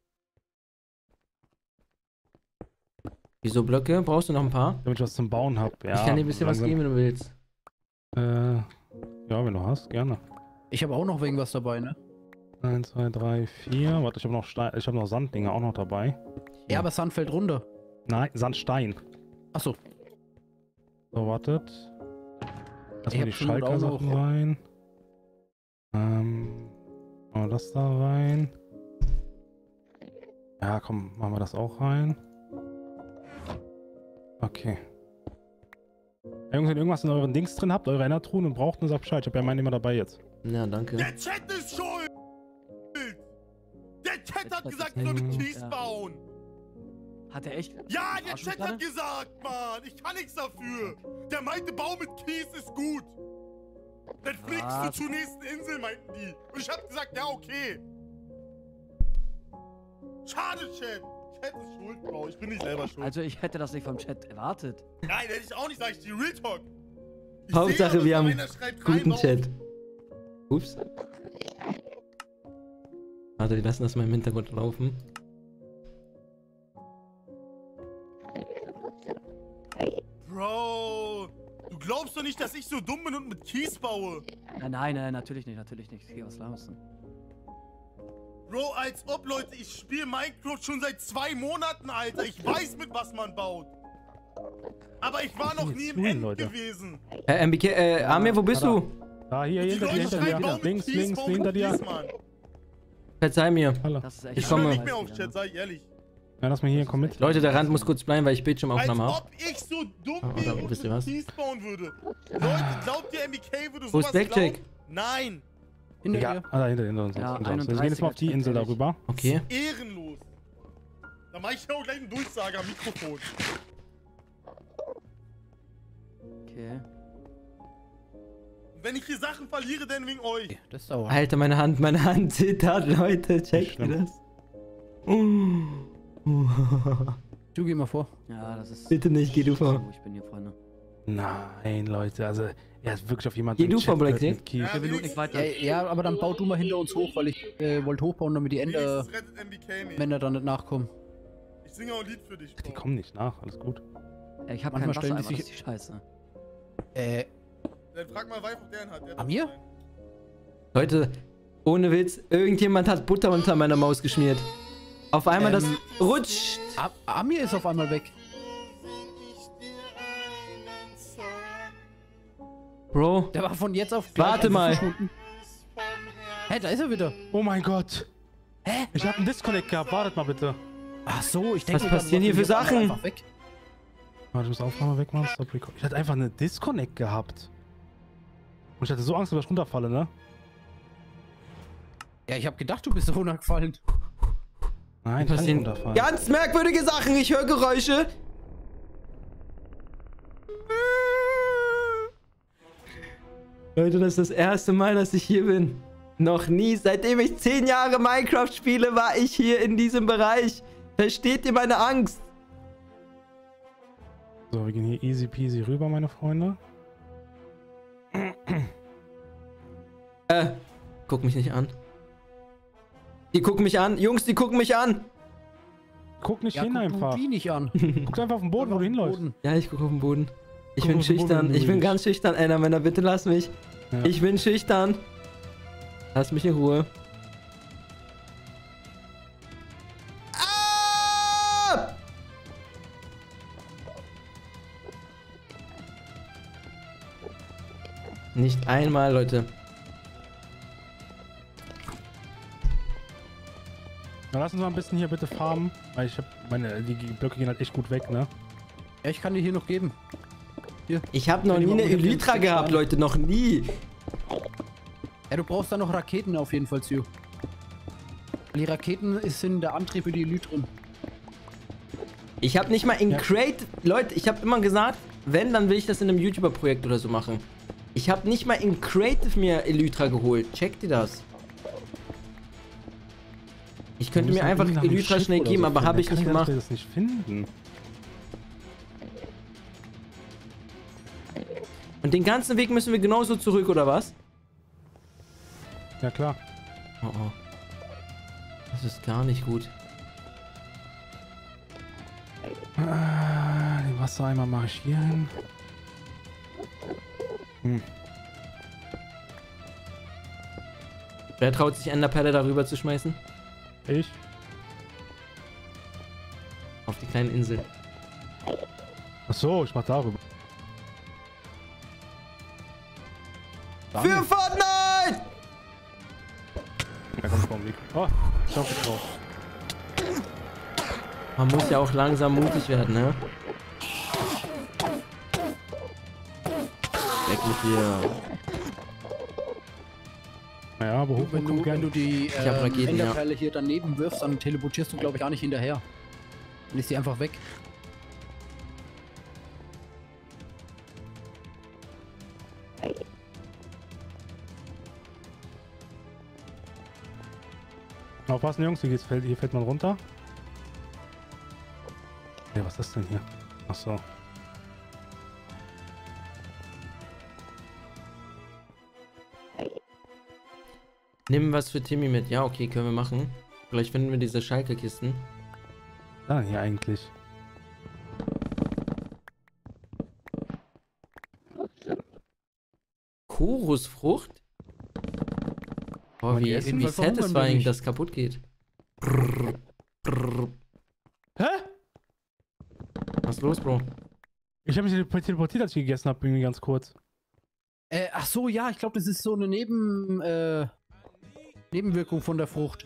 Speaker 1: Wieso Blöcke? Brauchst du noch ein paar?
Speaker 3: Damit ich was zum Bauen habe. Ja,
Speaker 1: Ich kann dir ein bisschen was
Speaker 3: langsam.
Speaker 1: geben, wenn du willst.
Speaker 3: Ja, wenn du hast, gerne.
Speaker 10: Ich habe auch noch irgendwas dabei, ne?
Speaker 3: 1, 2, 3, 4. Warte, ich habe noch Stein, ich habe noch Sanddinger auch noch dabei.
Speaker 10: Ja, aber Sand fällt runter.
Speaker 3: Nein, Sandstein.
Speaker 10: Achso.
Speaker 3: So, wartet.
Speaker 10: Ich
Speaker 3: Erstmal
Speaker 10: hab
Speaker 3: die
Speaker 10: schon auch
Speaker 3: Schalker-Sachen
Speaker 10: noch-
Speaker 3: rein. Machen wir das da rein. Ja, komm, machen wir das auch rein. Okay. Jungs, wenn ihr irgendwas in euren Dings drin habt, eure Endertruhen und braucht, dann sagt Bescheid. Ich habe ja meinen immer dabei jetzt.
Speaker 1: Ja, danke.
Speaker 4: Der Chat ist schuld! Der Chat hat gesagt, ich soll mit Kies bauen!
Speaker 9: Hat er echt?
Speaker 4: Ja, der Chat hat gesagt, Mann! Ich kann nichts dafür! Der meinte, Bau mit Kies ist gut! Dann fliegst du zur nächsten Insel, meinten die. Und ich hab gesagt, ja, okay. Schade, Chat. Chat ist schuld, Bro. Ich bin nicht selber schuld.
Speaker 9: Also ich hätte das nicht vom Chat erwartet.
Speaker 4: Nein, hätte ich auch nicht, sag ich dir. Real Talk.
Speaker 1: Hauptsache, wir haben guten Chat. Ups. Warte, wir lassen das mal im Hintergrund laufen.
Speaker 4: Bro, du glaubst doch nicht, dass ich so dumm bin und mit Kies baue.
Speaker 9: Nein, natürlich nicht, natürlich nicht. Geh was laufen.
Speaker 4: Bro, als ob, Leute, ich spiele Minecraft schon seit 2 Monaten, Alter. Ich weiß, mit was man baut. Aber ich war noch nie im End gewesen.
Speaker 1: MBK, Amir, wo bist du?
Speaker 3: Da, hier, hinter dir. Links, hinter dir.
Speaker 1: Verzeih mir. Ich komme.
Speaker 4: nicht mehr auf Chat, sei ehrlich.
Speaker 3: Ja, lass mal hier, komm mit.
Speaker 1: Leute, der Rand muss kurz bleiben, weil ich Bildschirmaufnahme habe.
Speaker 4: Als ob ich so dumm bin und
Speaker 1: wisst ihr was?
Speaker 4: Kies bauen würde. Leute, glaubt ihr, MBK würde
Speaker 1: Wo ist
Speaker 4: sowas
Speaker 1: Blackjack?
Speaker 4: glauben? Nein.
Speaker 3: Hinter dir. Ah, da hinter uns.
Speaker 9: Ja,
Speaker 3: Wir gehen jetzt mal auf die Insel darüber.
Speaker 1: Okay.
Speaker 4: Ehrenlos. Da mach ich auch gleich einen Durchsager am Mikrofon.
Speaker 9: Okay.
Speaker 4: Wenn ich hier Sachen verliere, dann wegen euch.
Speaker 10: Das dauert.
Speaker 1: Alter, meine Hand zittert, Leute. Checkt ihr das?
Speaker 10: Du geh mal vor.
Speaker 9: Ja, das ist...
Speaker 1: Bitte nicht, geh du vor.
Speaker 9: Ich bin hier, Freunde.
Speaker 3: Nein, Leute, also er ist wirklich auf jemanden.
Speaker 1: Geh du vor, Blackjack.
Speaker 4: Ja,
Speaker 9: Wir sind nicht weiter.
Speaker 10: Ja, aber dann bau du mal hinter uns hoch, weil ich wollte hochbauen, damit die
Speaker 4: Wenigstens rettet MBK mich.
Speaker 10: Männer dann nicht nachkommen.
Speaker 4: Ich singe auch ein Lied für dich, Bro.
Speaker 3: Die kommen nicht nach, alles gut.
Speaker 9: Ja, ich hab
Speaker 10: Manchmal
Speaker 9: kein
Speaker 10: stellen
Speaker 9: Wasser,
Speaker 10: die
Speaker 9: das
Speaker 10: sich-
Speaker 9: ist die Scheiße.
Speaker 4: Dann frag mal Weif, ob der einen hat. Der hat
Speaker 10: Amir?
Speaker 4: einen.
Speaker 1: Leute, ohne Witz, irgendjemand hat Butter unter meiner Maus geschmiert. Auf einmal das rutscht.
Speaker 10: Amir ist auf einmal weg.
Speaker 1: Bro,
Speaker 10: Der war von jetzt auf gleich
Speaker 1: Warte
Speaker 10: einfach
Speaker 1: mal.
Speaker 10: verschwunden. Hä, da ist er wieder.
Speaker 3: Oh mein Gott.
Speaker 10: Hä?
Speaker 3: Ich hab einen Disconnect gehabt, wartet mal bitte.
Speaker 10: Ach so, ich denke...
Speaker 1: Was passieren hier für Sachen?
Speaker 10: Einfach weg.
Speaker 3: Warte, ich muss Aufnahme wegmachen, Stop Record. Ich hatte einfach eine Disconnect gehabt. Und ich hatte so Angst, dass ich runterfalle, ne?
Speaker 10: Ja, ich hab gedacht, du bist runtergefallen.
Speaker 3: Nein, ich kann nicht
Speaker 1: passieren
Speaker 3: runterfallen.
Speaker 1: ganz merkwürdige Sachen. Ich höre Geräusche. Leute, das ist das erste Mal, dass ich hier bin. Noch nie, seitdem ich 10 Jahre Minecraft spiele, war ich hier in diesem Bereich. Versteht ihr meine Angst?
Speaker 3: So, wir gehen hier easy peasy rüber, meine Freunde.
Speaker 1: Guck mich nicht an. Die gucken mich an. Jungs, die gucken mich an.
Speaker 3: Guck nicht
Speaker 10: Ja,
Speaker 3: hin
Speaker 10: guck
Speaker 3: einfach.
Speaker 10: die nicht an.
Speaker 3: Guck einfach auf den Boden, wo du hinläufst.
Speaker 1: Ja, ich gucke auf den Boden. Ich
Speaker 3: Guck
Speaker 1: bin
Speaker 3: auf den Boden,
Speaker 1: schüchtern.
Speaker 3: wenn du
Speaker 1: Ich bin
Speaker 3: willst.
Speaker 1: ganz schüchtern. Ey, Männer, bitte lass mich.
Speaker 3: Ja.
Speaker 1: Ich bin schüchtern. Lass mich in Ruhe. Ah! Nicht einmal, Leute.
Speaker 3: Na, lass uns mal ein bisschen hier bitte farmen. Weil ich hab die Blöcke gehen halt echt gut weg, ne?
Speaker 10: Ja, ich kann dir hier noch geben. Hier.
Speaker 1: Ich habe noch
Speaker 10: Wenn
Speaker 1: nie
Speaker 10: die
Speaker 1: eine
Speaker 10: mal mit dem
Speaker 1: Elytra
Speaker 10: Stick
Speaker 1: gehabt,
Speaker 10: fahren.
Speaker 1: Leute. Noch nie.
Speaker 10: Ja, du brauchst da noch Raketen auf jeden Fall, Zio. Die Raketen sind der Antrieb für die Elytren.
Speaker 1: Ich habe nicht mal in
Speaker 3: Ja.
Speaker 1: Crate... Leute, ich habe immer gesagt, wenn, dann will ich das in einem YouTuber-Projekt oder so machen. Ich habe nicht mal in Creative mir Elytra geholt. Checkt ihr das? Ich könnte mir einfach Elytra schnell geben, aber habe ich nicht gemacht.
Speaker 3: Ich das nicht finden.
Speaker 1: Und den ganzen Weg müssen wir genauso zurück, oder was?
Speaker 3: Ja, klar.
Speaker 1: Oh, oh. Das ist gar nicht gut.
Speaker 3: Den Wassereimer mache ich hier hin.
Speaker 1: Wer traut sich Enderperle darüber zu schmeißen?
Speaker 3: Ich?
Speaker 1: Auf die kleine Insel.
Speaker 3: Ach so, ich mach darüber.
Speaker 1: Für Fortnite!
Speaker 3: Ja, komm, komm, Nick. Oh, ich hoffe drauf.
Speaker 1: Man muss ja auch langsam mutig werden, ne? gut hier.
Speaker 3: Ja, aber hoch,
Speaker 10: Wenn du die
Speaker 1: hab Raketen, ja.
Speaker 10: Enderperle hier daneben wirfst, dann teleportierst du, glaube ich, gar nicht hinterher. Dann ist sie einfach weg.
Speaker 3: Aufpassen, Jungs, hier fällt man runter. Ja, was ist das denn hier? Achso.
Speaker 1: Nimm was für Timmy mit. Ja, okay, können wir machen. Vielleicht finden wir diese Schalke-Kisten.
Speaker 3: Da hier eigentlich.
Speaker 1: Chorusfrucht? Oh, wie satisfying das kaputt geht. Brrr, brrr.
Speaker 3: Hä?
Speaker 1: Was ist los, Bro?
Speaker 3: Ich habe mich teleportiert, als ich gegessen habe, irgendwie ganz kurz.
Speaker 10: Ach so, ja, ich glaube, das ist so eine Nebenwirkung von der Frucht.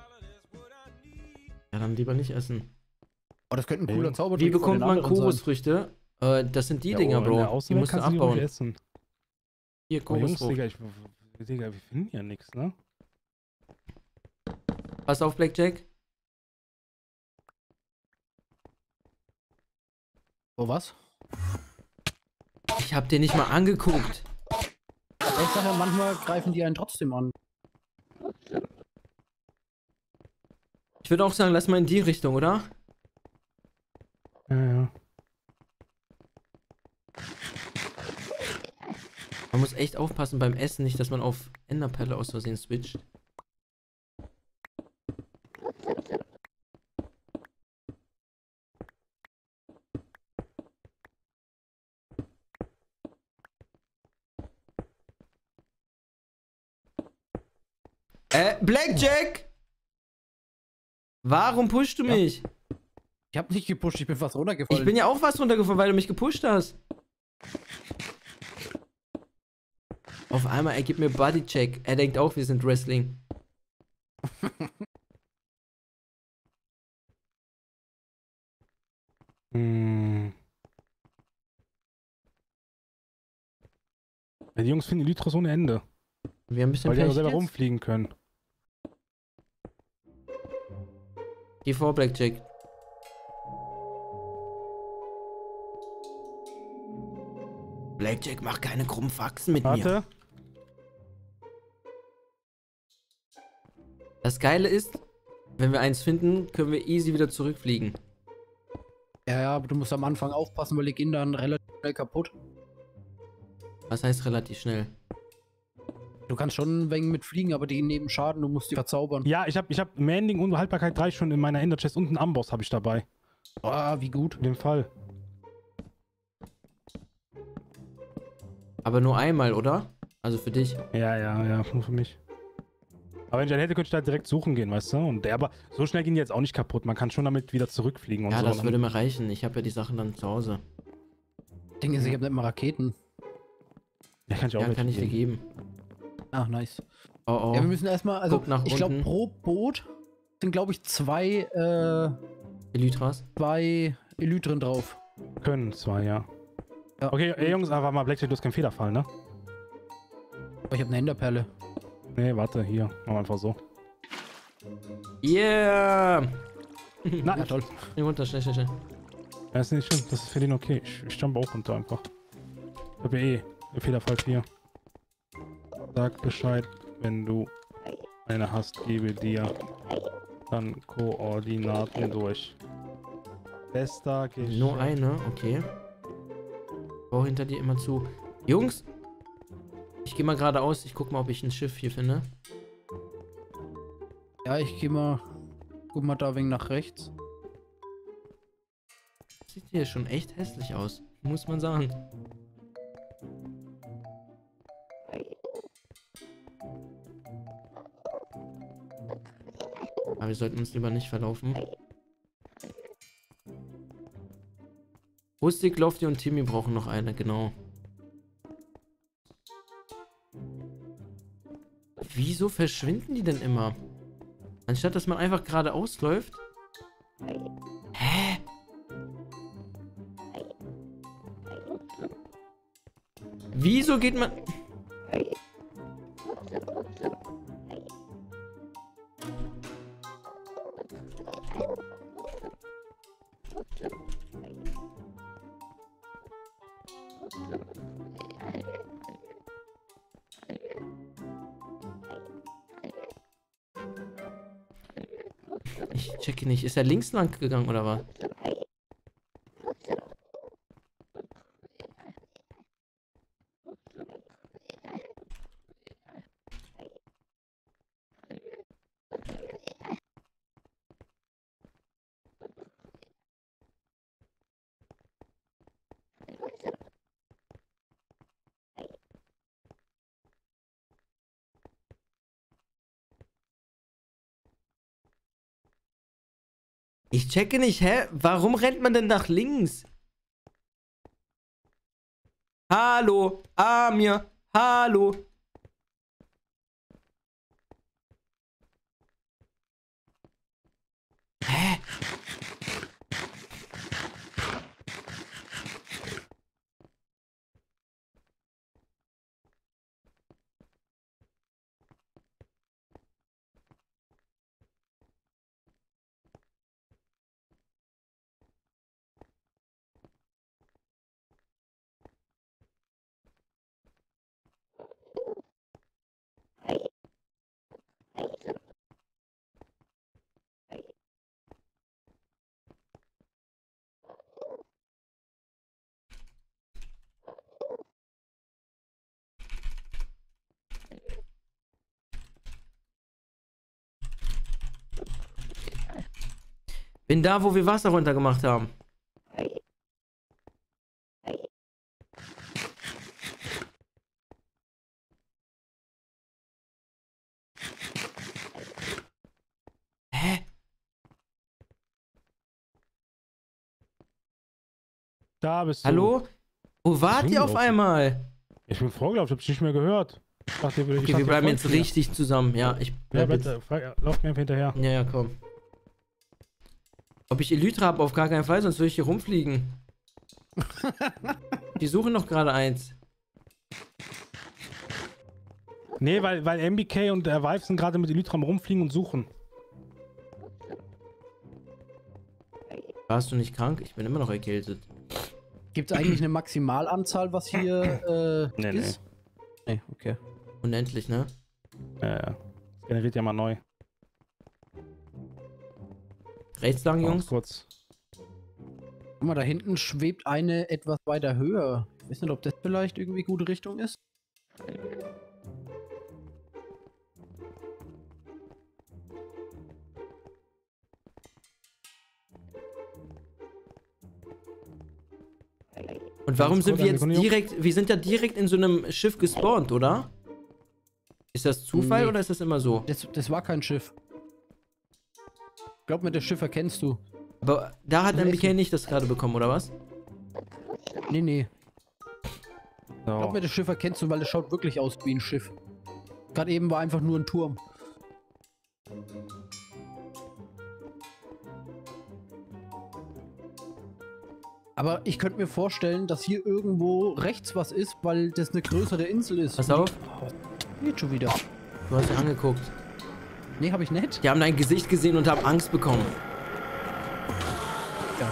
Speaker 1: Ja, dann lieber nicht essen.
Speaker 10: Oh, das könnte ein cooler Zauber.
Speaker 1: Wie bekommt man Chorusfrüchte? Das sind die Dinger, Bro. Die musst du abbauen.
Speaker 3: Essen.
Speaker 1: Hier, Chorusfrucht.
Speaker 3: Digga, wir finden ja nichts, ne?
Speaker 1: Pass auf, Blackjack.
Speaker 10: Oh, was?
Speaker 1: Ich hab den nicht mal angeguckt.
Speaker 10: Ich sag ja, manchmal greifen die einen trotzdem an.
Speaker 1: Ich würde auch sagen, lass mal in die Richtung, oder?
Speaker 3: Ja.
Speaker 1: Man muss echt aufpassen beim Essen, nicht, dass man auf Enderperle aus Versehen switcht. Blackjack! Warum pushst du mich?
Speaker 10: Ich hab nicht gepusht, ich bin fast runtergefallen.
Speaker 1: Ich bin ja auch fast runtergefallen, weil du mich gepusht hast. Auf einmal, er gibt mir Bodycheck. Er denkt auch, wir sind Wrestling.
Speaker 3: Ja, die Jungs finden Elytros ohne Ende.
Speaker 1: Wir haben ein bisschen
Speaker 3: weil die
Speaker 1: Pech
Speaker 3: auch selber
Speaker 1: jetzt.
Speaker 3: rumfliegen können.
Speaker 1: Geh vor, Blackjack. Blackjack, mach keine krummen Faxen mit mir. Das Geile ist, wenn wir eins finden, können wir easy wieder zurückfliegen.
Speaker 10: Ja, aber du musst am Anfang aufpassen, weil die gehen dann relativ schnell kaputt.
Speaker 1: Was heißt relativ schnell?
Speaker 10: Du kannst schon ein wenig mitfliegen, aber die nehmen Schaden, du musst die verzaubern.
Speaker 3: Ja, ich hab Mending und Haltbarkeit 3 schon in meiner Ender-Chest und einen Amboss habe ich dabei.
Speaker 10: Ah, wie gut.
Speaker 3: In dem Fall.
Speaker 1: Aber nur einmal, oder? Also für dich.
Speaker 3: Ja, nur für mich. Aber wenn ich einen hätte, könnte ich da direkt suchen gehen, weißt du? Aber so schnell gehen die jetzt auch nicht kaputt. Man kann schon damit wieder zurückfliegen und
Speaker 1: ja,
Speaker 3: so.
Speaker 1: Ja, das würde mir reichen. Ich habe ja die Sachen dann zu Hause.
Speaker 10: Ding ist, ich habe nicht mal Raketen.
Speaker 3: Ja, kann ich auch
Speaker 1: ja, kann ich dir geben.
Speaker 10: Ach, nice.
Speaker 1: Oh.
Speaker 10: Ja, wir müssen erstmal, also
Speaker 1: ich
Speaker 10: glaube pro Boot sind, glaube ich, zwei
Speaker 1: Elytras?
Speaker 10: 2 Elytren drauf.
Speaker 3: Können 2, ja. Okay, ey Jungs, aber mal Blackjack, du hast keinen Federfall, ne?
Speaker 10: Aber ich habe eine Enderperle.
Speaker 3: Nee, warte, hier. Machen wir einfach so.
Speaker 1: Yeah!
Speaker 3: Na,
Speaker 10: ja, toll.
Speaker 1: Spring runter, schnell.
Speaker 3: Das ist nicht schlimm, das ist für den okay. Ich jump auch runter einfach. Ich hab ja Federfall 4. Sag Bescheid, wenn du eine hast, gebe dir dann Koordinaten durch. Bester Geschäft.
Speaker 1: Nur eine, okay. Bau hinter dir immer zu. Jungs! Ich gehe mal geradeaus, ich guck mal, ob ich ein Schiff hier finde.
Speaker 10: Ja, ich gehe mal. Guck mal da wegen nach rechts.
Speaker 1: Sieht hier schon echt hässlich aus, muss man sagen. Aber wir sollten uns lieber nicht verlaufen. Rustik, Lofty und Timmy brauchen noch eine, genau. Wieso verschwinden die denn immer? Anstatt dass man einfach geradeaus läuft. Wieso geht man... Ich checke nicht. Ist er links lang gegangen oder was? Ich checke nicht, hä? Warum rennt man denn nach links? Hallo, Amir, hallo. Hä? Bin da, wo wir Wasser runtergemacht haben. Hä?
Speaker 3: Da bist du.
Speaker 1: Hallo? Wo wart ihr auf einmal?
Speaker 3: Ich bin vorgelaufen, ich hab's nicht mehr gehört.
Speaker 1: Okay, wir bleiben jetzt richtig zusammen. Ja, ich bleib jetzt...
Speaker 3: Lauf mir einfach hinterher.
Speaker 1: Ja, ja, komm. Ob ich Elytra habe? Auf gar keinen Fall, sonst würde ich hier rumfliegen. Die suchen noch gerade eins.
Speaker 3: Nee, weil MBK und der Vive sind gerade mit Elytra am rumfliegen und suchen.
Speaker 1: Warst du nicht krank? Ich bin immer noch erkältet.
Speaker 10: Gibt es eigentlich eine Maximalanzahl, was hier
Speaker 3: nee,
Speaker 10: ist? Nee, okay.
Speaker 1: Unendlich, ne?
Speaker 3: Ja, das generiert ja mal neu.
Speaker 1: Rechts lang, Jungs.
Speaker 3: Kurz.
Speaker 10: Guck mal, da hinten schwebt eine etwas weiter höher. Ich weiß nicht, ob das vielleicht irgendwie gute Richtung ist.
Speaker 1: Und warum sind wir jetzt direkt... Wir sind ja direkt in so einem Schiff gespawnt, oder? Ist das Zufall oder ist das immer so?
Speaker 10: Das war kein Schiff. Glaub mir, das Schiff erkennst du.
Speaker 1: Aber da hat MBK nicht das gerade bekommen, oder was?
Speaker 10: Nee, nee.
Speaker 3: So.
Speaker 10: Glaub mir, das Schiff erkennst du, weil es schaut wirklich aus wie ein Schiff. Gerade eben war einfach nur ein Turm. Aber ich könnte mir vorstellen, dass hier irgendwo rechts was ist, weil das eine größere Insel ist.
Speaker 1: Pass auf.
Speaker 10: Geht schon wieder.
Speaker 1: Du hast dich angeguckt.
Speaker 10: Nee, habe ich nicht.
Speaker 1: Die haben dein Gesicht gesehen und haben Angst bekommen.
Speaker 10: Ja.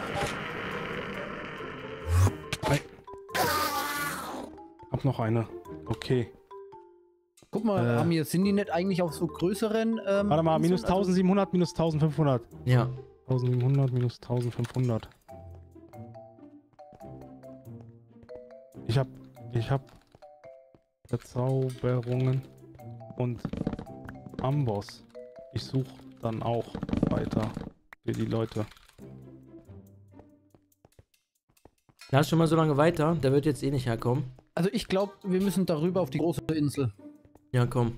Speaker 3: Hab noch eine. Okay.
Speaker 10: Guck mal, Amir, sind die nicht eigentlich auf so größeren...
Speaker 3: warte mal, minus 1700, minus 1500.
Speaker 1: Ja.
Speaker 3: 1700 minus 1500. Ich hab Verzauberungen und Amboss. Ich suche dann auch weiter für die Leute.
Speaker 1: Lass schon mal so lange weiter, der wird jetzt eh nicht herkommen.
Speaker 10: Also ich glaube, wir müssen darüber auf die große Insel.
Speaker 1: Ja, komm.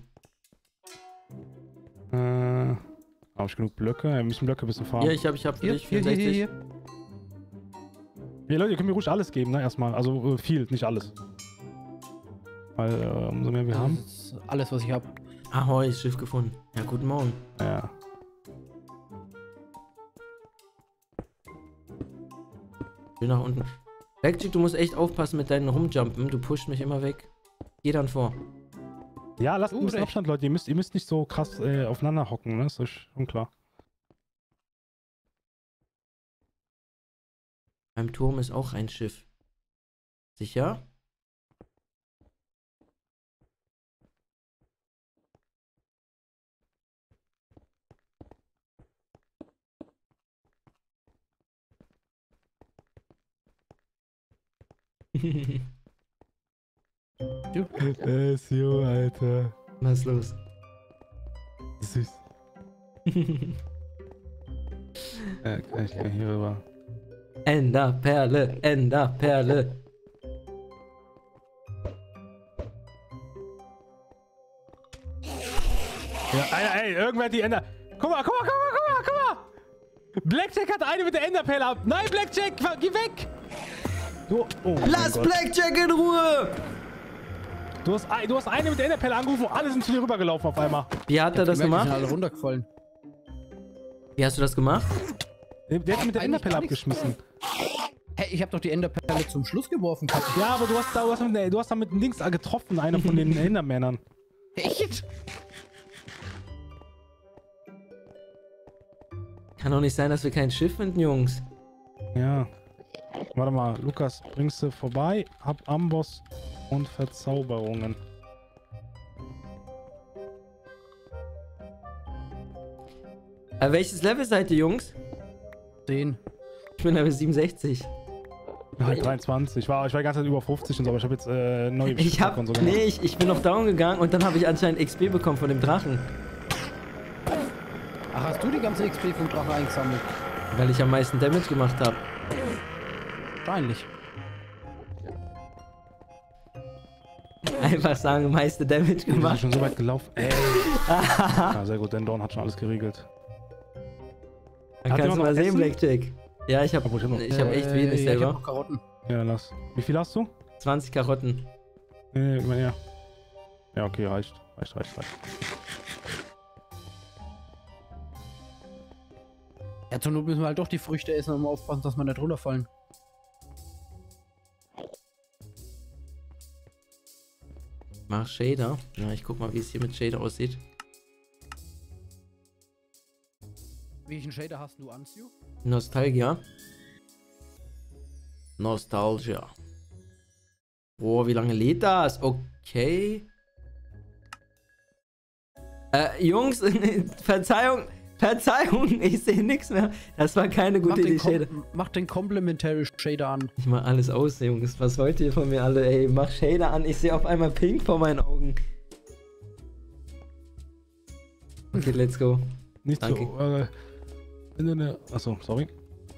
Speaker 3: Habe ich genug Blöcke? Wir müssen Blöcke ein bisschen farmen.
Speaker 1: Ja, ich hab für dich 64.
Speaker 10: Hier.
Speaker 3: Ja, Leute, ihr könnt mir ruhig alles geben, ne? Erstmal. Also viel, nicht alles. Weil umso mehr wir haben.
Speaker 10: Das ist alles, was ich habe.
Speaker 1: Ahoi, Schiff gefunden. Ja, guten Morgen.
Speaker 3: Ja.
Speaker 1: Schön nach unten. Blackjack, du musst echt aufpassen mit deinen Rumjumpen. Du pusht mich immer weg. Geh dann vor.
Speaker 3: Ja, lasst ein bisschen Abstand, Leute. Ihr müsst nicht so krass aufeinander hocken, ne? Das ist schon klar.
Speaker 1: Beim Turm ist auch ein Schiff. Sicher?
Speaker 3: Jo, Alter.
Speaker 1: Was ist los?
Speaker 3: Süß. Kann ich hier rüber.
Speaker 1: Enderperle, Enderperle.
Speaker 3: Ja, ey, irgendwer hat die Ender... Guck mal! Blackjack hat eine mit der Enderperle ab. Nein, Blackjack, geh weg! Du, oh
Speaker 1: Lass Blackjack in Ruhe!
Speaker 3: Du hast eine mit der Enderperle angerufen und alle sind zu dir rübergelaufen auf einmal.
Speaker 1: Wie hat er das gemacht?
Speaker 10: Die sind alle runtergefallen.
Speaker 1: Wie hast du das gemacht?
Speaker 3: Der hat mit der Enderperle abgeschmissen.
Speaker 10: Hey, ich hab doch die Enderperle zum Schluss geworfen, Katja.
Speaker 3: Ja, aber du hast da mit dem Dings getroffen, einer von den Endermännern.
Speaker 10: Echt?
Speaker 1: Kann doch nicht sein, dass wir kein Schiff finden, Jungs.
Speaker 3: Ja. Warte mal, Lukas, bringst du vorbei? Hab Amboss und Verzauberungen.
Speaker 1: Welches Level seid ihr, Jungs?
Speaker 10: 10.
Speaker 1: Ich bin Level 67.
Speaker 3: Ja, 23. Ich war die ganze Zeit über 50 und so, aber ich habe jetzt neue
Speaker 1: Geschichten und so gemacht. Nee, ich bin auf Down gegangen und dann habe ich anscheinend XP bekommen von dem Drachen.
Speaker 10: Ach, hast du die ganze XP vom Drachen eingesammelt?
Speaker 1: Weil ich am meisten Damage gemacht habe.
Speaker 10: Wahrscheinlich.
Speaker 1: Einfach sagen, meiste Damage gemacht.
Speaker 3: Ich bin schon so weit gelaufen. Ey. Ja, sehr gut, denn Dawn hat schon alles geregelt.
Speaker 1: Dann kannst du mal sehen, Blackjack. Ja, ich hab echt wenig selber.
Speaker 10: Ich hab noch Karotten.
Speaker 3: Ja, lass. Wie viel hast du?
Speaker 1: 20 Karotten.
Speaker 3: Nee, ja. Ja, okay, reicht.
Speaker 10: Ja, zur Not müssen wir halt doch die Früchte essen und mal aufpassen, dass wir nicht runterfallen.
Speaker 1: Mach Shader. Ja, ich guck mal, wie es hier mit Shader aussieht.
Speaker 10: Welchen Shader hast du an, Stu?
Speaker 1: Nostalgia. Nostalgia. Boah, wie lange lädt das? Okay. Jungs, Verzeihung, ich sehe nichts mehr. Das war keine gute Idee, Shader.
Speaker 10: Mach den Complementary Shader an.
Speaker 1: Ich mach alles aus, Jungs. Was wollt ihr von mir alle? Ey, mach Shader an. Ich sehe auf einmal pink vor meinen Augen. Okay, let's go.
Speaker 3: Nicht
Speaker 1: Danke.
Speaker 3: So, achso, sorry.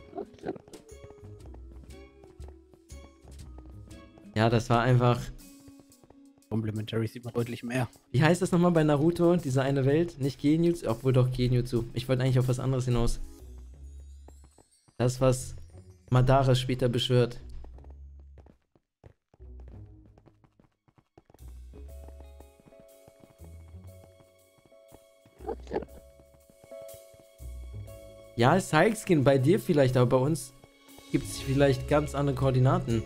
Speaker 1: Ja, das war einfach...
Speaker 10: Complementary sieht man deutlich mehr.
Speaker 1: Wie heißt das nochmal bei Naruto? Diese eine Welt? Nicht Genjutsu? Obwohl doch Genjutsu. Ich wollte eigentlich auf was anderes hinaus. Das, was Madara später beschwört. Ja, Sideskin bei dir vielleicht, aber bei uns gibt es vielleicht ganz andere Koordinaten.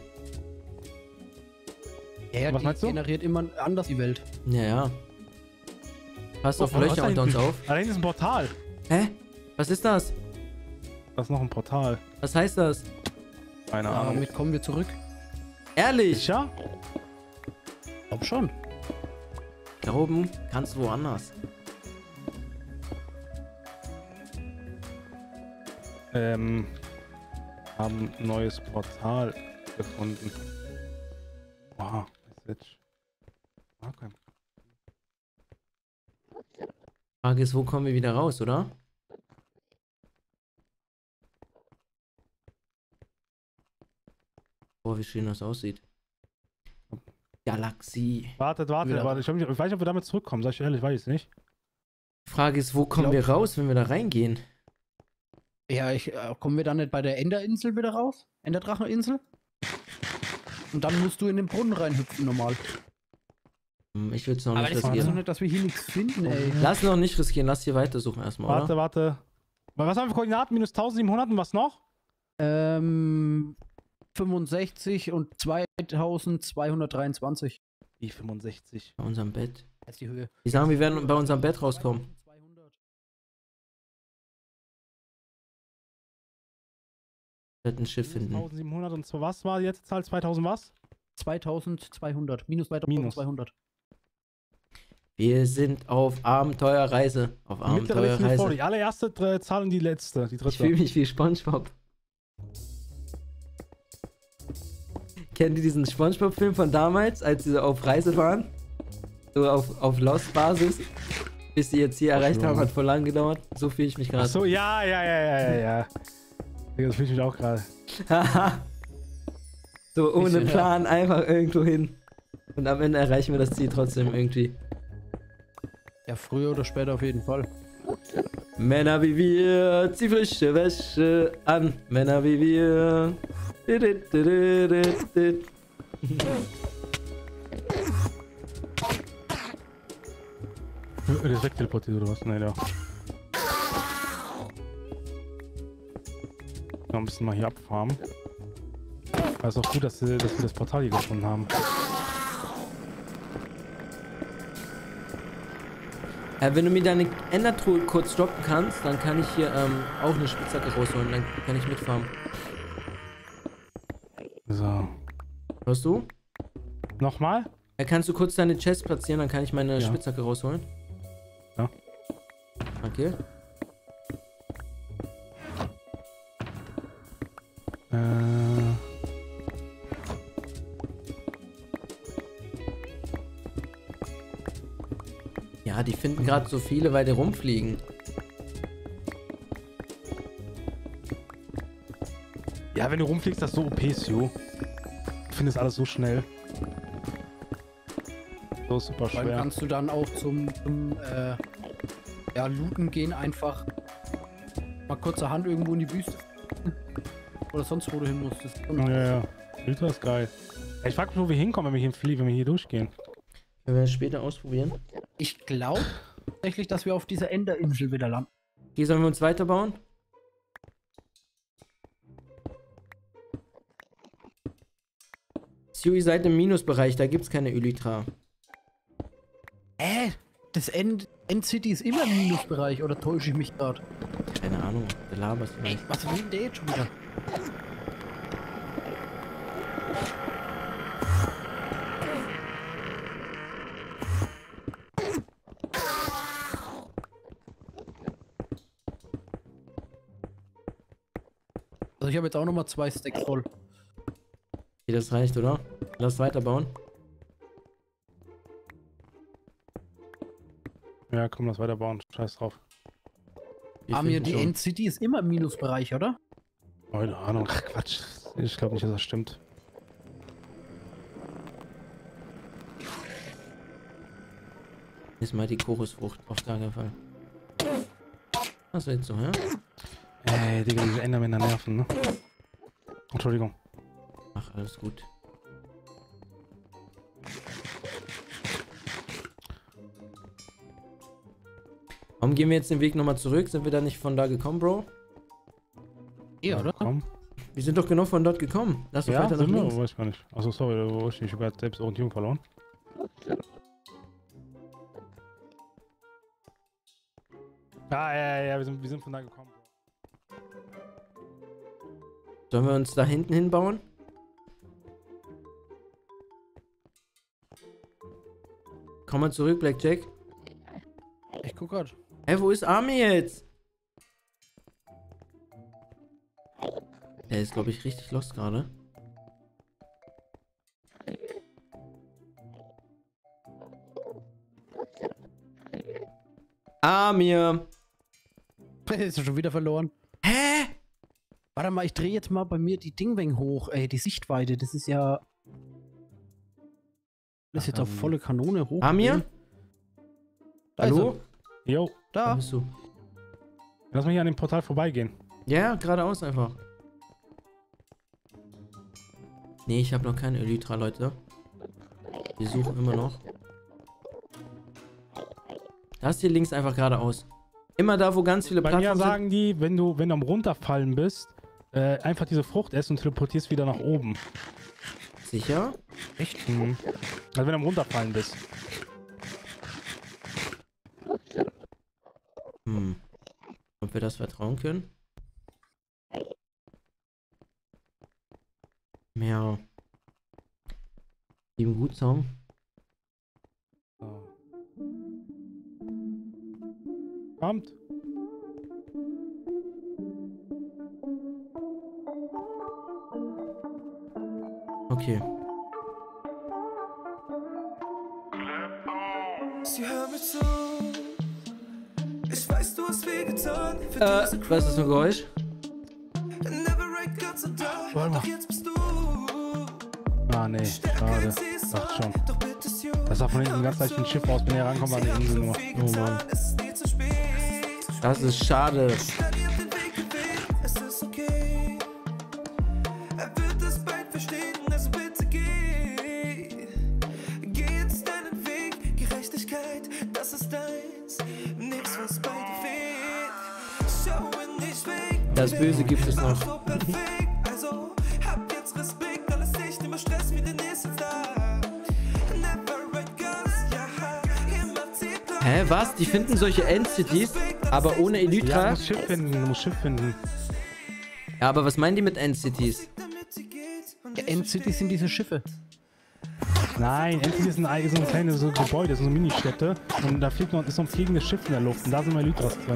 Speaker 10: Ja, was meinst du? Generiert immer anders die Welt.
Speaker 1: Ja. Pass auf Löcher unter uns auf.
Speaker 3: Da hinten ist ein Portal.
Speaker 1: Hä? Was ist das?
Speaker 3: Das ist noch ein Portal.
Speaker 1: Was heißt das?
Speaker 3: Keine Ahnung.
Speaker 10: Damit kommen wir zurück.
Speaker 1: Ehrlich?
Speaker 3: Ja?
Speaker 10: Ich glaub schon.
Speaker 1: Da oben kannst du woanders.
Speaker 3: Haben ein neues Portal gefunden. Wow, Message. Okay.
Speaker 1: Frage ist, wo kommen wir wieder raus, oder? Boah, wie schön das aussieht. Galaxie.
Speaker 3: Warte. Ich weiß nicht, ob wir damit zurückkommen, sag ich ehrlich, weiß ich nicht.
Speaker 1: Frage ist, wo kommen wir raus, wenn wir da reingehen?
Speaker 10: Ja, kommen wir dann nicht bei der Enderinsel wieder raus? Enderdracheninsel? Und dann musst du in den Brunnen reinhüpfen, normal.
Speaker 1: Ich will es noch nicht riskieren.
Speaker 10: Aber das heißt nicht, dass wir hier nichts finden, ey.
Speaker 1: Lass noch nicht riskieren, lass hier weitersuchen erstmal, oder?
Speaker 3: Warte. Was haben wir für Koordinaten? Minus 1700 und was noch?
Speaker 10: 65 und 2223.
Speaker 3: Die 65.
Speaker 1: Bei unserem Bett.
Speaker 10: Das ist die Höhe.
Speaker 1: Die sagen, wir werden bei unserem Bett rauskommen.
Speaker 10: 2200.
Speaker 1: Wir ein Schiff finden.
Speaker 3: 1700 und was war jetzt Zahl? 2000 was?
Speaker 10: 2200. Minus 2200.
Speaker 1: Wir sind auf Abenteuerreise. Auf Abenteuerreise.
Speaker 3: Die allererste Zahl und die letzte. Die
Speaker 1: Ich
Speaker 3: dritte.
Speaker 1: fühle mich wie SpongeBob. Kennt ihr diesen SpongeBob-Film von damals, als sie so auf Reise waren? So auf Lost-Basis. Bis sie jetzt hier erreicht haben, hat voll lang gedauert. So fühle ich mich gerade.
Speaker 3: Ach so, ja. Digga, das fühle ich mich auch gerade.
Speaker 1: So ohne Plan, einfach irgendwo hin. Und am Ende erreichen wir das Ziel trotzdem irgendwie.
Speaker 10: Ja, früher oder später auf jeden Fall.
Speaker 1: Männer wie wir, zieh frische Wäsche an. Männer wie wir.
Speaker 3: Das ist wegteleportiert oder was? Nein, da. Noch ein bisschen mal hier abfarmen. Aber ist auch gut, dass wir das Portal hier gefunden haben.
Speaker 1: Wenn du mir deine Endertruhe kurz droppen kannst, dann kann ich hier auch eine Spitzhacke rausholen. Dann kann ich mitfarmen.
Speaker 3: So.
Speaker 1: Hörst du?
Speaker 3: Nochmal?
Speaker 1: Kannst du kurz deine Chest platzieren, dann kann ich meine Spitzhacke rausholen.
Speaker 3: Ja.
Speaker 1: Okay. Ja, die finden gerade so viele, weil die rumfliegen.
Speaker 3: Ja, wenn du rumfliegst, das ist so OP, Jo. Du findest alles so schnell. So super schwer.
Speaker 10: Dann kannst du dann auch zum Looten gehen, einfach mal kurzerhand irgendwo in die Wüste. Oder sonst wo du hin musstest.
Speaker 3: Ja. Ultra ist geil. Ich frag mich, wo wir hinkommen, wenn wir hier durchgehen.
Speaker 1: Wir werden es später ausprobieren.
Speaker 10: Ich glaube tatsächlich, dass wir auf dieser Enderinsel wieder landen.
Speaker 1: Hier sollen wir uns weiterbauen? Sui, ihr seid im Minusbereich, da gibt's keine Elytra.
Speaker 10: Das End-City ist immer im Minusbereich, oder täusche ich mich gerade?
Speaker 1: Keine Ahnung, der laberst du nicht.
Speaker 10: Was will denn der jetzt schon wieder? Also ich habe jetzt auch nochmal 2 Stacks voll.
Speaker 1: Okay, das reicht, oder? Lass weiterbauen.
Speaker 3: Ja, komm, lass weiterbauen. Scheiß drauf.
Speaker 10: Amir, die End-City ist immer im Minusbereich, oder?
Speaker 3: Keine Ahnung. Ach, Quatsch. Ich glaube nicht, dass das stimmt.
Speaker 1: Ist mal die Chorusfrucht, auf gar keinen Fall. Was willst du, hä?
Speaker 3: Ey, Digga, diese Endermänner nerven, ne? Entschuldigung.
Speaker 1: Ach, alles gut. Warum gehen wir jetzt den Weg nochmal zurück? Sind wir da nicht von da gekommen, Bro?
Speaker 10: Ja, oder?
Speaker 3: Komm.
Speaker 1: Wir sind doch genau von dort gekommen. Lass doch weiter nach links.
Speaker 3: Weiß gar nicht. Achso, sorry, ich habe selbst Orientierung verloren. Ja, wir sind von da gekommen.
Speaker 1: Sollen wir uns da hinten hinbauen? Komm mal zurück, Blackjack.
Speaker 10: Ich guck grad.
Speaker 1: Ey, wo ist Army jetzt? Der ist, glaube ich, richtig lost gerade. Amir!
Speaker 10: Ist er schon wieder verloren?
Speaker 1: Hä?
Speaker 10: Warte mal, ich drehe jetzt mal bei mir die Dingweng hoch. Ey, die Sichtweite, das ist ja... Das ist jetzt auf volle Kanone hoch.
Speaker 1: Amir? Hallo?
Speaker 3: Jo.
Speaker 1: Da bist du.
Speaker 3: Lass mal hier an dem Portal vorbeigehen.
Speaker 1: Ja, geradeaus einfach. Nee, ich habe noch keine Elytra, Leute. Wir suchen immer noch. Das hier links einfach geradeaus. Immer da, wo ganz viele
Speaker 3: Bei mir
Speaker 1: Plattformen
Speaker 3: sagen die, wenn du am Runterfallen bist, einfach diese Frucht essen und teleportierst wieder nach oben.
Speaker 1: Sicher?
Speaker 3: Echt? Mhm. Also wenn du am runterfallen bist.
Speaker 1: Ob wir das vertrauen können? Ja. Lieben Gutsam.
Speaker 3: Kommt.
Speaker 1: Okay.
Speaker 11: Sie hören mich zu. Ich weiß, du hast wehgetan.
Speaker 1: Was ist das für ein Geräusch?
Speaker 3: Warte mal. Ah, nee, schade. Dachte schon. Das sah von hinten ganz leicht ein Schiff aus, wenn er rankommt an die Insel nur.
Speaker 1: Oh Mann. Das ist schade. Das Böse gibt es noch. Hä, was? Die finden solche End-Cities, aber ohne Elytra?
Speaker 3: Ja, du musst Schiff finden, du musst Schiff finden.
Speaker 1: Ja, aber was meinen die mit End-Cities?
Speaker 10: Ja, End-Cities sind diese Schiffe.
Speaker 3: Nein, End-Cities sind so kleine so Gebäude, so Mini-Städte. Und da fliegt noch, ist so ein fliegendes Schiff in der Luft und da sind mal Elytras drin.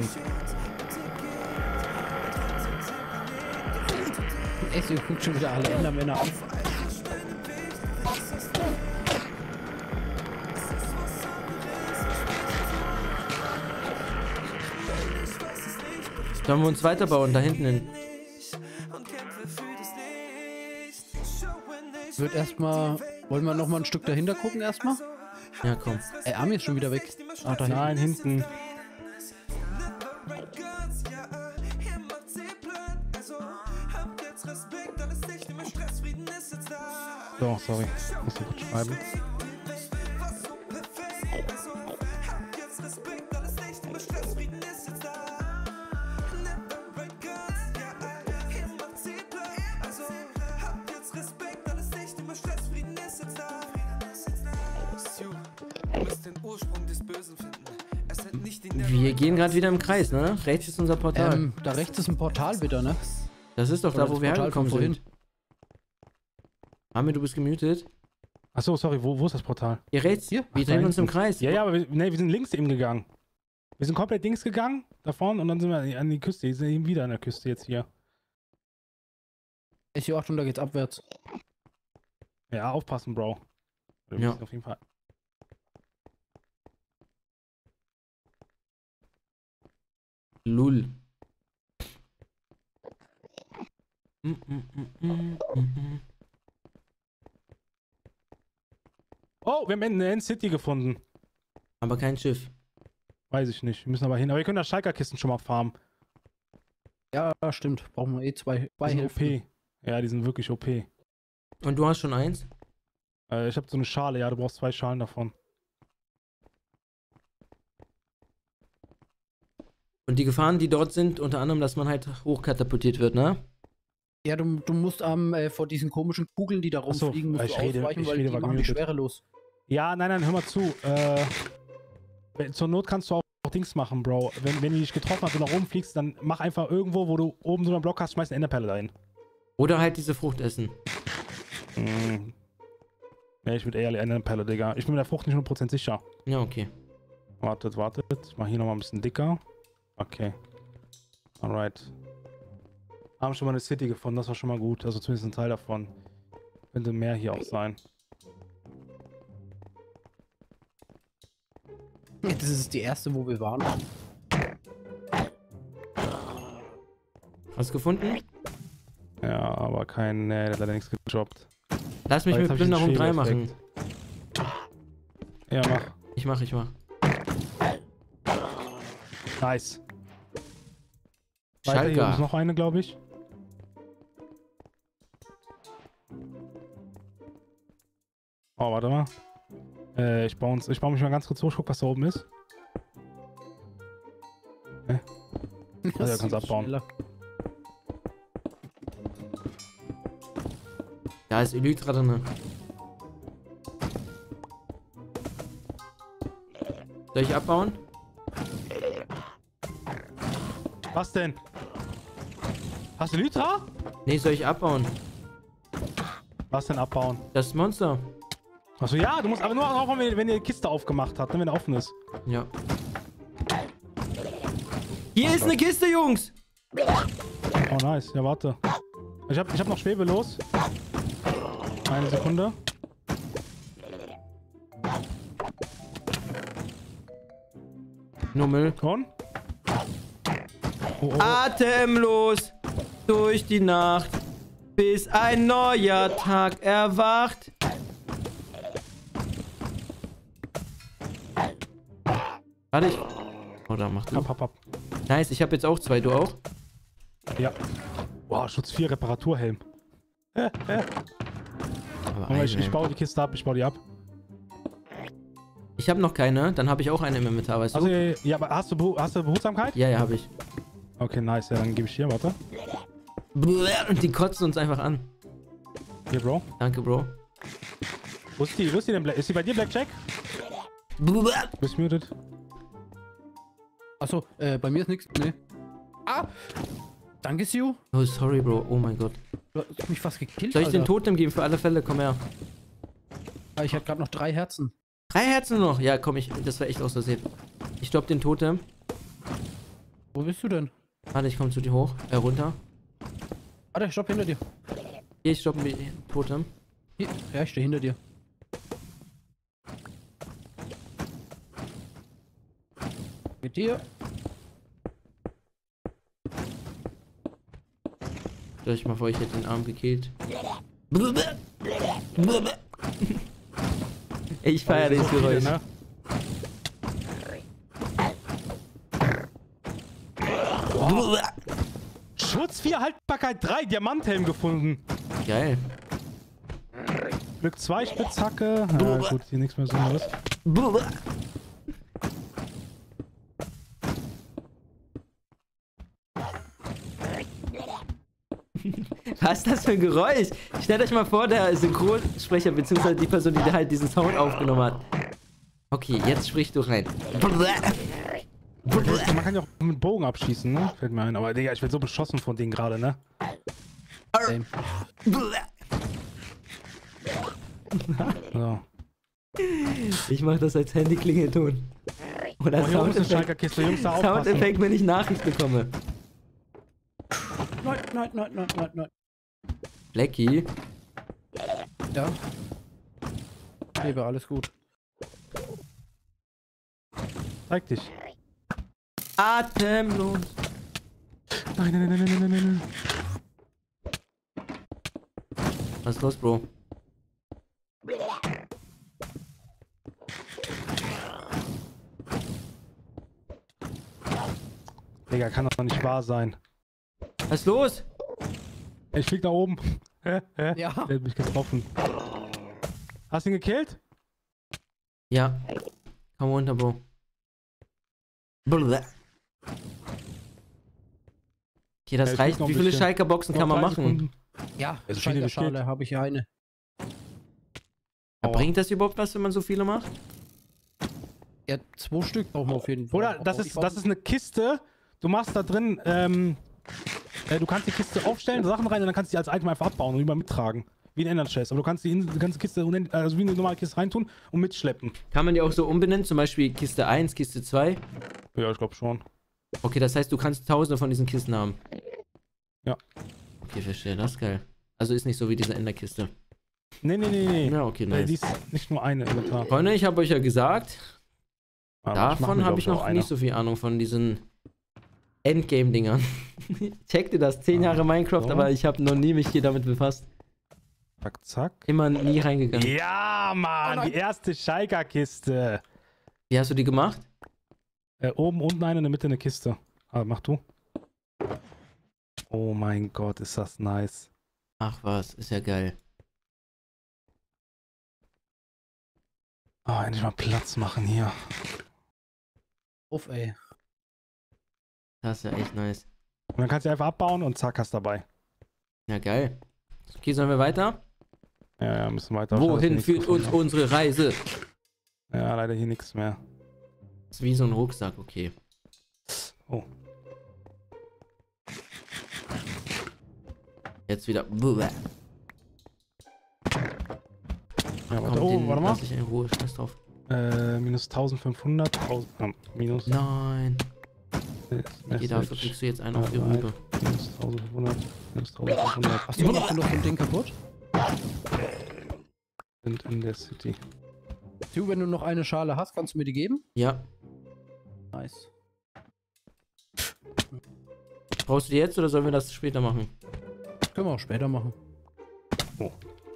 Speaker 10: Echt, ihr guckt schon wieder alle Endermänner an.
Speaker 1: Sollen wir uns weiterbauen, da hinten hin?
Speaker 10: Wird erstmal. Wollen wir noch mal ein Stück dahinter gucken erstmal?
Speaker 1: Ja, komm.
Speaker 10: Ey, Armin ist schon wieder weg.
Speaker 3: Ah, da nein, hinten. So, sorry. Muss ich kurz schreiben.
Speaker 1: Wir gehen gerade wieder im Kreis, ne? Rechts ist unser Portal.
Speaker 10: Da rechts ist ein Portal wieder, ne?
Speaker 1: Das ist doch da, wo wir hergekommen sind. Armin, du bist gemutet.
Speaker 3: Achso, sorry, wo ist das Portal?
Speaker 1: Hier rechts? Hier? Wir drehen uns im Kreis.
Speaker 3: Ja, aber wir sind links eben gegangen. Wir sind komplett links gegangen, da vorne, und dann sind wir an die Küste. Wir sind eben wieder an der Küste jetzt hier.
Speaker 10: Ich sehe auch schon, da geht's abwärts.
Speaker 3: Ja, aufpassen, Bro. Wir müssen auf jeden Fall.
Speaker 1: Lull.
Speaker 3: Oh, wir haben eine End-City gefunden.
Speaker 1: Aber kein Schiff.
Speaker 3: Weiß ich nicht. Wir müssen aber hin. Aber wir können da Schalker-Kisten schon mal farmen.
Speaker 10: Ja, stimmt. Brauchen wir eh zwei
Speaker 3: OP. Ja, die sind wirklich OP.
Speaker 1: Und du hast schon eins?
Speaker 3: Ich habe so eine Schale. Ja, du brauchst 2 Schalen davon.
Speaker 1: Und die Gefahren, die dort sind, unter anderem, dass man halt hochkatapultiert wird, ne?
Speaker 10: Ja, du musst vor diesen komischen Kugeln, die da rumfliegen, musst du ausweichen, weil die machen die schwerelos.
Speaker 3: Ja, nein, hör mal zu. Zur Not kannst du auch Dings machen, Bro. Wenn die dich getroffen hat und nach oben fliegst, dann mach einfach irgendwo, wo du oben so einen Block hast, schmeiß eine Enderperle dahin.
Speaker 1: Oder halt diese Frucht essen.
Speaker 3: Ne, ich würde eher die Enderperle, Digga. Ich bin mit der Frucht nicht 100% sicher.
Speaker 1: Ja, okay.
Speaker 3: Wartet. Ich mach hier nochmal ein bisschen dicker. Okay. Alright. Haben schon mal eine City gefunden, das war schon mal gut. Also zumindest ein Teil davon. Könnte mehr hier auch sein.
Speaker 10: Das ist die erste, wo wir waren.
Speaker 1: Hast du gefunden?
Speaker 3: Ja, aber kein... Ne, der hat leider nichts gedroppt.
Speaker 1: Lass mich mit Plünderung 3 machen.
Speaker 3: Ja, mach.
Speaker 1: Ich mach.
Speaker 3: Nice. Weiter, hier ist noch eine, glaube ich. Oh, warte mal. Ich baue mich mal ganz kurz hoch, guck, was da oben ist. Also, du kannst abbauen.
Speaker 1: Da ist Elytra drin. Soll ich abbauen?
Speaker 3: Was denn? Hast du Lytra?
Speaker 1: Nee, soll ich abbauen?
Speaker 3: Was denn abbauen?
Speaker 1: Das Monster.
Speaker 3: Achso, ja, du musst aber nur aufbauen, wenn ihr die Kiste aufgemacht habt, ne, wenn er offen ist.
Speaker 1: Ja. Hier ist eine Kiste, Jungs!
Speaker 3: Oh, nice. Ja, warte. Ich hab noch Schwebelos. Eine Sekunde.
Speaker 1: Nur Müll.
Speaker 3: Und? Oh, oh.
Speaker 1: Atemlos durch die Nacht, bis ein neuer Tag erwacht. Warte, ich... Oh, da macht du.
Speaker 3: Hopp.
Speaker 1: Nice, ich habe jetzt auch 2. Du auch?
Speaker 3: Ja. Boah, Schutz 4, Reparaturhelm.
Speaker 1: Aber
Speaker 3: ich baue die Kiste ab, ich baue die ab.
Speaker 1: Ich habe noch keine, dann habe ich auch eine im Inventar, weißt du?
Speaker 3: Also, ja, aber hast du Behutsamkeit?
Speaker 1: Ja, habe ich.
Speaker 3: Okay, nice. Ja, dann gebe ich hier, warte.
Speaker 1: Und die kotzen uns einfach an.
Speaker 3: Hier, Bro.
Speaker 1: Danke, Bro.
Speaker 3: Wo ist die denn? Ist die bei dir, Blackjack? Bist muted.
Speaker 10: Achso, bei mir ist nichts. Nee. Ah! Danke, Siu.
Speaker 1: Oh, sorry, Bro. Oh mein Gott.
Speaker 10: Du hast mich fast gekillt,
Speaker 1: Soll ich
Speaker 10: Alter.
Speaker 1: den Totem geben für alle Fälle? Komm her.
Speaker 10: Ah, ich hatte gerade noch 3 Herzen.
Speaker 1: 3 Herzen noch? Ja, komm, das war echt aus Versehen. Ich stopp den Totem.
Speaker 10: Wo bist du denn?
Speaker 1: Warte, ich komm zu dir hoch. Runter.
Speaker 10: Warte, stopp hinter dir.
Speaker 1: Hier, ich stopp den Totem.
Speaker 10: Hier. Ja, ich stehe hinter dir. Mit dir.
Speaker 1: Stell euch mal vor, ich hätte den Arm gekillt. Ich feiere das Geräusch.
Speaker 3: Ne? Oh. Schutz 4, Haltbarkeit 3, Diamanthelm gefunden.
Speaker 1: Geil.
Speaker 3: Glück 2, Spitzhacke. Gut, hier nichts mehr so los.
Speaker 1: Was ist das für ein Geräusch? Stellt euch mal vor, der Synchronsprecher, beziehungsweise die Person, die halt diesen Sound aufgenommen hat. Okay, jetzt sprich du rein.
Speaker 3: Man kann ja auch mit Bogen abschießen, ne? Fällt mir ein. Aber Digga, ich werde so beschossen von denen gerade, ne? So.
Speaker 1: Ich mach das als Handy-Klingelton. Oder Soundeffekt, wenn ich Nachricht bekomme.
Speaker 10: Nein.
Speaker 1: Blackie.
Speaker 10: Ja. Lebe, alles gut.
Speaker 3: Zeig dich.
Speaker 1: Atemlos.
Speaker 3: Nein.
Speaker 1: Was ist los, Bro?
Speaker 3: Digga, kann doch nicht wahr sein.
Speaker 1: Was ist los?
Speaker 3: Ich flieg da oben.
Speaker 10: Ja.
Speaker 3: Der hat mich getroffen. Hast du ihn gekillt?
Speaker 1: Ja. Komm runter, Bro. Okay, das reicht. Wie viele Schalker-Boxen kann man machen?
Speaker 10: Ja,
Speaker 3: also
Speaker 10: Schalker-Schale habe ich eine.
Speaker 1: Ja, bringt das überhaupt was, wenn man so viele macht?
Speaker 10: Ja, 2 Stück brauchen wir auf jeden Fall.
Speaker 3: Oder das ist eine Kiste. Du machst da drin, du kannst die Kiste aufstellen, Sachen rein und dann kannst du die als Item einfach abbauen und immer mittragen. Wie ein Ender Chest. Aber du kannst die ganze Kiste, also wie eine normale Kiste reintun und mitschleppen.
Speaker 1: Kann man die auch so umbenennen? Zum Beispiel Kiste 1, Kiste 2?
Speaker 3: Ja, ich glaube schon.
Speaker 1: Okay, das heißt, du kannst tausende von diesen Kisten haben.
Speaker 3: Ja.
Speaker 1: Okay, verstehe. Das ist geil. Also ist nicht so wie diese Enderkiste.
Speaker 3: Nee.
Speaker 1: Ja, okay, nice.
Speaker 3: Die ist nicht nur eine Inventar.
Speaker 1: Freunde, ich habe euch ja gesagt, davon habe ich noch
Speaker 3: eine.
Speaker 1: nicht so viel Ahnung von diesen Endgame-Dingern. Checkt ihr das? 10 Jahre Minecraft,
Speaker 3: so.
Speaker 1: aber ich habe noch nie mich hier damit befasst.
Speaker 3: Zack.
Speaker 1: Immer nie reingegangen.
Speaker 3: Ja, Mann, die erste Schalker-Kiste.
Speaker 1: Wie hast du die gemacht?
Speaker 3: Oben, unten eine, in der Mitte eine Kiste. Ah, mach du. Oh mein Gott, ist das nice.
Speaker 1: Ach was, ist ja geil.
Speaker 3: Oh, endlich mal Platz machen hier.
Speaker 10: Uff, ey.
Speaker 1: Das ist ja echt nice.
Speaker 3: Und dann kannst du einfach abbauen und zack, hast dabei.
Speaker 1: Ja, geil. Okay, sollen wir weiter?
Speaker 3: Ja, müssen weiter.
Speaker 1: Wohin führt uns unsere Reise?
Speaker 3: Ja, leider hier nichts mehr.
Speaker 1: Das ist wie so ein Rucksack, okay.
Speaker 3: Oh.
Speaker 1: Jetzt wieder.
Speaker 3: Ja,
Speaker 1: Komm, warte mal. Lass ich in Ruhe, scheiß drauf.
Speaker 3: Minus 1500. Minus.
Speaker 1: Nein. Dafür kriegst du jetzt einen auf die Rübe.
Speaker 3: Minus 1500. Minus 1500.
Speaker 10: Hast du noch so ein Ding kaputt?
Speaker 3: Sind in der City.
Speaker 10: Du, wenn du noch eine Schale hast, kannst du mir die geben?
Speaker 1: Ja.
Speaker 10: Nice.
Speaker 1: Brauchst du die jetzt oder sollen wir das später machen?
Speaker 10: Können wir auch später machen.
Speaker 3: Oh.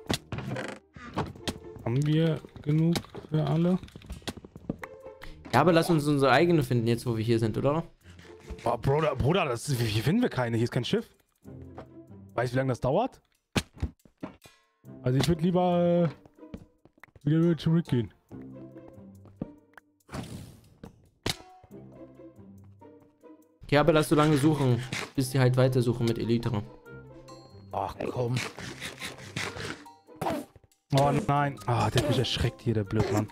Speaker 3: Haben wir genug für alle?
Speaker 1: Ja, aber lass uns unsere eigene finden, jetzt wo wir hier sind, oder?
Speaker 3: Oh, Bruder, hier finden wir keine. Hier ist kein Schiff. Weißt du, wie lange das dauert? Also ich würde lieber wieder zurückgehen.
Speaker 1: Okay, aber lass so lange suchen, bis die halt weitersuchen mit Elytra.
Speaker 10: Ach komm.
Speaker 3: Oh nein. Ah, der hat mich erschreckt hier, der Blödmann.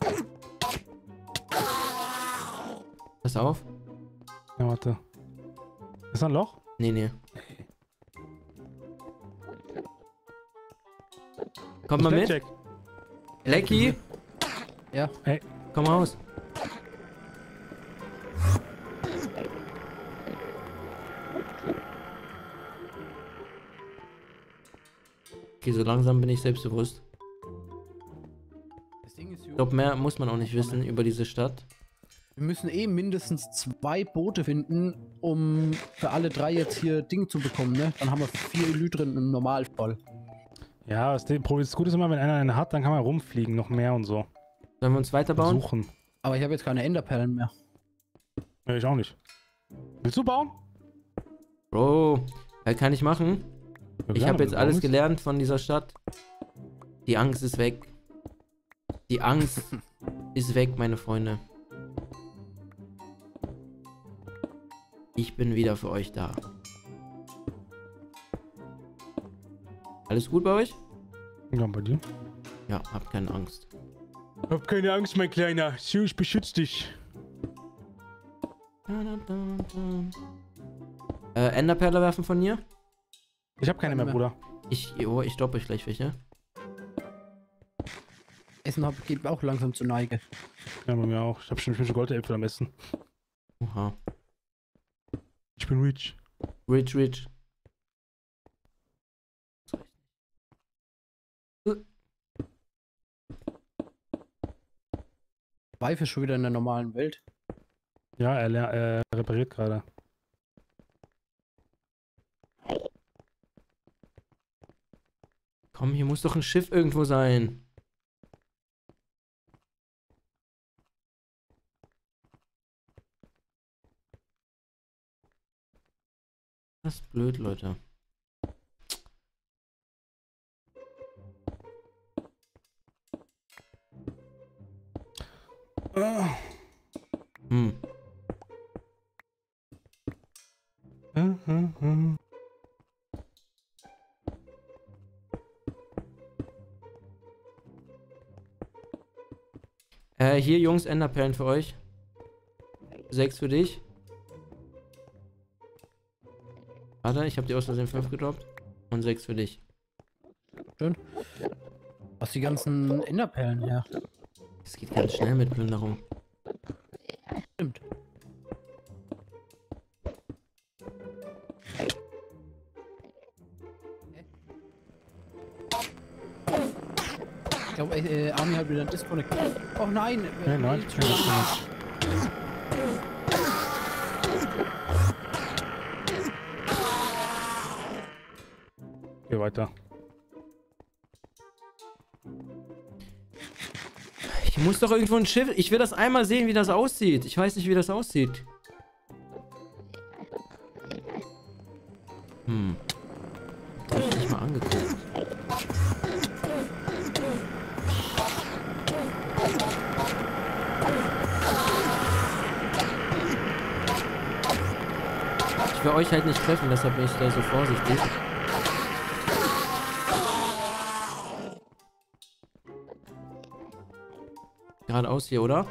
Speaker 1: Pass auf.
Speaker 3: Ja, warte. Ist da ein Loch?
Speaker 1: Nee. Komm mal mit. Lecky.
Speaker 10: Ja.
Speaker 3: Hey.
Speaker 1: Komm raus. Okay, so langsam bin ich selbstbewusst. Ich glaube, mehr muss man auch nicht wissen über diese Stadt.
Speaker 10: Wir müssen mindestens 2 Boote finden, um für alle 3 jetzt hier Ding zu bekommen, ne? Dann haben wir 4 Elytren im Normalfall.
Speaker 3: Ja, das Gute ist immer, wenn einer eine hat, dann kann man rumfliegen, noch mehr und so.
Speaker 1: Sollen wir uns weiterbauen?
Speaker 3: Suchen.
Speaker 10: Aber ich habe jetzt keine Enderperlen mehr.
Speaker 3: Ja, ich auch nicht. Willst du bauen?
Speaker 1: Bro, kann ich machen. Ich habe jetzt alles gelernt von dieser Stadt. Die Angst ist weg. Die Angst ist weg, meine Freunde. Ich bin wieder für euch da. Alles gut bei euch?
Speaker 3: Ja, bei dir?
Speaker 1: Ja, habt keine Angst.
Speaker 3: Hab keine Angst, mein Kleiner. Ich beschütze dich.
Speaker 1: Enderperle werfen von dir?
Speaker 3: Ich habe keine mehr, Bruder.
Speaker 1: Ich droppe euch gleich welche.
Speaker 10: Essen geht auch langsam zur Neige.
Speaker 3: Ja, bei mir auch. Ich habe schon Goldäpfel am besten.
Speaker 1: Oha.
Speaker 3: Ich bin rich.
Speaker 1: Rich.
Speaker 10: Wife ist schon wieder in der normalen Welt.
Speaker 3: Ja, er repariert gerade.
Speaker 1: Komm, hier muss doch ein Schiff irgendwo sein. Das ist blöd, Leute. Hier, Jungs, Enderperlen für euch. 6 für dich. Warte, ich habe die aus Versehen 5 gedroppt. Und 6 für dich.
Speaker 10: Schön. Was die ganzen Enderperlen her?
Speaker 1: Es geht ganz schnell mit Plünderung.
Speaker 10: Stimmt. Ich glaube, Army hat wieder ein Disconnect. Oh nein!
Speaker 3: Nein. Geh weiter.
Speaker 1: Ich muss doch irgendwo ein Schiff. Ich will das einmal sehen, wie das aussieht. Ich weiß nicht, wie das aussieht. Hab ich nicht mal angeguckt. Ich will euch halt nicht treffen, deshalb bin ich da so vorsichtig. Geradeaus hier, oder?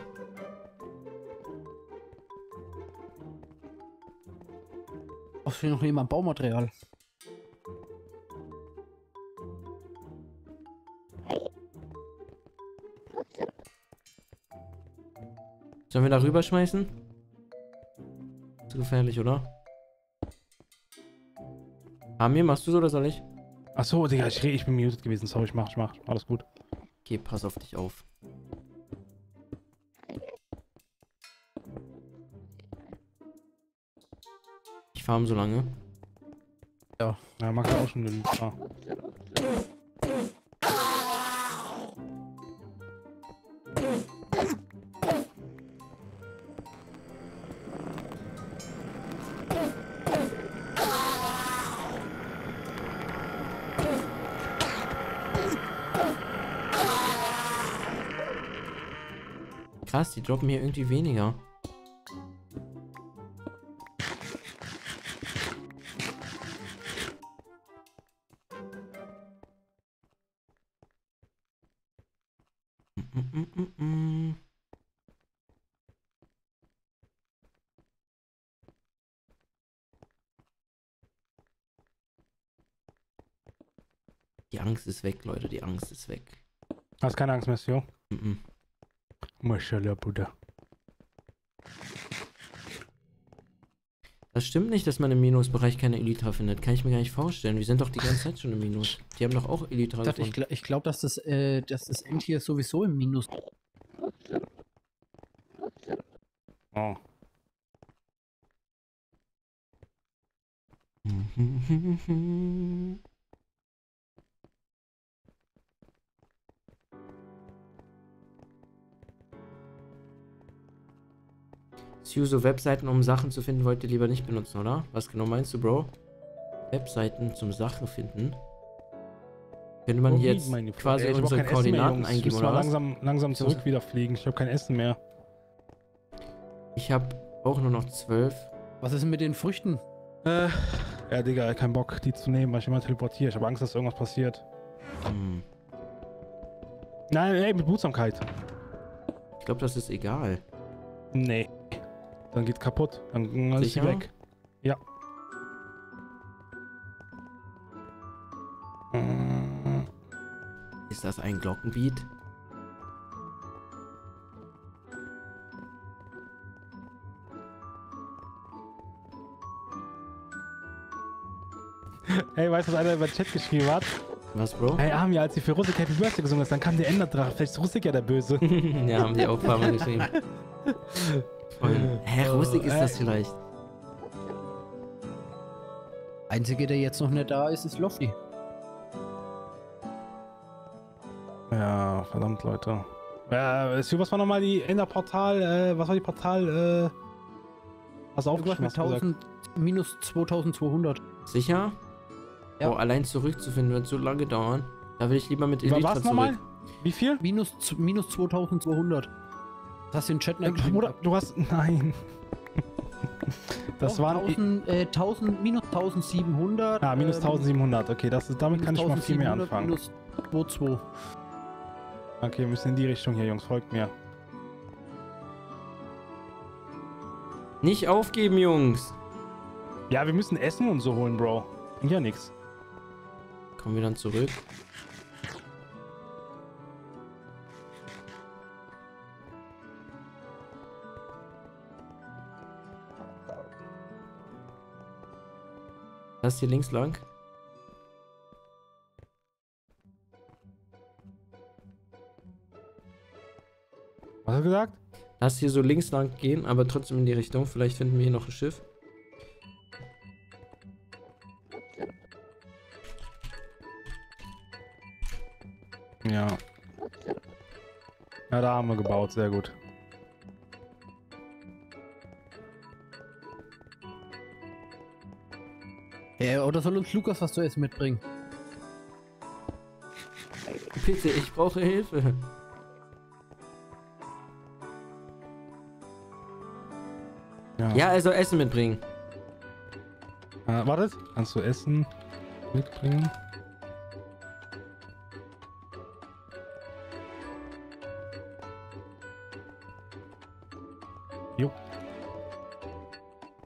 Speaker 10: Was für noch jemand Baumaterial?
Speaker 1: Sollen wir da rüberschmeißen? Zu gefährlich, oder? Amir, machst du so oder soll ich?
Speaker 3: Achso, Digga, ich bin muted gewesen. Sorry, ich mach. Alles gut.
Speaker 1: Okay, pass auf dich auf. Ich farm so lange.
Speaker 3: Ja, mag er auch schon den Fahr.
Speaker 1: Krass, die droppen hier irgendwie weniger. Die Angst ist weg, Leute, die Angst ist weg.
Speaker 3: Hast keine Angst mehr, Jo? Mashallah, Bruder.
Speaker 1: Das stimmt nicht, dass man im Minusbereich keine Elytra findet. Kann ich mir gar nicht vorstellen. Wir sind doch die ganze Zeit schon im Minus. Die haben doch auch Elytra gefunden.
Speaker 10: Ich glaube, dass das End hier sowieso im Minus.
Speaker 3: Oh.
Speaker 1: So Webseiten, um Sachen zu finden, wollt ihr lieber nicht benutzen, oder? Was genau meinst du, Bro? Webseiten zum Sachen finden? Könnte man hier jetzt quasi unsere Koordinaten eingeben, oder was?
Speaker 3: Langsam zurück wieder fliegen. Ich habe kein Essen mehr.
Speaker 1: Ich habe auch nur noch 12.
Speaker 10: Was ist denn mit den Früchten?
Speaker 3: Ja, Digga, kein Bock, die zu nehmen, weil ich immer teleportiere. Ich habe Angst, dass irgendwas passiert. Nein, ey, mit Behutsamkeit.
Speaker 1: Ich glaube, das ist egal.
Speaker 3: Nee. Dann geht kaputt. Dann ist sie weg. Ja.
Speaker 1: Ist das ein Glockenbeat?
Speaker 3: Hey, weißt du, was einer über den Chat geschrieben hat?
Speaker 1: Was, Bro?
Speaker 3: Hey, Armin, als sie für Russik Happy Birthday gesungen hast, dann kam der Enderdrache. Vielleicht ist Russik ja der Böse.
Speaker 1: Ja, haben die auch ein paar Mal geschrieben. Hä, Russik ist das vielleicht?
Speaker 10: Einzige, der jetzt noch nicht da ist, ist Lofty.
Speaker 3: Ja, verdammt, Leute. Was war nochmal die Enderportal, was war die Portal, was aufgeschrieben hast?
Speaker 10: Minus 2200.
Speaker 1: Sicher? Ja. Oh, allein zurückzufinden wird so lange dauern. Da will ich lieber mit Elytra zurück.
Speaker 3: Nochmal? Wie viel?
Speaker 10: Minus 2200. Das hast du in den Chat nicht geschrieben.
Speaker 3: Bruder, du hast... Nein. Das waren...
Speaker 10: minus 1700.
Speaker 3: Ah, minus 1700. Okay, damit kann ich mal viel mehr anfangen.
Speaker 10: Minus 22.
Speaker 3: Okay, wir müssen in die Richtung hier, Jungs. Folgt mir.
Speaker 1: Nicht aufgeben, Jungs.
Speaker 3: Ja, wir müssen Essen und so holen, Bro. Bringt ja nichts.
Speaker 1: Kommen wir dann zurück. Das hier links lang.
Speaker 3: Was hast du gesagt?
Speaker 1: Lass hier so links lang gehen, aber trotzdem in die Richtung. Vielleicht finden wir hier noch ein Schiff.
Speaker 3: Ja. Ja, da haben wir gebaut. Sehr gut.
Speaker 10: Ja, oder soll uns Lukas was zu essen mitbringen?
Speaker 1: Bitte, ich brauche Hilfe. Ja, also Essen mitbringen.
Speaker 3: Warte, kannst du Essen mitbringen?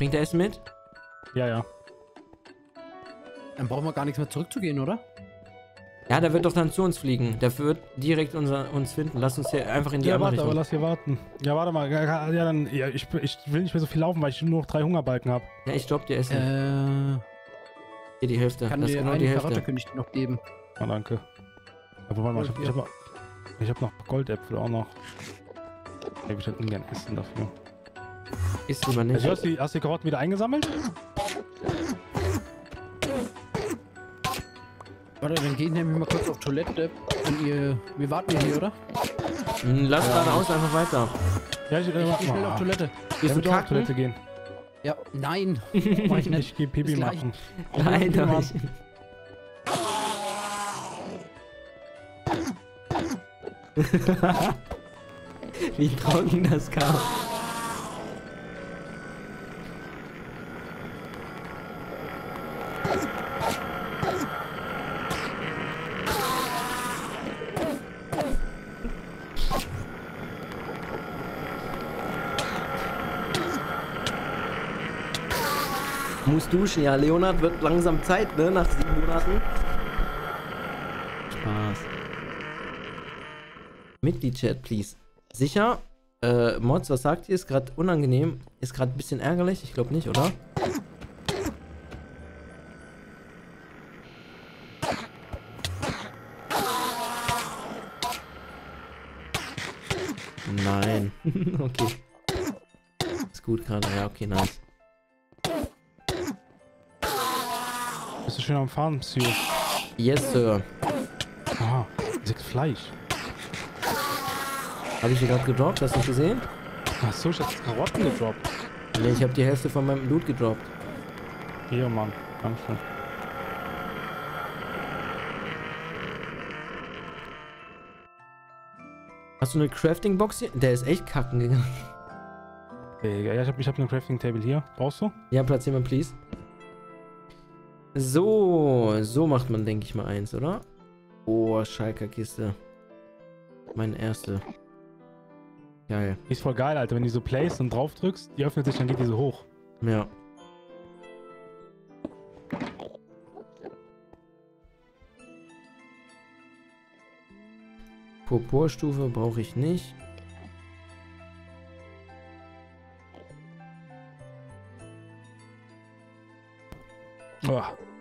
Speaker 1: Bringt er Essen mit?
Speaker 3: Ja, ja.
Speaker 10: Dann brauchen wir gar nichts mehr zurückzugehen, oder?
Speaker 1: Ja, der wird doch dann zu uns fliegen. Der wird direkt uns finden. Lass uns hier einfach in die andere
Speaker 3: warte,
Speaker 1: Richtung.
Speaker 3: aber lass hier warten. Ja, warte mal. Ja, dann, ja, ich will nicht mehr so viel laufen, weil ich nur noch 3 Hungerbalken habe.
Speaker 1: Ja, ich stopp dir Essen. Hier die Hälfte.
Speaker 10: Kann
Speaker 1: das ist
Speaker 10: dir
Speaker 1: genau
Speaker 10: eine
Speaker 1: die Hälfte.
Speaker 10: Karotte könnte ich dir noch geben.
Speaker 3: Ah, danke. Aber warte mal, ich hab noch Goldäpfel auch noch. Ich würde ungern essen dafür.
Speaker 1: Isst lieber nicht.
Speaker 3: Also, hast du die Karotten wieder eingesammelt?
Speaker 10: Warte, dann gehen nämlich mal kurz auf Toilette. Und wir warten hier, oder?
Speaker 1: Lass geradeaus einfach weiter.
Speaker 3: Ja, ich
Speaker 10: Geh schnell auf Toilette.
Speaker 1: Gehst du
Speaker 3: auf Toilette gehen?
Speaker 10: Ja, nein. Mach ich nicht.
Speaker 3: Ich geh Pipi machen.
Speaker 1: Nein, doch nicht. Wie trocken das kam. Muss duschen, ja. Leonard wird langsam Zeit, ne? Nach 7 Monaten. Spaß. Mitglied-Chat, please. Sicher? Mods, was sagt ihr? Ist gerade unangenehm. Ist gerade ein bisschen ärgerlich? Ich glaube nicht, oder? Nein. Okay. Ist gut gerade. Ja, okay, nice.
Speaker 3: Bist du schön am Fahren, Psy?
Speaker 1: Yes, Sir.
Speaker 3: Aha, 6 Fleisch.
Speaker 1: Habe ich hier gerade gedroppt? Hast du nicht gesehen?
Speaker 3: Achso, ich hab Karotten gedroppt.
Speaker 1: Nee, ich habe die Hälfte von meinem Loot gedroppt.
Speaker 3: Hier, Mann. Dankeschön.
Speaker 1: Hast du eine Crafting-Box hier? Der ist echt kacken gegangen.
Speaker 3: Ja, ich hab eine Crafting-Table hier. Brauchst du?
Speaker 1: Ja, platzier mal, please. So macht man, denke ich mal, eins, oder? Oh, Schalker-Kiste. Meine erste. Geil.
Speaker 3: Die ist voll geil, Alter. Wenn du so placed und drauf drückst, die öffnet sich, dann geht die so hoch.
Speaker 1: Ja. Purpurstufe brauche ich nicht.
Speaker 3: Oh.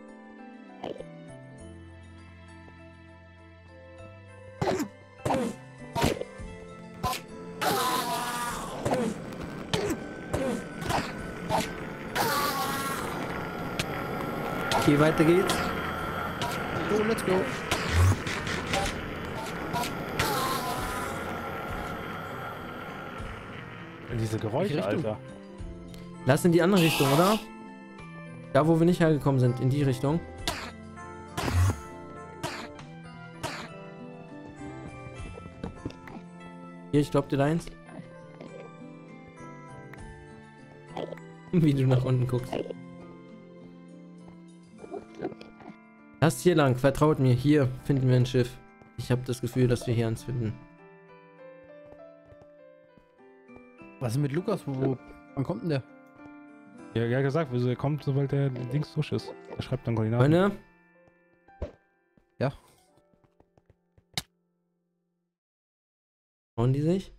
Speaker 1: Okay, weiter geht's.
Speaker 10: So, let's go.
Speaker 3: Diese Geräusche, Alter.
Speaker 1: Lass in die andere Richtung, oder? Da, wo wir nicht hergekommen sind, in die Richtung. Hier, ich glaub dir deins. Wie du nach unten guckst. Lasst hier lang, vertraut mir. Hier finden wir ein Schiff. Ich habe das Gefühl, dass wir hier eins finden.
Speaker 10: Was ist mit Lukas? Wann kommt denn der?
Speaker 3: Ja, ja gesagt, er kommt, sobald der Dings durch ist. Er schreibt dann Koordinaten.
Speaker 1: Freunde?
Speaker 10: Ja.
Speaker 1: Trauen die sich?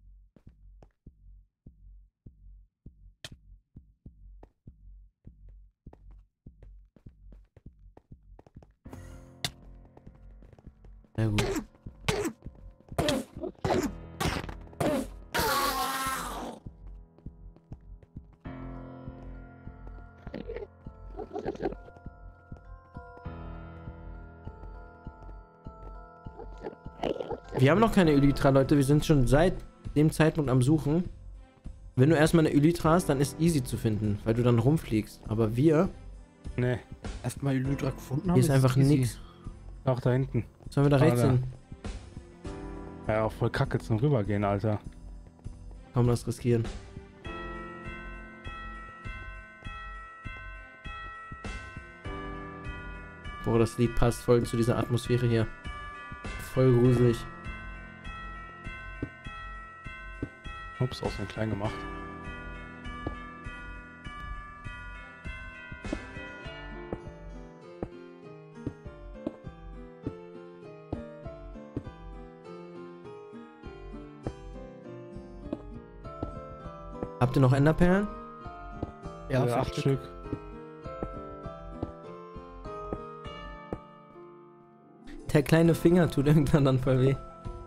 Speaker 1: Sehr gut. Wir haben noch keine Elytra, Leute. Wir sind schon seit dem Zeitpunkt am Suchen. Wenn du erstmal eine Elytra hast, dann ist easy zu finden, weil du dann rumfliegst. Aber wir...
Speaker 3: Nee.
Speaker 10: Erstmal Elytra gefunden haben.
Speaker 1: Hier ist einfach
Speaker 10: easy.
Speaker 1: nix.
Speaker 3: Auch da hinten.
Speaker 1: Sollen wir da rechts hin?
Speaker 3: Ja, auch voll kacke zum Rübergehen, Alter.
Speaker 1: Komm, lass riskieren. Boah, das Lied passt voll zu dieser Atmosphäre hier. Voll gruselig.
Speaker 3: Ups, auch so klein gemacht.
Speaker 1: Habt ihr noch Enderperlen?
Speaker 10: Ja,
Speaker 3: 8 Stück.
Speaker 1: Der kleine Finger tut irgendwann dann voll weh.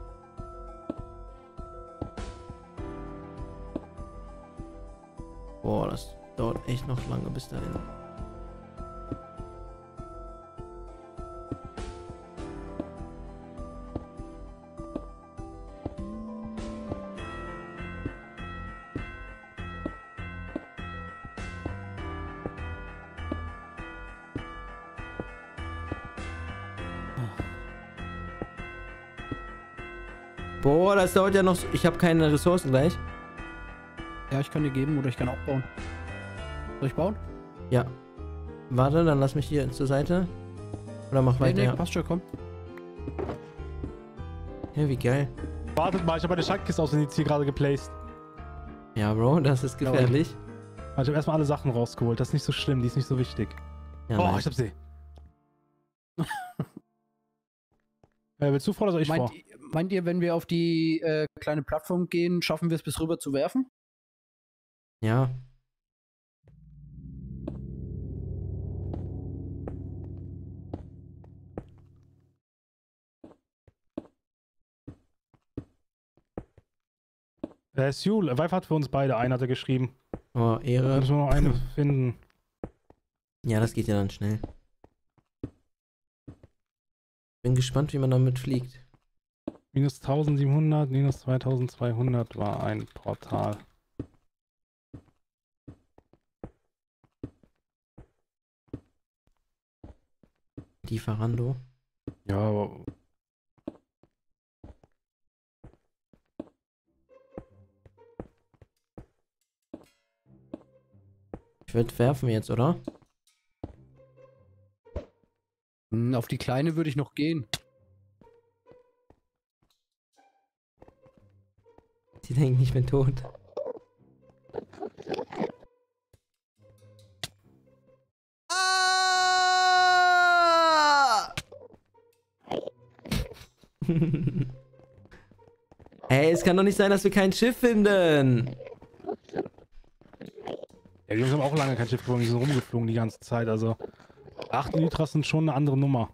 Speaker 1: Boah, das dauert echt noch lange bis dahin. Boah, das dauert ja noch. Ich habe keine Ressourcen gleich.
Speaker 10: Ja, ich kann dir geben oder ich kann auch bauen. Soll ich bauen?
Speaker 1: Ja. Warte, dann lass mich hier zur Seite. Oder mach weiter.
Speaker 10: Nee,
Speaker 1: Ja.
Speaker 10: passt schon, komm.
Speaker 1: Ja, wie geil.
Speaker 3: Wartet mal, ich habe meine Schattkiste aus dem jetzt hier gerade geplaced.
Speaker 1: Ja, Bro, das ist gefährlich.
Speaker 3: Also ich habe erstmal alle Sachen rausgeholt. Das ist nicht so schlimm, die ist nicht so wichtig.
Speaker 1: Ja,
Speaker 3: Oh,
Speaker 1: nice.
Speaker 3: ich hab sie. Willst du vor oder soll ich vor?
Speaker 10: Meint ihr, wenn wir auf die kleine Plattform gehen, schaffen wir es bis rüber zu werfen?
Speaker 1: Ja.
Speaker 3: Sul, Vive hat für uns beide einen, hat er geschrieben.
Speaker 1: Oh, Ehre.
Speaker 3: Müssen wir noch eine finden.
Speaker 1: Ja, das geht ja dann schnell. Bin gespannt, wie man damit fliegt.
Speaker 3: Minus 1700, minus 2200 war ein Portal.
Speaker 1: Die Farando.
Speaker 3: Ja, aber
Speaker 1: Ich würde werfen jetzt, oder?
Speaker 10: Auf die kleine würde ich noch gehen.
Speaker 1: Die denken, ich bin tot. Ey, es kann doch nicht sein, dass wir kein Schiff finden.
Speaker 3: ja, die Jungs haben auch lange kein Schiff gefunden, die sind rumgeflogen die ganze Zeit, also 8 Elytras sind schon eine andere Nummer.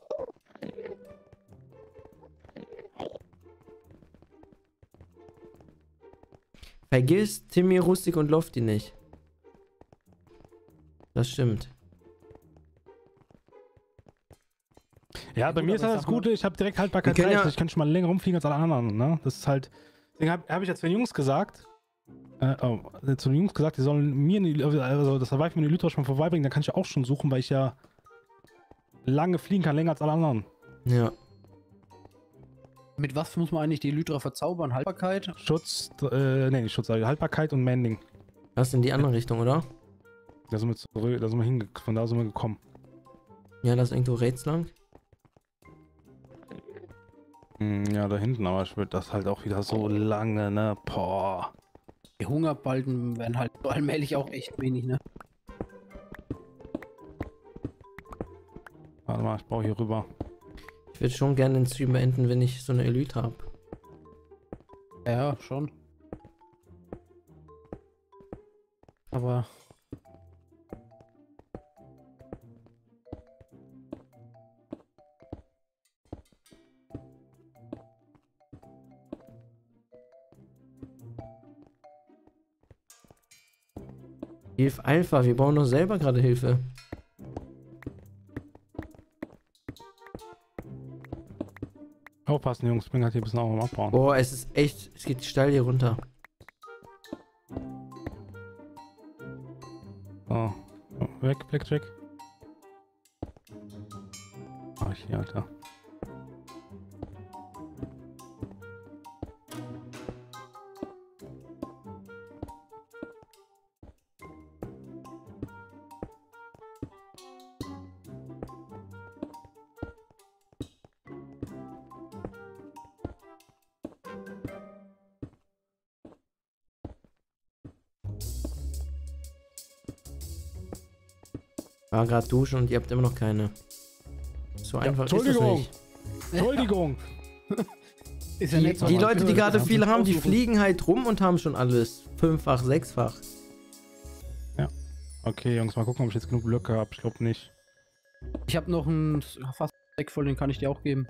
Speaker 1: Vergiss Timmy, Rustic und Lofty nicht. Das stimmt.
Speaker 3: Ja, bei mir ist halt das Gute, ich habe direkt Haltbarkeit
Speaker 1: Wir können
Speaker 3: 30,
Speaker 1: ja-
Speaker 3: ich kann schon mal länger rumfliegen als alle anderen, ne? Das ist halt, deswegen hab ich jetzt zu den Jungs gesagt, die sollen mir, also das Survive mir eine Elytra schon mal vorbeibringen, dann kann ich auch schon suchen, weil ich ja lange fliegen kann, länger als alle anderen.
Speaker 1: Ja.
Speaker 10: Mit was muss man eigentlich die Elytra verzaubern? Haltbarkeit?
Speaker 3: Schutz, nee, nicht Schutz, Haltbarkeit und Mending.
Speaker 1: Das ist in die andere Richtung, oder?
Speaker 3: Da sind wir zurück, von da sind wir gekommen.
Speaker 1: Ja, das ist irgendwo rechts lang.
Speaker 3: Ja, da hinten, aber ich würde das halt auch wieder so lange, ne? Boah.
Speaker 10: Die Hungerbalken werden halt so allmählich auch echt wenig, ne?
Speaker 3: Warte mal, ich baue hier rüber.
Speaker 1: Ich würde schon gerne den Stream beenden, wenn ich so eine Elytra habe.
Speaker 10: Ja, schon. Aber...
Speaker 1: Hilf Alpha, wir brauchen doch selber gerade Hilfe.
Speaker 3: Aufpassen, Jungs, ich bin gerade hier ein bisschen auch am Abbauen.
Speaker 1: Boah, es ist echt, es geht steil hier runter.
Speaker 3: Oh. Weg, weg. Ah, hier, Alter.
Speaker 1: War gerade duschen und ihr habt immer noch keine. So einfach ist das
Speaker 3: Entschuldigung.
Speaker 1: nicht.
Speaker 3: Entschuldigung.
Speaker 10: Ist ja nicht so,
Speaker 1: Die Leute, die gerade viel haben, die
Speaker 10: aussuchen.
Speaker 1: fliegen halt rum und haben schon alles. 5-fach, 6-fach.
Speaker 3: Okay, Jungs, mal gucken, ob ich jetzt genug Blöcke habe. Ich glaube nicht.
Speaker 10: Ich habe noch einen fast Deck voll, den kann ich dir auch geben.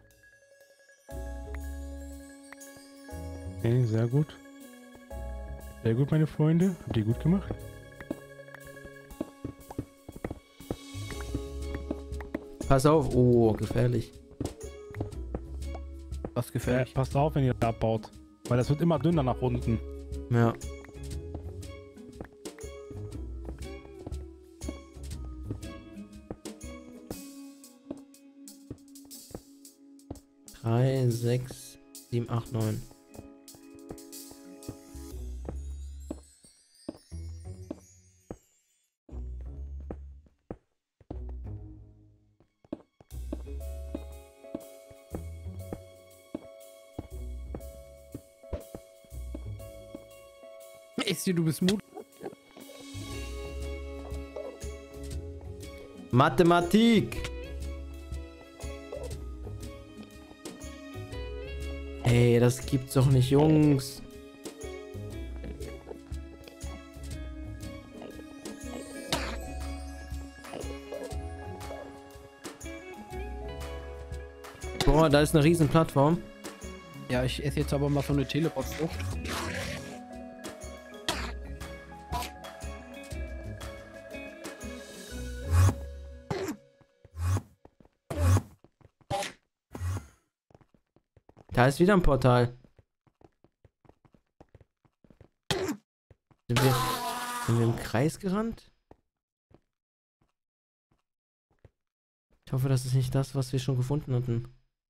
Speaker 3: Okay, sehr gut. Sehr gut, meine Freunde. Habt ihr gut gemacht?
Speaker 1: Pass auf. Oh, gefährlich.
Speaker 10: Was gefährlich.
Speaker 3: Passt auf, wenn ihr da abbaut. Weil das wird immer dünner nach unten.
Speaker 1: Ja. Drei, 6, 7, 8, 9.
Speaker 10: Ist du bist mutig.
Speaker 1: Mathematik. Ey, das gibt's doch nicht, Jungs. Boah, da ist eine riesen Plattform.
Speaker 10: Ja, ich esse jetzt aber mal so eine Teleport-Frucht.
Speaker 1: Da ist wieder ein Portal. Sind wir im Kreis gerannt? Ich hoffe, das ist nicht das, was wir schon gefunden hatten.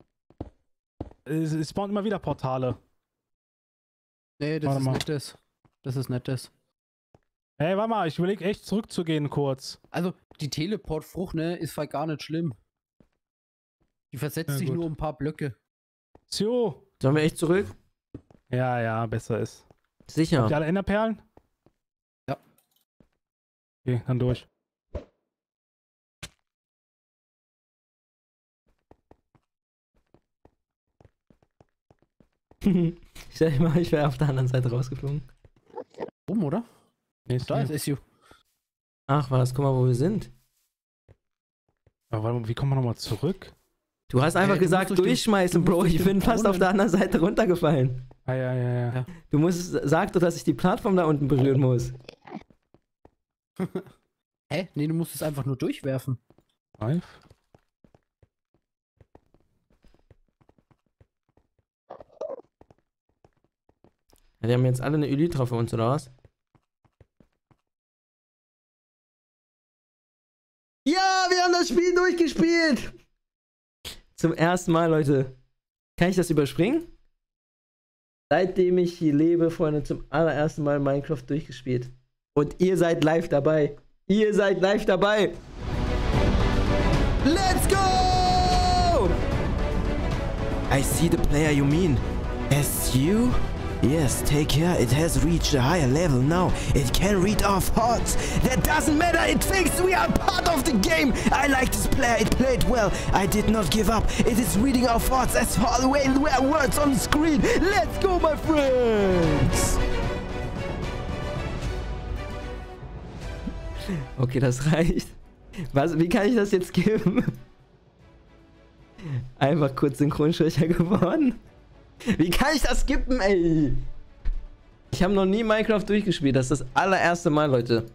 Speaker 3: Es spawnen immer wieder Portale.
Speaker 10: Nee, das
Speaker 3: Warte
Speaker 10: ist
Speaker 3: mal.
Speaker 10: nicht das. Das ist nicht das.
Speaker 3: Ey, warte mal, ich überlege echt zurückzugehen kurz.
Speaker 10: Also, die Teleport-Frucht, ne, ist halt gar nicht schlimm. Die versetzt
Speaker 3: Ja,
Speaker 10: sich
Speaker 3: gut.
Speaker 10: nur um ein paar Blöcke.
Speaker 3: So.
Speaker 1: Sollen wir echt zurück?
Speaker 3: Ja, ja, besser ist.
Speaker 1: Sicher.
Speaker 3: Habt ihr alle Enderperlen?
Speaker 10: Ja.
Speaker 3: Okay, dann durch.
Speaker 1: Stell dir mal, ich wäre auf der anderen Seite rausgeflogen.
Speaker 10: Oben, oder?
Speaker 3: Nee,
Speaker 10: Da ist SU.
Speaker 1: Ach was, guck mal, wo wir sind.
Speaker 3: Aber warte mal, wie kommen wir nochmal zurück?
Speaker 1: Du hast einfach
Speaker 10: du
Speaker 1: gesagt,
Speaker 10: musst durch den-
Speaker 1: durchschmeißen,
Speaker 10: du musst
Speaker 1: Bro.
Speaker 10: durch
Speaker 1: Ich
Speaker 10: den
Speaker 1: bin fast auf
Speaker 10: Brunnen.
Speaker 1: der anderen Seite runtergefallen.
Speaker 3: Ah, ja.
Speaker 1: Du musst, sag doch, dass ich die Plattform da unten berühren muss.
Speaker 10: Hä? Nee, du musst es einfach nur durchwerfen.
Speaker 3: Live?
Speaker 1: Ja, die haben jetzt alle eine Elytra für uns, oder was? Ja, wir haben das Spiel durchgespielt! Zum ersten Mal, Leute. Kann ich das überspringen? Seitdem ich hier lebe, Freunde, zum allerersten Mal Minecraft durchgespielt. Und ihr seid live dabei. Ihr seid live dabei. Let's go! I see the player you mean. As you? Yes, take care. It has reached a higher level now. It can read our thoughts. That doesn't matter. It thinks we are part of the game. I like this player. It played well. I did not give up. It is reading our thoughts as far away where words on the screen. Let's go, my friends. Okay, das reicht. Was, wie kann ich das jetzt geben? Einfach kurz Synchronsprecher geworden. Wie kann ich das skippen, ey? Ich habe noch nie Minecraft durchgespielt. Das ist das allererste Mal, Leute.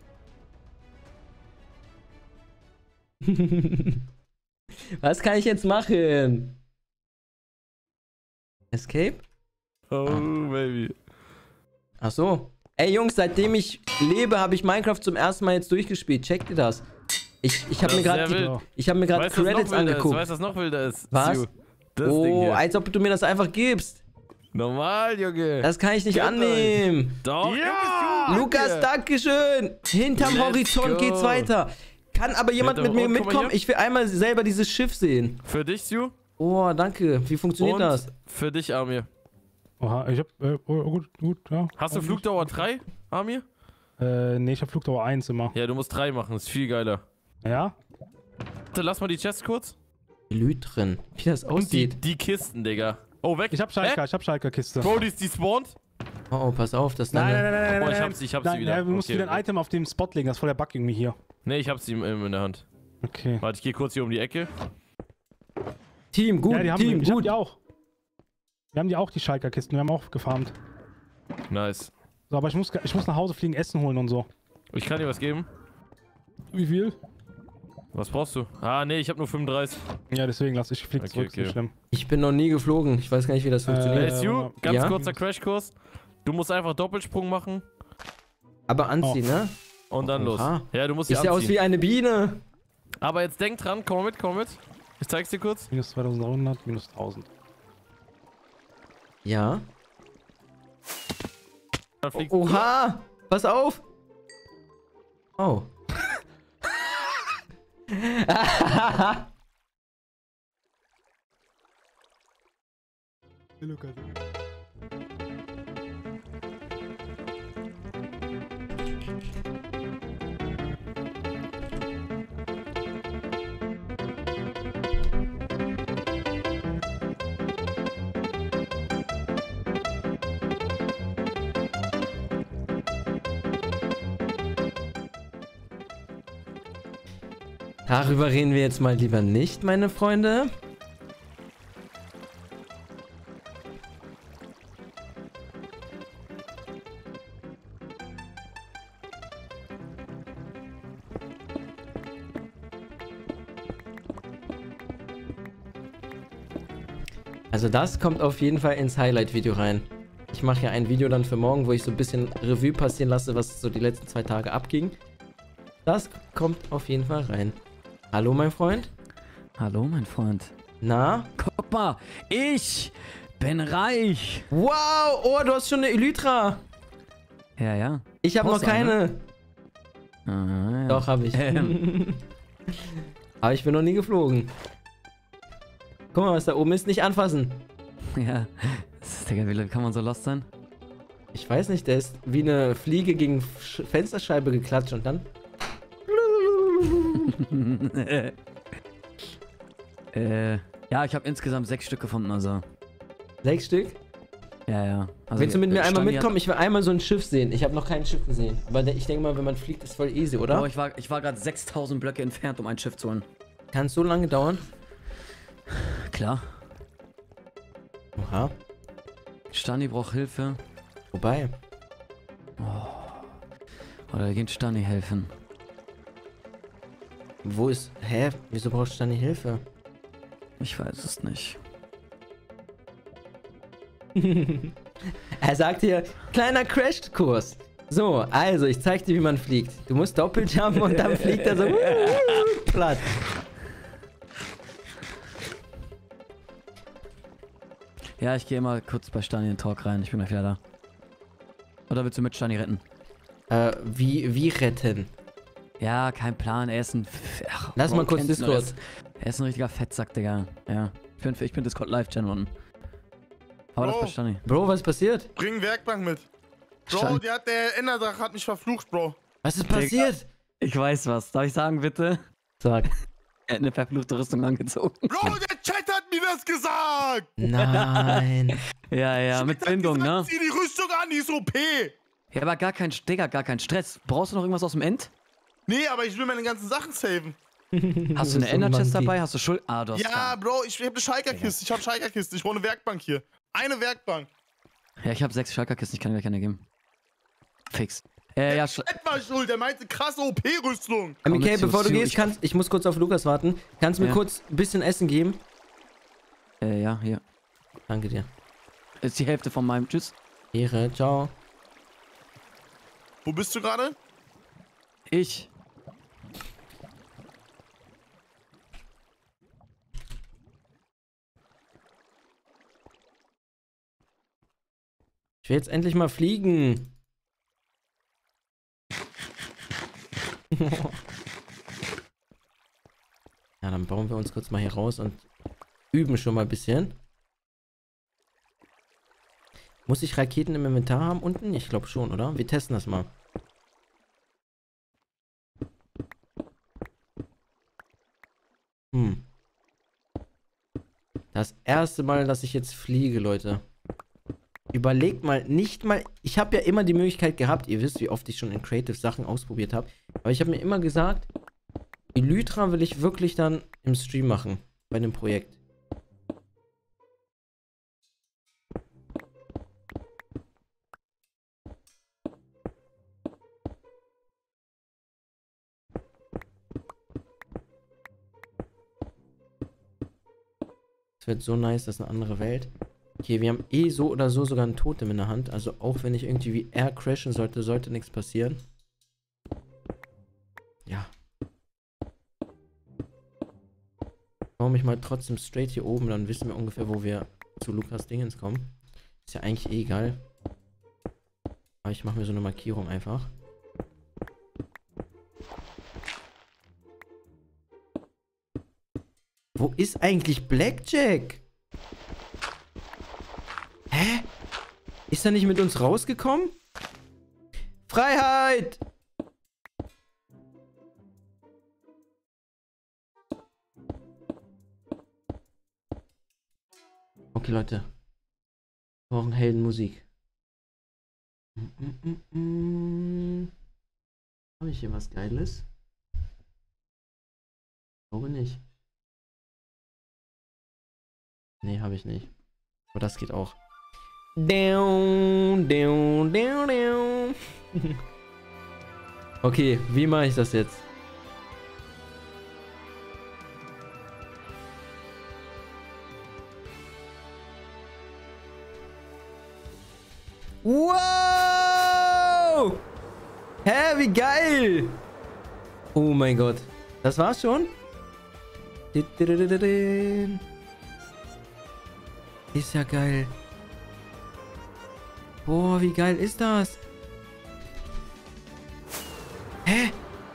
Speaker 1: Was kann ich jetzt machen? Escape?
Speaker 8: Oh, baby.
Speaker 1: Ach so. Ey, Jungs, seitdem ich lebe, habe ich Minecraft zum ersten Mal jetzt durchgespielt. Checkt ihr das? Ich habe mir gerade Credits angeguckt.
Speaker 8: Weißt du, was noch wilder ist?
Speaker 1: Was?
Speaker 8: Stu? Das Ding
Speaker 1: Oh,
Speaker 8: hier.
Speaker 1: als ob du mir das einfach gibst.
Speaker 8: Normal, Junge.
Speaker 1: Das kann ich nicht
Speaker 8: Geht
Speaker 1: annehmen.
Speaker 8: Doch,
Speaker 4: Ja!
Speaker 1: Lukas, dankeschön. Hinterm
Speaker 8: Let's
Speaker 1: Horizont
Speaker 8: go.
Speaker 1: geht's weiter. Kann aber jemand mit
Speaker 8: Hinterm-
Speaker 1: mir
Speaker 8: und guck mal
Speaker 1: mitkommen?
Speaker 8: hier.
Speaker 1: Ich will einmal selber dieses Schiff sehen.
Speaker 8: Für dich, Stu.
Speaker 1: Oh, danke. Wie funktioniert
Speaker 8: Und
Speaker 1: das?
Speaker 8: für dich, Amir.
Speaker 3: Oha, ich hab, gut, ja.
Speaker 8: Hast du Flugdauer 3, Amir?
Speaker 3: Nee, ich hab Flugdauer 1 immer.
Speaker 8: Ja, du musst 3 machen. Ist viel geiler.
Speaker 3: Ja?
Speaker 8: Warte, lass mal die Chest kurz.
Speaker 1: Lüt drin. Wie das
Speaker 8: Und die,
Speaker 1: aussieht.
Speaker 8: die Kisten, Digga. Oh, weg.
Speaker 3: Ich hab Schalker-Kiste.
Speaker 8: Bro, die ist despawned.
Speaker 1: Oh, pass auf, das
Speaker 3: Nein.
Speaker 8: Oh, ich hab sie wieder.
Speaker 3: Du musst wieder ein Item auf dem Spot legen, das ist voll der Bug irgendwie hier.
Speaker 8: Ne, ich hab sie in der Hand.
Speaker 3: Okay.
Speaker 8: Warte, ich gehe kurz hier um die Ecke.
Speaker 1: Team, gut,
Speaker 3: ja,
Speaker 1: Team, gut.
Speaker 3: Die auch. Wir haben die auch, die Schalker-Kisten. Wir haben auch gefarmt.
Speaker 8: Nice.
Speaker 3: So, aber ich muss nach Hause fliegen, Essen holen und so.
Speaker 8: Ich kann dir was geben.
Speaker 3: Wie viel?
Speaker 8: Was brauchst du? Ah, nee, ich hab nur 35.
Speaker 3: Ja, deswegen lass ich fliegen zurück, ist nicht schlimm.
Speaker 1: Ich bin noch nie geflogen. Ich weiß gar nicht, wie das funktioniert.
Speaker 8: LSU, ganz
Speaker 1: ja?
Speaker 8: kurzer Crashkurs. Du musst einfach Doppelsprung machen.
Speaker 1: Aber anziehen, ne?
Speaker 8: Und dann los. Ja, du musst
Speaker 1: Sieht ja aus wie eine Biene.
Speaker 8: Aber jetzt denk dran, komm mit. Ich zeig's dir kurz.
Speaker 3: Minus 2300, minus 1000.
Speaker 1: Ja. Oha! Pass auf! Oh. Darüber reden wir jetzt mal lieber nicht, meine Freunde. Also das kommt auf jeden Fall ins Highlight-Video rein. Ich mache ja ein Video dann für morgen, wo ich so ein bisschen Revue passieren lasse, was so die letzten 2 Tage abging. Das kommt auf jeden Fall rein. Hallo, mein Freund.
Speaker 9: Hallo, mein Freund.
Speaker 1: Na?
Speaker 9: Guck mal, ich bin reich.
Speaker 1: Wow, oh, du hast schon eine Elytra.
Speaker 9: Ja.
Speaker 1: Ich habe noch keine.
Speaker 9: Ja.
Speaker 1: Doch, habe ich. Aber ich bin noch nie geflogen. Guck mal, was da oben ist. Nicht anfassen.
Speaker 9: Ja. Digga, wie kann man so lost sein?
Speaker 1: Ich weiß nicht, der ist wie eine Fliege gegen Fensterscheibe geklatscht und dann...
Speaker 9: Ja, ich habe insgesamt 6 Stück gefunden, also.
Speaker 1: 6 Stück?
Speaker 9: Ja.
Speaker 1: Also willst du mit mir einmal mitkommen? Ich will einmal so ein Schiff sehen. Ich habe noch kein Schiff gesehen. Aber ich denke mal, wenn man fliegt, ist voll easy, oder?
Speaker 9: Oh, ich war gerade 6000 Blöcke entfernt, um ein Schiff zu holen.
Speaker 1: Kann es so lange dauern?
Speaker 9: Klar.
Speaker 1: Oha.
Speaker 9: Stani braucht Hilfe.
Speaker 1: Wobei?
Speaker 9: Oder geht Stani helfen?
Speaker 1: Wo ist... Hä? Wieso braucht Stani Hilfe?
Speaker 9: Ich weiß es nicht.
Speaker 1: Er sagt hier, kleiner Crashkurs. So, also ich zeig dir, wie man fliegt. Du musst doppelt jumpen und dann fliegt er so platt.
Speaker 9: Ja, ich gehe mal kurz bei Stani in den Talk rein. Ich bin gleich wieder da. Oder willst du mit Stani retten?
Speaker 1: Wie retten?
Speaker 9: Ja, kein Plan. Er ist ein... Ach,
Speaker 1: lass mal kurz Discord.
Speaker 9: Er ist ein richtiger Fettsack, Digga. Ja. Ich bin Discord Live-Channel unten. Aber das bei Stani.
Speaker 1: Bro, was ist passiert?
Speaker 4: Bring Werkbank mit. Bro, der Enderdrache hat mich verflucht, Bro.
Speaker 1: Was ist passiert?
Speaker 9: Ich weiß was. Darf ich sagen, bitte?
Speaker 1: Sag.
Speaker 9: Er hat eine verfluchte Rüstung angezogen.
Speaker 4: Bro, der Chat hat mir das gesagt!
Speaker 1: Nein.
Speaker 9: Ja, mit Bindung, ne?
Speaker 4: Zieh die Rüstung an, die ist OP!
Speaker 9: Ja, aber gar kein Stress. Brauchst du noch irgendwas aus dem End?
Speaker 4: Nee, aber ich will meine ganzen Sachen saven.
Speaker 9: Hast du eine Ender-Chest dabei? Hast du Schuld? Ah, du hast
Speaker 4: ja, Bro, ich hab eine Schalker-Kiste. Ich hab Schalker-Kiste. Ich brauche eine Werkbank hier. Eine Werkbank.
Speaker 9: Ja, ich hab 6 Schalker-Kisten. Ich kann dir keine geben. Fix.
Speaker 4: Ja, etwa schuld. Der meinte krasse OP-Rüstung.
Speaker 1: Okay, bevor du gehst, ich muss kurz auf Lukas warten. Kannst du mir kurz ein bisschen Essen geben?
Speaker 9: Ja, hier.
Speaker 1: Danke dir.
Speaker 9: Ist die Hälfte von meinem. Tschüss.
Speaker 1: Ehre, ciao.
Speaker 4: Wo bist du gerade?
Speaker 9: Ich.
Speaker 1: Ich will jetzt endlich mal fliegen. Ja, dann bauen wir uns kurz mal hier raus und üben schon mal ein bisschen. Muss ich Raketen im Inventar haben unten? Ich glaube schon, oder? Wir testen das mal. Das erste Mal, dass ich jetzt fliege, Leute. Überlegt mal, nicht mal... Ich habe ja immer die Möglichkeit gehabt, ihr wisst, wie oft ich schon in Creative Sachen ausprobiert habe. Aber ich habe mir immer gesagt, Elytra will ich wirklich dann im Stream machen. Bei dem Projekt. Es wird so nice, das ist eine andere Welt. Okay, wir haben eh so oder so sogar ein Totem in der Hand. Also auch wenn ich irgendwie wie er crashen sollte, sollte nichts passieren. Ja. Baue mich mal trotzdem straight hier oben, dann wissen wir ungefähr, wo wir zu Lukas Dingens kommen. Ist ja eigentlich eh egal. Aber ich mache mir so eine Markierung einfach. Wo ist eigentlich Blackjack? Hä? Ist er nicht mit uns rausgekommen? Freiheit! Okay, Leute. Wir brauchen Heldenmusik. Habe ich hier was Geiles? Ich glaube nicht. Nee, habe ich nicht. Aber das geht auch. Okay, wie mache ich das jetzt? Wow! Hä, wie geil! Oh mein Gott. Das war's schon? Ist ja geil. Boah, wie geil ist das? Hä?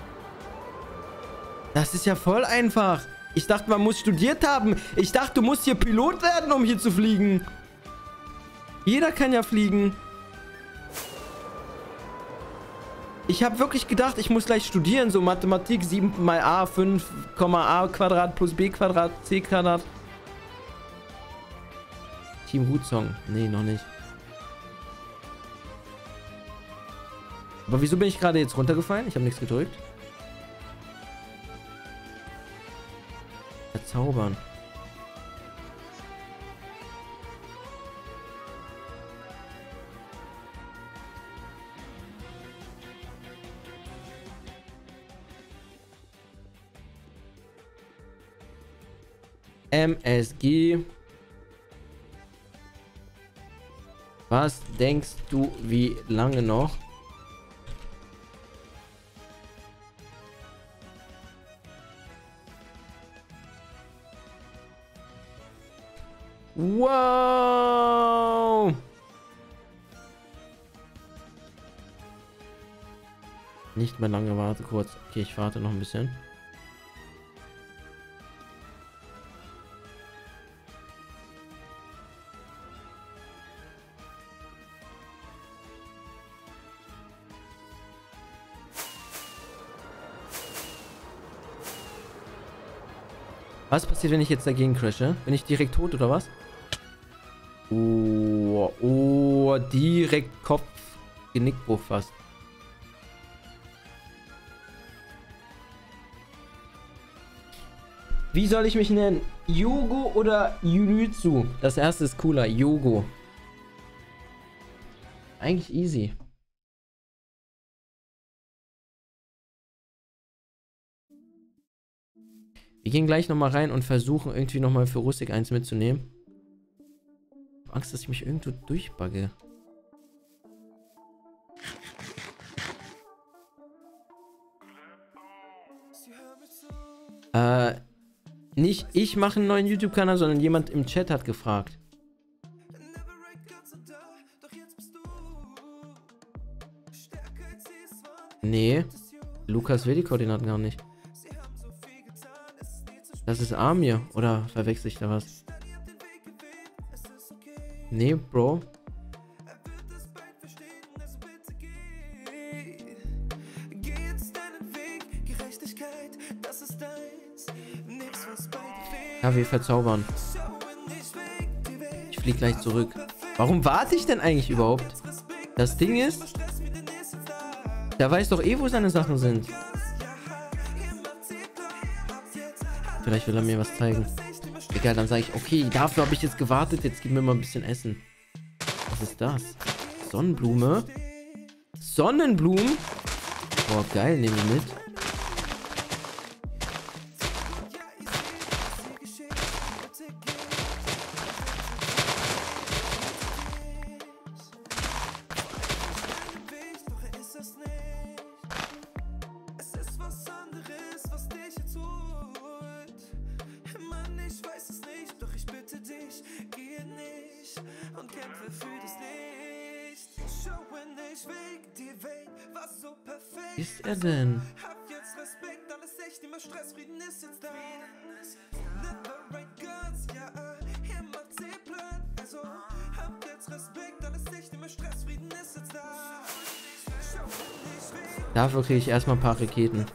Speaker 1: Das ist ja voll einfach. Ich dachte, man muss studiert haben. Ich dachte, du musst hier Pilot werden, um hier zu fliegen. Jeder kann ja fliegen. Ich habe wirklich gedacht, ich muss gleich studieren. So Mathematik 7 mal a, 5, a Quadrat plus b Quadrat, c Quadrat. Team Hutsong. Nee, noch nicht. Aber wieso bin ich gerade jetzt runtergefallen? Ich habe nichts gedrückt. Verzaubern. MSG. Was denkst du, wie lange noch? Wow! Nicht mehr lange, warte kurz. Okay, ich warte noch ein bisschen. Was passiert, wenn ich jetzt dagegen crashe? Bin ich direkt tot oder was? Oh, oh, direkt Kopf, Genickbruch fast. Wie soll ich mich nennen? Yogo oder Yuritsu? Das erste ist cooler, Yogo. Eigentlich easy. Wir gehen gleich nochmal rein und versuchen irgendwie nochmal für Rustik 1 mitzunehmen. Ich habe Angst, dass ich mich irgendwo durchbugge. Nicht ich mache einen neuen YouTube-Kanal, sondern jemand im Chat hat gefragt. Nee. Lukas will die Koordinaten gar nicht. Das ist Amir. Oder verwechsel ich da was? Nee, Bro. Ja, wir verzaubern. fliege gleich zurück. Warum warte ich denn eigentlich überhaupt? Das Ding ist, der weiß doch eh, wo seine Sachen sind. Vielleicht will er mir was zeigen. Egal, dann sage ich, okay, dafür habe ich jetzt gewartet. Jetzt gib mir mal ein bisschen Essen. Was ist das? Sonnenblume? Sonnenblumen? Boah, geil, nehme ich mit. Ist er denn? Dafür kriege ich erstmal ein paar Raketen.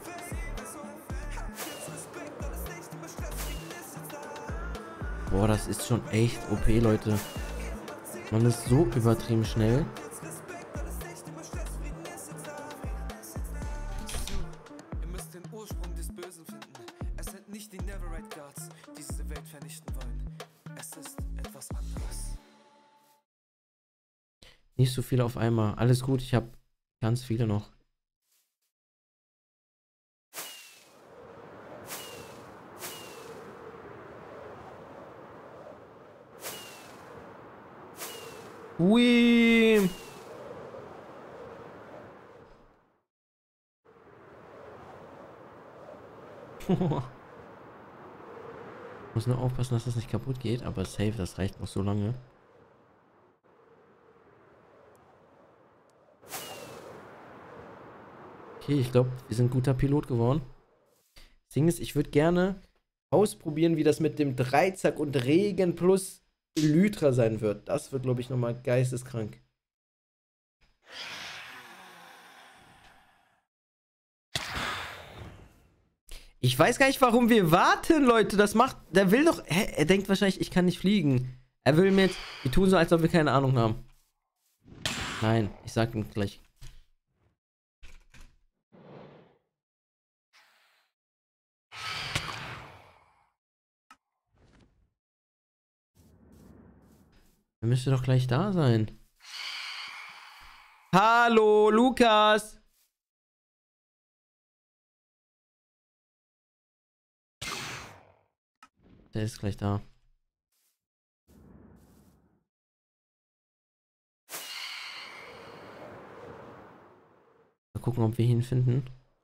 Speaker 1: Boah, das ist schon echt OP, Leute. Man ist so übertrieben schnell. Nicht so viel auf einmal. Alles gut, ich habe ganz viele noch. Ui. Muss nur aufpassen, dass das nicht kaputt geht, aber safe, das reicht noch so lange. Okay, ich glaube, wir sind guter Pilot geworden. Das Ding ist, ich würde gerne ausprobieren, wie das mit dem Dreizack und Regen plus Elytra sein wird. Das wird, glaube ich, nochmal geisteskrank. Ich weiß gar nicht, warum wir warten, Leute. Das macht... Der will doch... Hä? Er denkt wahrscheinlich, ich kann nicht fliegen. Er will mir jetzt... Wir tun so, als ob wir keine Ahnung haben. Nein, ich sag ihm gleich. Er müsste doch gleich da sein. Hallo, Lukas! Der ist gleich da. Mal gucken, ob wir ihn finden.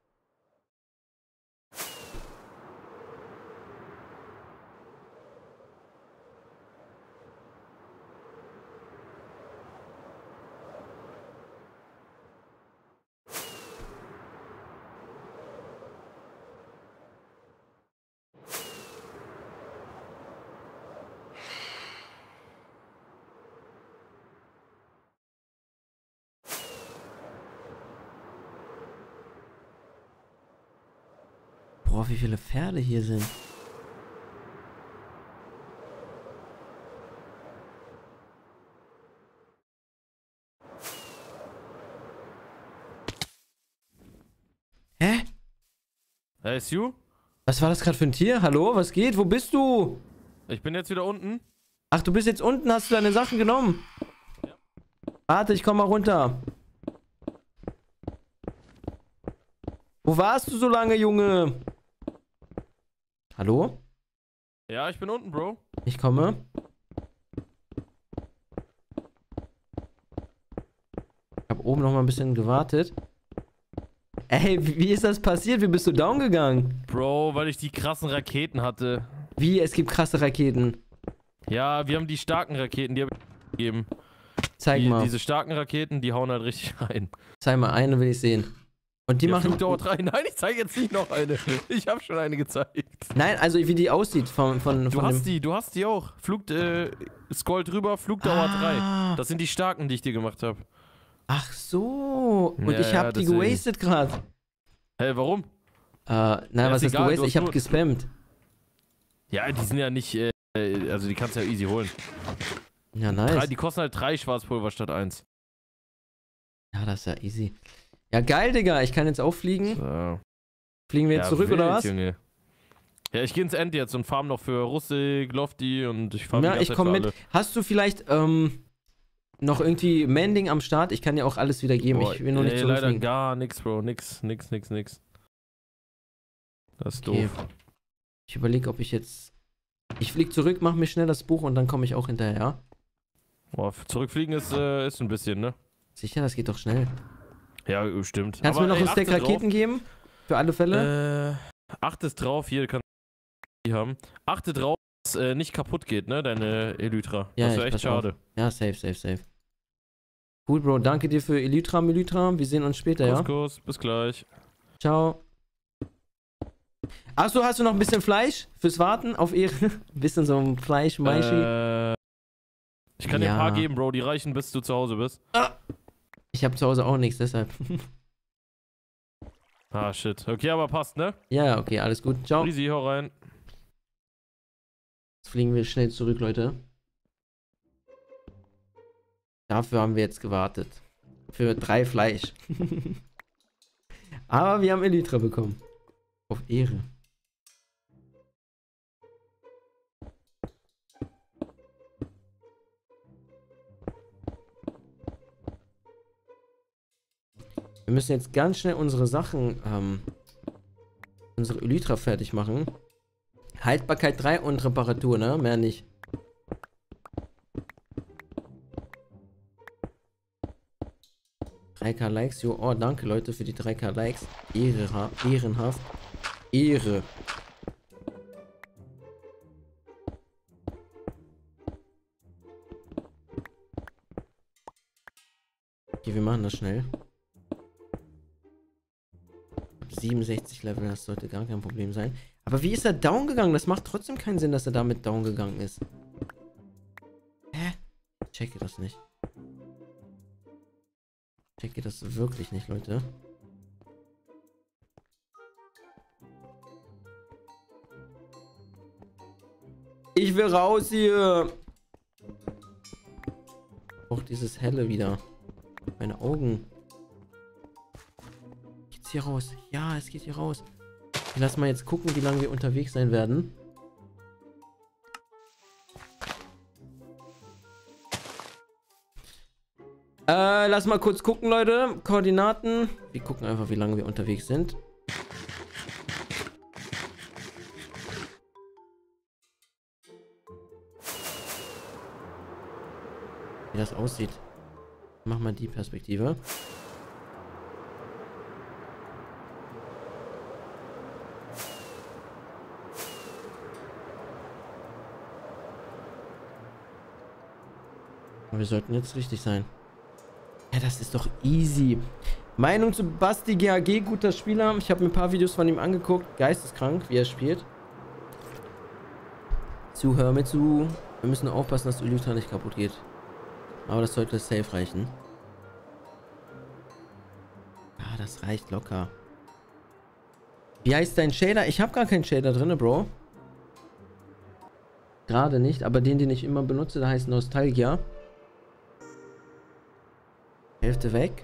Speaker 1: Boah, wie viele Pferde hier sind. Hä?
Speaker 12: Hey, ist you?
Speaker 1: Was war das gerade für ein Tier? Hallo, was geht? Wo bist du?
Speaker 12: Ich bin jetzt wieder unten.
Speaker 1: Ach, du bist jetzt unten, hast du deine Sachen genommen? Ja. Warte, ich komm mal runter. Wo warst du so lange, Junge? Hallo?
Speaker 12: Ja, ich bin unten, Bro.
Speaker 1: Ich komme. Ich habe oben noch mal ein bisschen gewartet. Ey, wie ist das passiert? Wie bist du down gegangen?
Speaker 12: Bro, weil ich die krassen Raketen hatte.
Speaker 1: Wie? Es gibt krasse Raketen?
Speaker 12: Ja, wir haben die starken Raketen, die habe ich gegeben.
Speaker 1: Zeig mal.
Speaker 12: Diese starken Raketen, die hauen halt richtig rein.
Speaker 1: Zeig mal, eine will ich sehen. Und die machen...
Speaker 12: Flugdauer 3. Nein, ich zeige jetzt nicht noch eine. Ich habe schon eine gezeigt.
Speaker 1: Nein, also wie die aussieht
Speaker 12: Du hast die auch. Scroll drüber, Flugdauer 3. Das sind die starken, die ich dir gemacht habe.
Speaker 1: Ach so. Und
Speaker 12: ja,
Speaker 1: ich habe die gewastet gerade.
Speaker 12: Hä, warum?
Speaker 1: Nein, was ist gewastet? Ich habe gespammt.
Speaker 12: Ja, die sind ja nicht... also die kannst du ja easy holen.
Speaker 1: Ja, nice.
Speaker 12: Die kosten halt 3 Schwarzpulver statt 1.
Speaker 1: Ja, das ist ja easy. Ja, geil, Digga. Ich kann jetzt auch fliegen.
Speaker 12: So.
Speaker 1: Fliegen wir jetzt zurück,
Speaker 12: wild,
Speaker 1: oder was?
Speaker 12: Junge. Ja, ich gehe ins End jetzt und farm noch für Rustic, Lofty und ich farm
Speaker 1: Ja, ich komme mit. Hast du vielleicht noch irgendwie Mending am Start? Ich kann dir auch alles wieder geben. Ich will nur nicht
Speaker 12: leider
Speaker 1: zurückfliegen.
Speaker 12: gar nichts, Bro. Nix. Das ist
Speaker 1: Okay.
Speaker 12: doof.
Speaker 1: Ich überlege, ob ich jetzt... Ich fliege zurück, mach mir schnell das Buch und dann komme ich auch hinterher.
Speaker 12: Boah, zurückfliegen ist ein bisschen, ne?
Speaker 1: Sicher, das geht doch schnell.
Speaker 12: Ja, stimmt.
Speaker 1: Kannst du mir noch einen Stack Raketen geben? Für alle Fälle?
Speaker 12: Achtet drauf, hier kannst du die haben. Achte drauf, dass nicht kaputt geht, ne? Deine Elytra.
Speaker 1: Ja,
Speaker 12: das wäre echt schade.
Speaker 1: Auf. Ja, safe. Cool, Bro. Danke dir für Elytra. Wir sehen uns später,
Speaker 12: Kuss, bis gleich.
Speaker 1: Ciao. Achso, hast du noch ein bisschen Fleisch fürs Warten auf Ehre? Ein bisschen so ein Fleisch, Maischi?
Speaker 12: Ich kann dir ein paar geben, Bro. Die reichen, bis du zu Hause bist.
Speaker 1: Ich habe zu Hause auch nichts, deshalb.
Speaker 12: Ah, shit. Okay, aber passt, ne?
Speaker 1: Ja, okay, alles gut. Ciao.
Speaker 12: Easy, hau rein.
Speaker 1: Jetzt fliegen wir schnell zurück, Leute. Dafür haben wir jetzt gewartet. Für 3 Fleisch. Aber wir haben Elytra bekommen. Auf Ehre. Wir müssen jetzt ganz schnell unsere Sachen, unsere Elytra fertig machen. Haltbarkeit 3 und Reparatur, ne? Mehr nicht. $3K Likes, jo. Oh, danke Leute für die 3K Likes. Ehrenhaft. Ehre. Okay, wir machen das schnell. 67 Level, das sollte gar kein Problem sein. Aber wie ist er down gegangen? Das macht trotzdem keinen Sinn, dass er damit down gegangen ist. Hä? Ich checke das nicht. Ich checke das wirklich nicht, Leute. Ich will raus hier. Ich brauche dieses Helle wieder. Meine Augen. Geht's hier raus? Ja, es geht hier raus. Lass mal jetzt gucken, wie lange wir unterwegs sein werden. Lass mal kurz gucken, Leute. Koordinaten. Wir gucken einfach, wie lange wir unterwegs sind. Wie das aussieht. Mach mal die Perspektive. Wir sollten jetzt richtig sein. Ja, das ist doch easy. Meinung zu Basti GAG, guter Spieler. Ich habe mir ein paar Videos von ihm angeguckt. Geisteskrank, wie er spielt. Hör mir zu. Wir müssen aufpassen, dass Elytra nicht kaputt geht. Aber das sollte safe reichen. Ja, das reicht locker. Wie heißt dein Shader? Ich habe gar keinen Shader drin, Bro. Gerade nicht, aber den ich immer benutze, der heißt Nostalgia. Hälfte weg.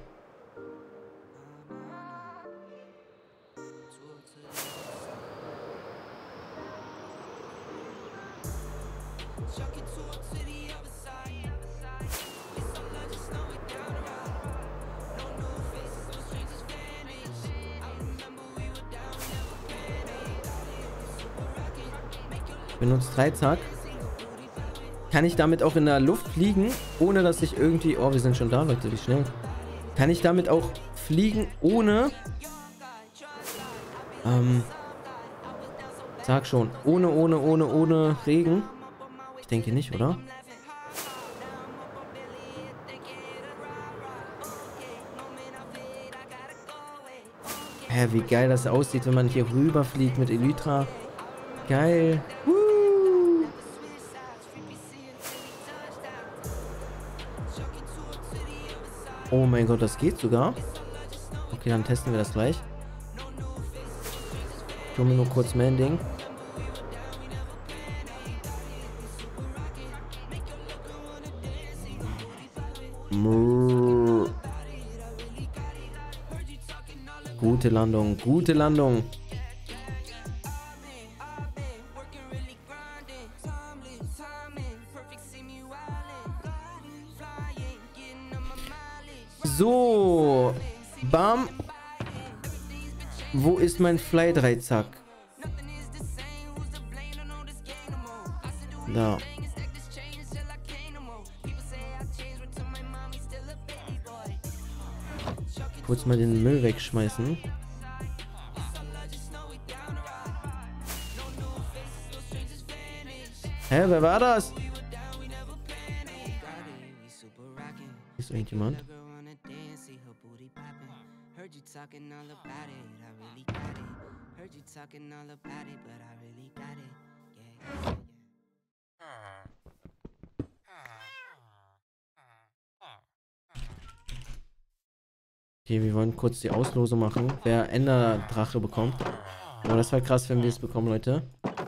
Speaker 1: Benutzt Dreizack. Kann ich damit auch in der Luft fliegen, ohne dass ich irgendwie... Oh, wir sind schon da, Leute, wie schnell. Kann ich damit auch fliegen, ohne... Sag schon. Ohne Regen. Ich denke nicht, oder? Hä, wie geil das aussieht, wenn man hier rüber fliegt mit Elytra. Geil. Oh mein Gott, das geht sogar. Okay, dann testen wir das gleich. Ich hole mir nur kurz Mending. Gute Landung, gute Landung. So, bam. Wo ist mein Fly-Dreizack? Da. Kurz mal den Müll wegschmeißen. Hä, wer war das? Ist irgendjemand? Okay, wir wollen kurz die Auslose machen, wer Enderdrache bekommt. Aber das war krass, wenn wir es bekommen, Leute.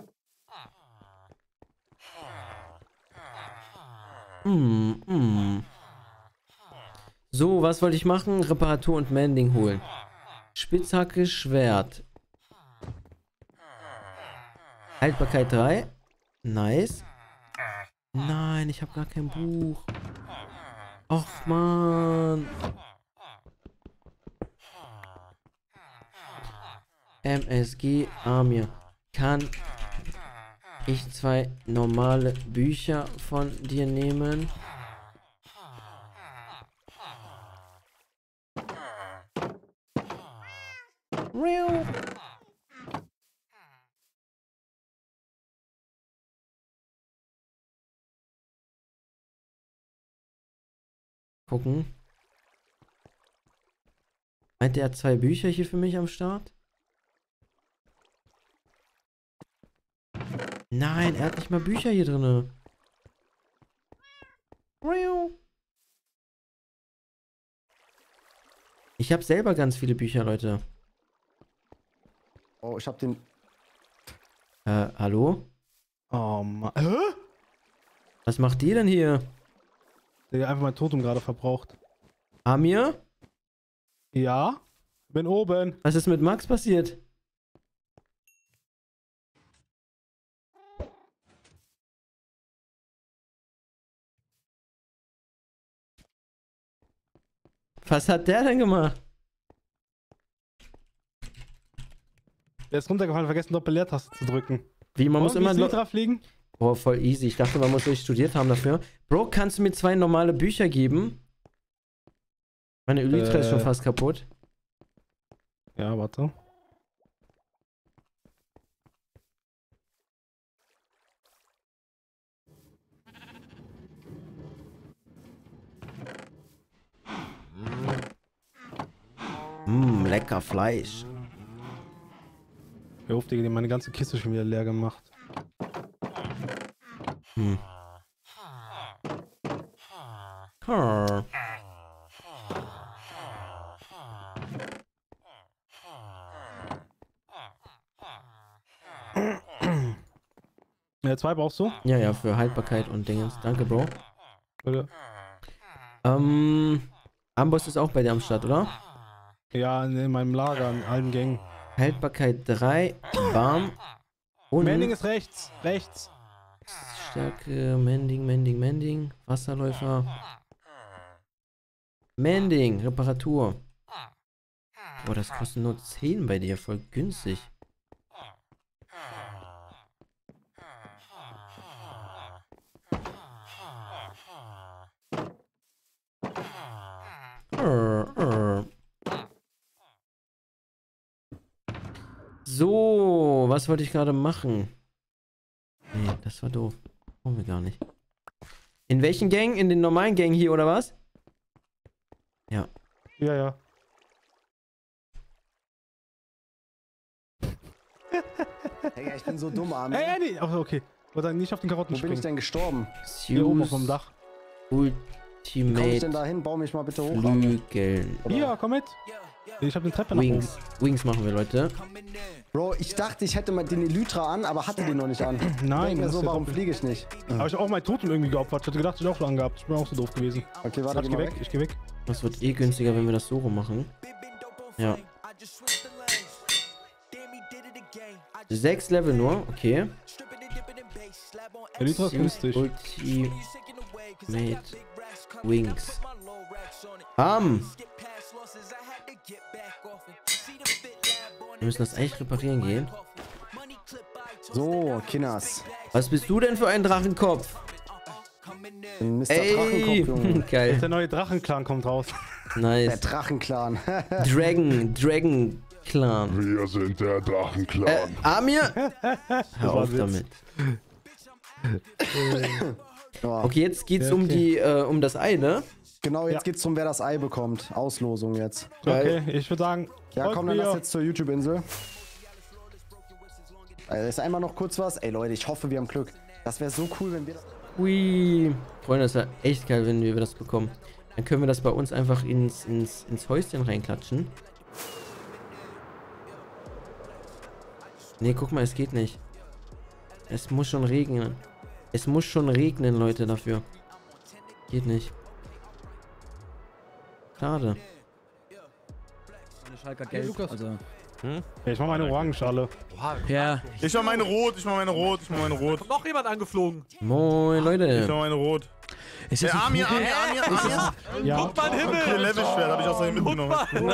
Speaker 1: So, was wollte ich machen? Reparatur und Mending holen. Spitzhacke, Schwert. Haltbarkeit 3. Nice. Nein, ich habe gar kein Buch. Och, Mann. MSG Amir. Kann ich 2 normale Bücher von dir nehmen? Gucken. Meint er 2 Bücher hier für mich am Start? Nein, er hat nicht mal Bücher hier drin. Ich habe selber ganz viele Bücher, Leute.
Speaker 6: Oh, ich hab den...
Speaker 1: Hallo?
Speaker 3: Oh Mann. Hä?
Speaker 1: Was macht die denn hier?
Speaker 3: Der einfach mein Totem gerade verbraucht.
Speaker 1: Amir?
Speaker 3: Ja? Bin oben.
Speaker 1: Was ist mit Max passiert? Was hat der denn gemacht?
Speaker 3: Der ist runtergefallen, vergessen Doppel-Leertaste zu drücken.
Speaker 1: Wie, man muss immer
Speaker 3: drauf fliegen?
Speaker 1: Oh, voll easy. Ich dachte, man muss wirklich studiert haben dafür. Bro, kannst du mir 2 normale Bücher geben? Meine Elytra ist schon fast kaputt.
Speaker 3: Ja, warte.
Speaker 1: Lecker Fleisch.
Speaker 3: Hör auf, Digga, die meine ganze Kiste schon wieder leer gemacht. Ja, 2 brauchst du?
Speaker 1: Ja, ja, für Haltbarkeit und Dingens. Danke, Bro.
Speaker 3: Bitte.
Speaker 1: Amboss ist auch bei dir am Start, oder?
Speaker 3: Ja, in meinem Lager, in allen Gängen.
Speaker 1: Haltbarkeit 3, bam. Und
Speaker 3: Mending ist rechts, rechts.
Speaker 1: Stärke, Mending, Wasserläufer. Mending, Reparatur. Boah, das kostet nur 10 bei dir, voll günstig. So, was wollte ich gerade machen? Nee, das war doof. Brauchen wir gar nicht. In welchen Gängen? In den normalen Gängen hier, oder was? Ja.
Speaker 3: Ja, ja.
Speaker 6: Hey, ich bin so dumm, Armin.
Speaker 3: Hey, nee. Oh, okay. Oder nicht auf den Karotten springen.
Speaker 6: Wo bin ich denn gestorben?
Speaker 3: Hier oben auf dem Dach.
Speaker 1: Ultimate.
Speaker 6: Wie komm ich denn da hin? Bau mich mal bitte hoch.
Speaker 1: Flügeln.
Speaker 3: Hier, komm mit. Ich hab den Treppe nach oben.
Speaker 1: Wings. Wings machen wir, Leute.
Speaker 6: Bro, ich dachte, ich hätte mal den Elytra an, aber hatte den noch nicht an.
Speaker 3: Nein,
Speaker 6: Denk mir
Speaker 3: das
Speaker 6: so,
Speaker 3: ist ja
Speaker 6: warum
Speaker 3: doppelt.
Speaker 6: fliege ich nicht?
Speaker 3: Habe ich auch mein Totem irgendwie geopfert. Ich hatte gedacht, ich hätte auch so angehabt. Ich bin auch so doof gewesen.
Speaker 6: Okay, warte,
Speaker 3: Ich geh weg, ich geh weg.
Speaker 1: Das wird eh günstiger, wenn wir das so rum machen. Ja. 6 Level nur, okay.
Speaker 3: Elytra ist günstig.
Speaker 1: Ultimate Wings. Wir müssen das eigentlich reparieren gehen.
Speaker 6: So, Kinders.
Speaker 1: Was bist du denn für ein Drachenkopf?
Speaker 6: Mr. Drachenkopf, Junge.
Speaker 1: Geil.
Speaker 3: Der neue Drachenclan kommt raus.
Speaker 6: Der
Speaker 1: Nice.
Speaker 6: Drachenclan.
Speaker 1: Dragon Clan.
Speaker 4: Wir sind der Drachenclan.
Speaker 1: Amir? Hör auf
Speaker 3: Witz.
Speaker 1: damit.
Speaker 6: Ja.
Speaker 1: Okay, jetzt geht's um die, um das Ei, ne?
Speaker 6: Genau, jetzt geht's drum, wer das Ei bekommt. Auslosung jetzt.
Speaker 3: Okay, ich würde sagen.
Speaker 6: Ja, komm, dann lass jetzt zur YouTube-Insel. Ist einmal noch kurz was. Ey, Leute, ich hoffe, wir haben Glück. Das wäre so cool, wenn wir das...
Speaker 1: Hui. Freunde, das wäre echt geil, wenn wir das bekommen. Dann können wir das bei uns einfach ins Häuschen reinklatschen. Nee, guck mal, es geht nicht. Es muss schon regnen. Es muss schon regnen, Leute, dafür. Geht nicht. Schade.
Speaker 9: Meine Schalker gelb, also.
Speaker 3: Ja, ich mach meine Orangenschale.
Speaker 9: Ja.
Speaker 4: Ich mach meine Rot, ich mach meine Rot, ich mach meine Rot.
Speaker 2: Kommt noch jemand angeflogen.
Speaker 1: Moin,
Speaker 4: Ich
Speaker 1: Leute.
Speaker 4: mach meine Rot.
Speaker 9: Ist jetzt
Speaker 4: Amir.
Speaker 3: Ja.
Speaker 2: Guck mal in den
Speaker 4: Hier
Speaker 2: Himmel.
Speaker 4: Levelschwert hab ich aus Versehen mitgenommen.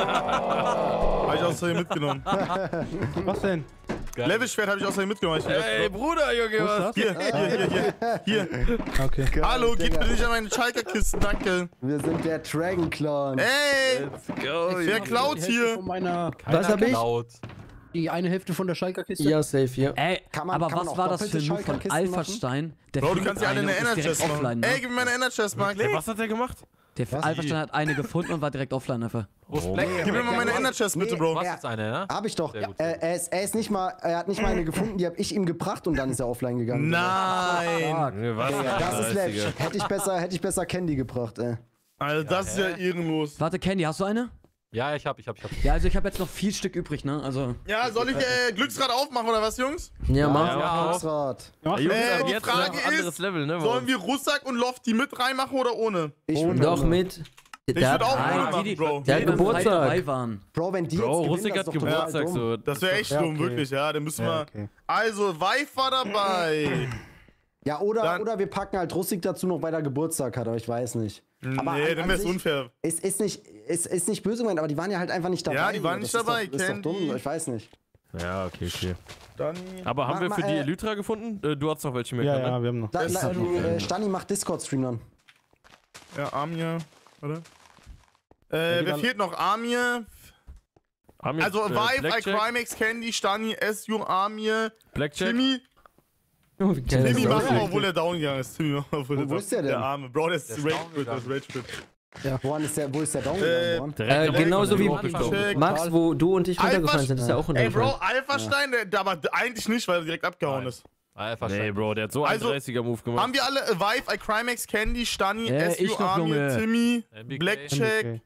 Speaker 4: Hab ich aus Versehen mitgenommen.
Speaker 3: Was denn?
Speaker 4: Levelschwert hab ich aus Versehen mitgenommen.
Speaker 12: Ey, Bruder, Junge, was?
Speaker 4: Hier.
Speaker 3: Okay.
Speaker 4: Hallo, geht bitte nicht an meine Schalker-Kisten, danke.
Speaker 6: Wir sind der Dragon-Clan.
Speaker 4: Ey, wer klaut hier?
Speaker 10: Von meiner,
Speaker 1: Was hab ich?
Speaker 2: Laut.
Speaker 10: die eine Hälfte von der Schalker-Kiste.
Speaker 1: Ja, safe hier.
Speaker 9: Ey,
Speaker 6: Kann man-
Speaker 9: aber
Speaker 6: kann man
Speaker 9: was
Speaker 6: auch
Speaker 9: war das für
Speaker 6: doppelte
Speaker 9: ein Move von
Speaker 6: Schalker-Kisten
Speaker 9: Alpha-Stein? Der
Speaker 4: Bro, du
Speaker 9: findet
Speaker 4: kannst ja alle
Speaker 9: eine
Speaker 4: eine
Speaker 9: und ist direkt
Speaker 4: Energy-Chest
Speaker 9: offline,
Speaker 4: machen.
Speaker 9: ne?
Speaker 4: Ey, gib mir meine Energy-Chest, Mark.
Speaker 12: Was hat der gemacht?
Speaker 9: Der Alpha-Stein hat eine gefunden und war direkt offline einfach.
Speaker 4: Gib mir mal meine Energy-Chest, bitte, Bro.
Speaker 2: Was ist eine, ne?
Speaker 6: Hab ich doch.
Speaker 2: Sehr gut.
Speaker 6: Er hat nicht mal eine gefunden, die hab ich ihm gebracht und dann ist er offline gegangen.
Speaker 4: Nein.
Speaker 12: Was?
Speaker 6: Ja, das ist
Speaker 12: Digga.
Speaker 6: Latch. Hätte ich besser Candy gebracht, ey.
Speaker 4: Also, das ist ja ehrenlos.
Speaker 9: Warte, Candy, hast du eine?
Speaker 2: Ja, ich hab.
Speaker 9: Ja, also ich habe jetzt noch 4 Stück übrig, ne? Also.
Speaker 4: Ja, soll ich Glücksrad aufmachen oder was, Jungs?
Speaker 1: Ja, mach.
Speaker 12: Ja,
Speaker 6: Glücksrad.
Speaker 12: Jungs, ab
Speaker 4: die
Speaker 12: jetzt
Speaker 4: Frage
Speaker 12: noch ein anderes
Speaker 4: ist,
Speaker 12: Level, ne?
Speaker 4: Sollen wir Russak und Lofty mit reinmachen oder ohne?
Speaker 6: Ich würd
Speaker 1: Doch mit.
Speaker 4: Ich würde auch
Speaker 9: Nein,
Speaker 4: ohne
Speaker 9: die,
Speaker 4: machen,
Speaker 9: die,
Speaker 4: Bro.
Speaker 1: Der hat
Speaker 9: die beim Fight
Speaker 1: Geburtstag.
Speaker 9: dabei waren.
Speaker 6: Bro, wenn die
Speaker 12: Bro,
Speaker 6: jetzt gewinnen,
Speaker 12: Rustik
Speaker 6: das
Speaker 12: hat
Speaker 6: ist doch total
Speaker 12: Geburtstag,
Speaker 6: dumm.
Speaker 12: so.
Speaker 4: Das wäre echt
Speaker 3: Ja,
Speaker 4: dumm,
Speaker 3: okay.
Speaker 4: wirklich, ja. Dann müssen
Speaker 6: Ja,
Speaker 4: wir...
Speaker 6: okay.
Speaker 4: Also, Weif war dabei.
Speaker 6: Ja, oder
Speaker 4: Dann-
Speaker 6: wir packen halt Rustik dazu noch, weil er Geburtstag hat, aber ich weiß nicht. Aber
Speaker 4: Nee,
Speaker 6: an
Speaker 4: dann wäre es
Speaker 6: sich
Speaker 4: unfair.
Speaker 6: ist nicht böse gemeint, aber die waren ja halt einfach nicht dabei.
Speaker 4: Ja, die waren
Speaker 6: Das
Speaker 4: nicht dabei,
Speaker 6: Ist doch
Speaker 4: Candy.
Speaker 6: dumm, ich weiß nicht.
Speaker 12: Ja, okay.
Speaker 4: Dann...
Speaker 12: Aber haben
Speaker 6: Mach
Speaker 12: wir
Speaker 6: mal,
Speaker 12: für die Elytra gefunden? Du hast noch welche mehr,
Speaker 3: Ja,
Speaker 12: ne?
Speaker 3: ja, wir haben noch.
Speaker 6: Stani macht Discord-Stream dann.
Speaker 4: Ja, Amir, oder? Wer fehlt noch? Amir.
Speaker 12: Amir,
Speaker 4: Also, Vive,
Speaker 12: Blackjack,
Speaker 4: iCrimex, Candy, Stani, SU, Amir,
Speaker 12: Blackjack.
Speaker 4: Timmy.
Speaker 1: Oh, wie geil
Speaker 4: Timmy
Speaker 1: das
Speaker 4: macht
Speaker 1: aussieht.
Speaker 4: auch, obwohl er down gegangen ist. Timmy macht, obwohl
Speaker 6: Wo ist der denn?
Speaker 4: Der Arme. Bro, der ist
Speaker 2: Der ist
Speaker 4: Rage
Speaker 2: down
Speaker 4: Quit, das
Speaker 2: gegangen.
Speaker 4: ist Rage Quit.
Speaker 6: Wo ist der down gegangen worden?
Speaker 12: Direkt
Speaker 1: Genauso wie
Speaker 4: Check.
Speaker 1: Max, wo du und ich runtergefallen sind, ist ja auch
Speaker 4: Ey, Bro,
Speaker 1: runtergefallen.
Speaker 4: Alpha-Stein, der aber eigentlich nicht, weil er direkt abgehauen ist.
Speaker 12: Nee, Bro, der hat so einen
Speaker 4: Also,
Speaker 12: 30er-Move gemacht.
Speaker 4: Haben wir alle Vive, iCrimex, Candy, Stani, SU,
Speaker 9: ich noch,
Speaker 4: Amir,
Speaker 9: Junge.
Speaker 4: Timmy,
Speaker 2: MBK.
Speaker 4: Blackjack,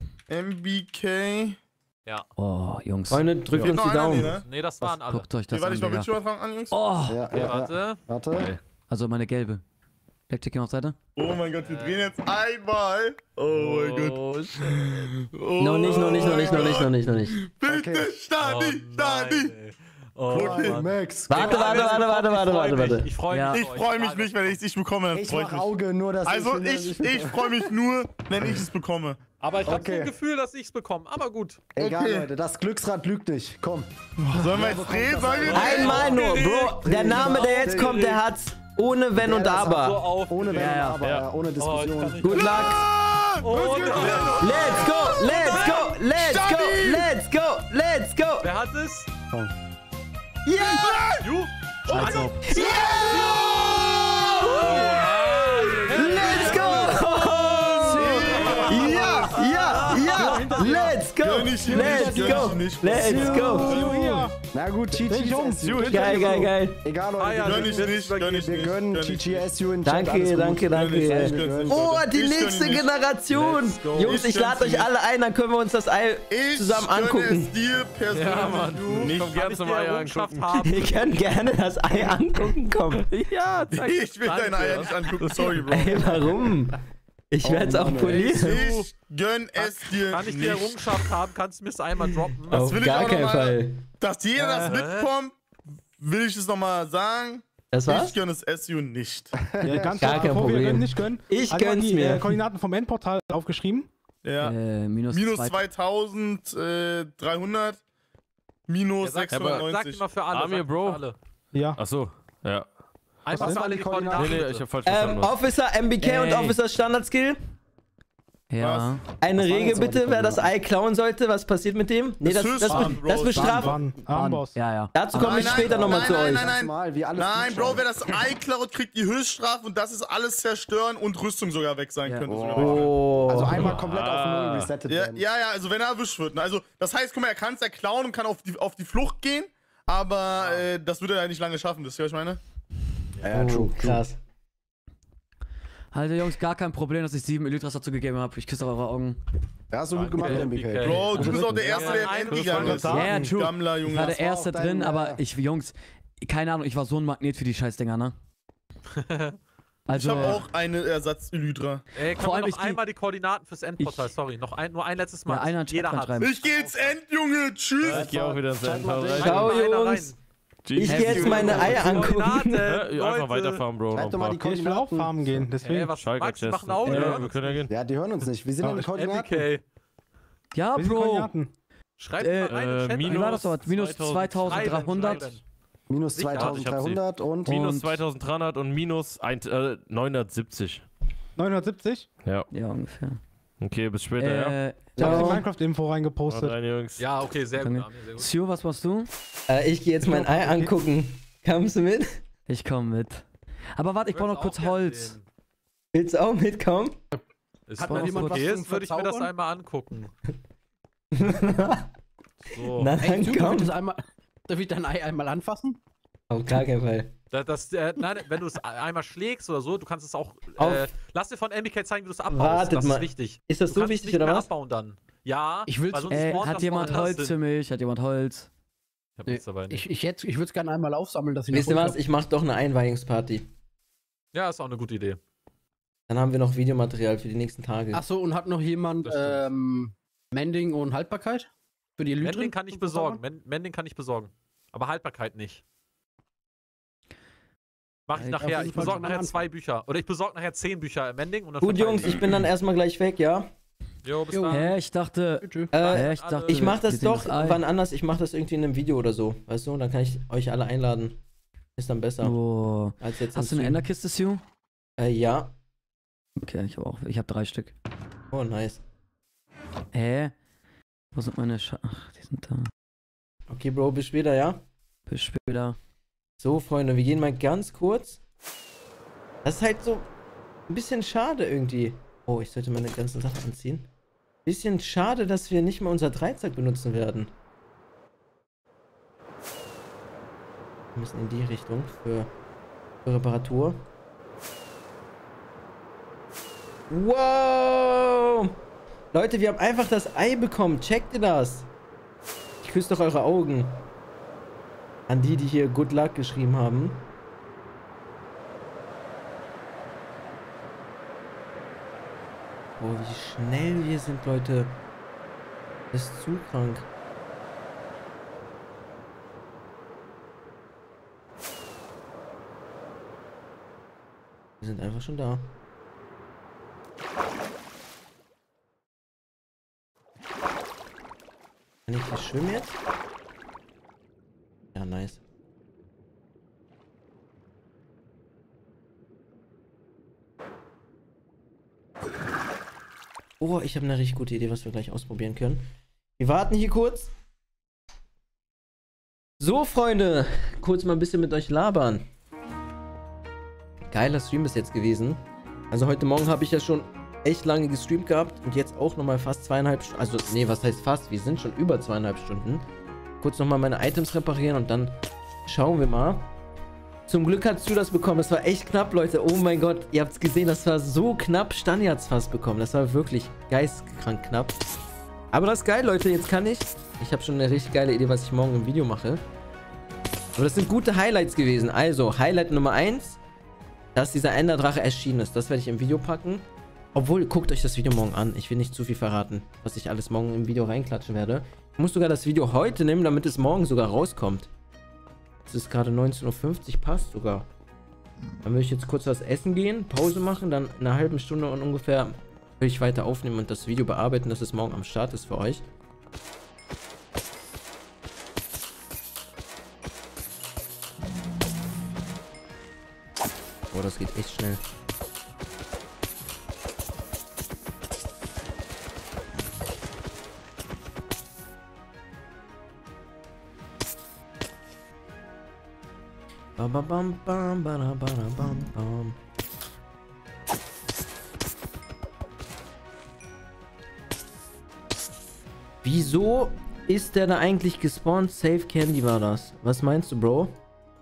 Speaker 4: MBK.
Speaker 9: Oh, Jungs.
Speaker 1: Freunde, drückt
Speaker 4: Fehlt
Speaker 1: uns
Speaker 4: noch
Speaker 1: die
Speaker 4: einer? Nee,
Speaker 1: Daumen.
Speaker 4: ne?
Speaker 2: Nee, das waren alle.
Speaker 9: Guckt euch das
Speaker 4: Warte,
Speaker 9: an,
Speaker 4: ich mal
Speaker 9: Digga.
Speaker 4: Bildschirmübertragung an, Jungs.
Speaker 9: Oh,
Speaker 6: Ja,
Speaker 2: Okay, warte.
Speaker 6: Warte.
Speaker 9: also meine gelbe. Blackjack auf Seite.
Speaker 4: Oh mein Gott, wir drehen jetzt einmal. Oh mein Gott. Oh
Speaker 1: Noch nicht.
Speaker 4: Bitte,
Speaker 6: Okay.
Speaker 4: Stani, Stani.
Speaker 6: Oh, Max.
Speaker 1: Warte.
Speaker 2: Ich freue
Speaker 9: Ja.
Speaker 2: mich.
Speaker 4: Ich freue mich nicht, wenn ich es nicht bekomme. Dann
Speaker 6: Ich
Speaker 4: freu
Speaker 6: mach
Speaker 4: mich.
Speaker 6: Auge, nur dass
Speaker 4: Also
Speaker 6: ich
Speaker 4: ich freue mich nur, wenn ich es bekomme.
Speaker 2: Aber ich habe
Speaker 6: Okay.
Speaker 2: so ein Gefühl, dass ich es bekomme. Aber gut.
Speaker 6: Egal,
Speaker 4: Okay.
Speaker 6: Leute, das Glücksrad lügt nicht. Komm.
Speaker 4: Sollen wir jetzt drehen? Sollen wir
Speaker 1: Einmal nur, Bro. Der Name, der jetzt kommt, der hat's ohne Wenn und
Speaker 2: So
Speaker 1: Aber.
Speaker 2: auf.
Speaker 6: Ohne Wenn,
Speaker 9: Ja,
Speaker 6: aber
Speaker 12: ja.
Speaker 6: ohne Diskussion.
Speaker 1: Good luck.
Speaker 2: Oh,
Speaker 1: Let's go.
Speaker 2: wer hat es?
Speaker 1: Ja!
Speaker 2: Du?
Speaker 6: Scheiß auf.
Speaker 1: Let's go! Ja! Let's go!
Speaker 4: Gönn ich ihm
Speaker 1: Let's
Speaker 4: nicht,
Speaker 1: go!
Speaker 4: gönn ich nicht.
Speaker 1: Let's go!
Speaker 6: Na gut, GG.
Speaker 1: Geil.
Speaker 6: Egal, Leute.
Speaker 4: Gönn ich nicht, gönn ich
Speaker 6: Wir
Speaker 4: nicht.
Speaker 6: gönnen
Speaker 4: gönn ich nicht.
Speaker 6: GGSU in Chat.
Speaker 1: Danke, danke. Oh, die
Speaker 4: Ich gönn
Speaker 1: nächste
Speaker 4: nicht.
Speaker 1: Generation!
Speaker 2: Let's go.
Speaker 1: Jungs, ich
Speaker 4: Ich
Speaker 1: lade
Speaker 4: gönn's
Speaker 1: euch alle ein, dann können wir uns das Ei zusammen angucken.
Speaker 4: Ich gönne es dir persönlich.
Speaker 12: Ja, Mann.
Speaker 4: Nicht.
Speaker 12: Komm gerne zum Eier angucken.
Speaker 1: Ihr könnt gerne das Ei angucken, komm.
Speaker 12: Ja, danke.
Speaker 4: Ich will deine Eier nicht angucken, sorry, Bro.
Speaker 1: Ey, warum? Ich werde es auch polieren.
Speaker 4: Ich gönn es dir
Speaker 2: Kann ich die
Speaker 4: nicht.
Speaker 2: Errungenschaft haben? Kannst du mir es einmal droppen?
Speaker 1: Auf
Speaker 4: will ich
Speaker 1: gar
Speaker 4: auch
Speaker 1: keinen
Speaker 4: noch mal-
Speaker 1: Fall.
Speaker 4: Dass jeder das mitbekommt, will ich es nochmal sagen.
Speaker 1: Das war's?
Speaker 4: Ich gönne es SU nicht.
Speaker 3: Ja, ganz
Speaker 1: Gar
Speaker 3: kurz,
Speaker 1: kein
Speaker 3: bevor wir
Speaker 1: Problem.
Speaker 3: gönnen, nicht gönnen.
Speaker 1: Ich
Speaker 3: Also mal
Speaker 1: gönn's
Speaker 3: die,
Speaker 1: mir.
Speaker 3: Koordinaten vom Endportal aufgeschrieben.
Speaker 4: Ja.
Speaker 9: Minus
Speaker 4: Minus
Speaker 9: 2.
Speaker 4: 2300. Minus
Speaker 2: Sag
Speaker 4: 690.
Speaker 2: immer für alle.
Speaker 12: Amir,
Speaker 2: sag
Speaker 12: Bro.
Speaker 2: Für alle.
Speaker 3: Ja.
Speaker 12: Achso, ja.
Speaker 2: Einfach
Speaker 6: sind
Speaker 2: für alle
Speaker 6: die
Speaker 2: die
Speaker 6: Koordinaten?
Speaker 2: Koordinaten.
Speaker 12: Nee, ich hab falsch verstanden. was.
Speaker 1: Officer MBK und Officer Standard Skill.
Speaker 9: Ja.
Speaker 1: Eine
Speaker 6: Was waren
Speaker 1: Regel
Speaker 6: jetzt aber
Speaker 1: bitte,
Speaker 6: die
Speaker 1: wer das Ei klauen sollte, was passiert mit dem? Nee, das bestraft.
Speaker 3: Wann? Amboss.
Speaker 9: Ja, ja.
Speaker 1: Dazu komme ich später nochmal zu euch.
Speaker 6: Mal, wie alles
Speaker 4: Nein,
Speaker 6: zuschauen.
Speaker 4: Bro, wer das Ei klaut, kriegt die Höchststrafe und das ist alles zerstören und Rüstung sogar weg sein
Speaker 9: Ja.
Speaker 4: könnte.
Speaker 1: Oh.
Speaker 6: Also einmal komplett auf Null resettet
Speaker 4: Ja,
Speaker 6: werden.
Speaker 4: ja, also wenn er erwischt wird. Ne? Also das heißt, guck mal, er kann es ja klauen und kann auf die Flucht gehen, aber das würde er ja nicht lange schaffen, wisst ihr, was ich meine?
Speaker 6: Ja, true.
Speaker 1: Krass.
Speaker 9: Also Jungs, gar kein Problem, dass ich 7 Elytras dazu gegeben habe. Ich küsse eure Augen.
Speaker 6: Ja, hast du gut gemacht, MBK.
Speaker 4: Bro, du
Speaker 9: Also
Speaker 4: bist auch der
Speaker 9: wirklich.
Speaker 4: Erste, der im End gegangen ist.
Speaker 3: Ja,
Speaker 9: ja, true.
Speaker 4: Gammler,
Speaker 9: Ich
Speaker 4: Junge.
Speaker 9: war der
Speaker 6: Das war
Speaker 9: Erste
Speaker 6: auch dein,
Speaker 9: drin, aber Jungs, keine Ahnung, ich war so ein Magnet für die Scheißdinger, ne?
Speaker 4: Ich
Speaker 9: Also,
Speaker 4: habe auch eine Ersatz-Elytra.
Speaker 2: Ey,
Speaker 9: Vor
Speaker 2: können
Speaker 9: allem
Speaker 2: wir
Speaker 9: ich
Speaker 2: noch
Speaker 9: geh-
Speaker 2: einmal die Koordinaten fürs Endportal? Sorry, nur ein letztes Mal.
Speaker 9: ja, einer in den
Speaker 2: Jeder
Speaker 9: Chat
Speaker 2: hat.
Speaker 9: schreiben.
Speaker 4: Ich geh ins End, Junge. Tschüss.
Speaker 12: Ich geh auch wieder ins Endportal rein.
Speaker 1: Ciao,
Speaker 2: Einer
Speaker 1: Jungs. Ich gehe jetzt meine
Speaker 2: Koordinaten,
Speaker 1: Eier angucken.
Speaker 12: Einfach weiterfahren, Bro.
Speaker 6: Schreib
Speaker 12: Noch
Speaker 6: doch mal
Speaker 12: ein
Speaker 6: die
Speaker 12: paar.
Speaker 3: Ich will auch
Speaker 6: Koordinaten.
Speaker 3: farmen gehen, deswegen.
Speaker 2: Ey, was
Speaker 12: Schalker
Speaker 2: Max, die machen
Speaker 12: Chest.
Speaker 2: Augen,
Speaker 12: Ja,
Speaker 2: oder?
Speaker 12: wir können ja gehen.
Speaker 6: Ja, die hören uns nicht. Wie sind denn die Koordinaten?
Speaker 2: MBK.
Speaker 9: Ja,
Speaker 3: Wie sind die
Speaker 9: Bro.
Speaker 3: Koordinaten?
Speaker 2: Schreibt mal rein in den Chat.
Speaker 9: Wie war das dort? Minus 2300.
Speaker 2: Schreiben.
Speaker 6: Minus
Speaker 12: Ich hab sie.
Speaker 6: 2300 und...
Speaker 12: Minus 2300 und minus 970.
Speaker 3: 970?
Speaker 12: Ja.
Speaker 9: Ja, ungefähr.
Speaker 12: Okay, bis später, ja.
Speaker 3: Ich hab die
Speaker 1: Ciao.
Speaker 3: Minecraft-Info
Speaker 12: Haut
Speaker 3: reingepostet.
Speaker 12: rein, Jungs.
Speaker 2: Ja, okay, sehr gut.
Speaker 9: Danke.
Speaker 2: Amir, sehr gut.
Speaker 9: Sue, was machst du?
Speaker 1: Ich gehe jetzt mein Ei angucken. Kommst du mit?
Speaker 9: Ich komme mit. Aber warte, ich brauche noch
Speaker 2: Würd's
Speaker 9: kurz
Speaker 2: auch gern
Speaker 9: Holz.
Speaker 2: sehen.
Speaker 1: Willst du auch mitkommen?
Speaker 2: Ist
Speaker 10: Hat
Speaker 2: wenn
Speaker 10: noch
Speaker 2: es
Speaker 10: jemand was
Speaker 2: okay
Speaker 10: zum
Speaker 2: ist, würde ich mir das
Speaker 10: Verzaubern?
Speaker 2: einmal angucken. So.
Speaker 1: Na
Speaker 10: Ey,
Speaker 1: dann
Speaker 10: Sue,
Speaker 1: komm.
Speaker 10: darf ich dein Ei einmal anfassen?
Speaker 1: Auf gar keinen Fall.
Speaker 2: Nein, wenn du es einmal schlägst oder so, du kannst es auch.
Speaker 1: Auf-
Speaker 2: Lass dir von MBK zeigen, wie du es abbaust.
Speaker 1: Wartet
Speaker 2: das
Speaker 1: mal.
Speaker 2: ist wichtig.
Speaker 1: Ist das
Speaker 2: Du
Speaker 1: so
Speaker 2: kannst es
Speaker 1: wichtig
Speaker 2: nicht
Speaker 1: oder
Speaker 2: mehr
Speaker 1: was?
Speaker 2: abbauen dann. Ja.
Speaker 10: Ich will's-
Speaker 2: weil sonst
Speaker 9: Ey,
Speaker 2: spawnt
Speaker 9: hat
Speaker 2: das
Speaker 9: jemand
Speaker 2: woanders
Speaker 9: Holz
Speaker 2: hin.
Speaker 9: für mich? Hat jemand Holz?
Speaker 2: Ich hab nichts dabei. Nicht.
Speaker 10: Ich würde es gerne einmal aufsammeln, dass ich
Speaker 1: Wisst ihr
Speaker 10: noch
Speaker 1: was? Ich mach doch eine Einweihungsparty.
Speaker 2: Ja, ist auch eine gute Idee.
Speaker 1: Dann haben wir noch Videomaterial für die nächsten Tage.
Speaker 10: Achso, und hat noch jemand
Speaker 2: Das stimmt.
Speaker 10: Mending und Haltbarkeit? Für die Elytren?
Speaker 2: Mending kann ich besorgen. Mending kann ich besorgen. Aber Haltbarkeit nicht. Mach ich
Speaker 10: Ja,
Speaker 2: nachher.
Speaker 10: auf jeden
Speaker 2: Ich
Speaker 10: Fall
Speaker 2: besorge
Speaker 10: schon mal
Speaker 2: nachher
Speaker 10: anfangen.
Speaker 2: 2 Bücher. Oder ich besorge nachher 10 Bücher Mending und dann
Speaker 1: Gut,
Speaker 2: verteile
Speaker 1: Jungs, ich bin dann erstmal gleich weg, ja?
Speaker 2: Jo, bis
Speaker 10: Jo.
Speaker 2: dann.
Speaker 9: Hä, ich dachte.
Speaker 10: Tschüss.
Speaker 9: Hä, ich dachte.
Speaker 1: Ich mach das
Speaker 9: wir sehen
Speaker 1: doch
Speaker 9: Ei.
Speaker 1: wann anders. Ich mach das irgendwie in einem Video oder so. Weißt du? Dann kann ich euch alle einladen. Ist dann besser.
Speaker 9: Oh.
Speaker 1: Als jetzt
Speaker 9: Hast du
Speaker 1: im
Speaker 9: eine
Speaker 1: Stream.
Speaker 9: Enderkiste, Sue?
Speaker 1: Ja.
Speaker 9: Okay, ich habe auch. Ich habe 3 Stück.
Speaker 1: Oh, nice.
Speaker 9: Hä? Wo sind meine Ach, die sind da.
Speaker 1: Okay, Bro, bis später, ja?
Speaker 9: Bis später.
Speaker 1: So, Freunde, wir gehen mal ganz kurz. Das ist halt so ein bisschen schade irgendwie. Oh, ich sollte meine ganzen Sachen anziehen. Bisschen schade, dass wir nicht mal unser Dreizack benutzen werden. Wir müssen in die Richtung für Reparatur. Wow! Leute, wir haben einfach das Ei bekommen. Checkt ihr das? Ich küsse doch eure Augen. An die, die hier Good Luck geschrieben haben. Oh, wie schnell wir sind, Leute. Das ist zu krank. Wir sind einfach schon da. Kann ich hier schwimmen jetzt? Ja, nice. Oh, ich habe eine richtig gute Idee, was wir gleich ausprobieren können. Wir warten hier kurz. So, Freunde, kurz mal ein bisschen mit euch labern. Geiler Stream bis jetzt gewesen. Also heute Morgen habe ich ja schon echt lange gestreamt gehabt und jetzt auch nochmal fast 2,5 Stunden. Also, nee, was heißt fast? Wir sind schon über 2,5 Stunden. Kurz nochmal meine Items reparieren und dann schauen wir mal. Zum Glück hast du das bekommen. Das war echt knapp, Leute. Oh mein Gott, ihr habt es gesehen, das war so knapp. Stani hat es fast bekommen. Das war wirklich geisteskrank knapp. Aber das ist geil, Leute. Jetzt kann ich. Ich habe schon eine richtig geile Idee, was ich morgen im Video mache. Aber das sind gute Highlights gewesen. Also, Highlight Nummer 1, dass dieser Enderdrache erschienen ist. Das werde ich im Video packen. Obwohl, guckt euch das Video morgen an. Ich will nicht zu viel verraten, was ich alles morgen im Video reinklatschen werde. Ich muss sogar das Video heute nehmen, damit es morgen sogar rauskommt. Es ist gerade 19:50 Uhr, passt sogar. Dann will ich jetzt kurz was essen gehen, Pause machen, dann in einer halben Stunde und ungefähr will ich weiter aufnehmen und das Video bearbeiten, dass es morgen am Start ist für euch. Oh, das geht echt schnell. Bam, bam, bam, bam, bam, bam, bam. Wieso ist der da eigentlich gespawnt? Safe Candy war das. Was meinst du, Bro?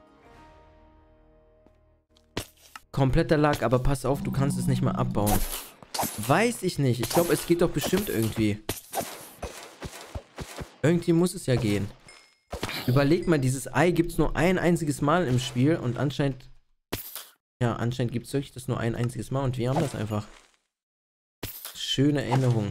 Speaker 1: Kompletter Lag, aber pass auf, du kannst es nicht mal abbauen. Weiß ich nicht. Ich glaube, es geht doch bestimmt irgendwie. Irgendwie muss es ja gehen. Überleg mal, dieses Ei gibt es nur ein einziges Mal im Spiel und anscheinend... Ja, anscheinend gibt es wirklich das nur ein einziges Mal und wir haben das einfach. Schöne Erinnerung.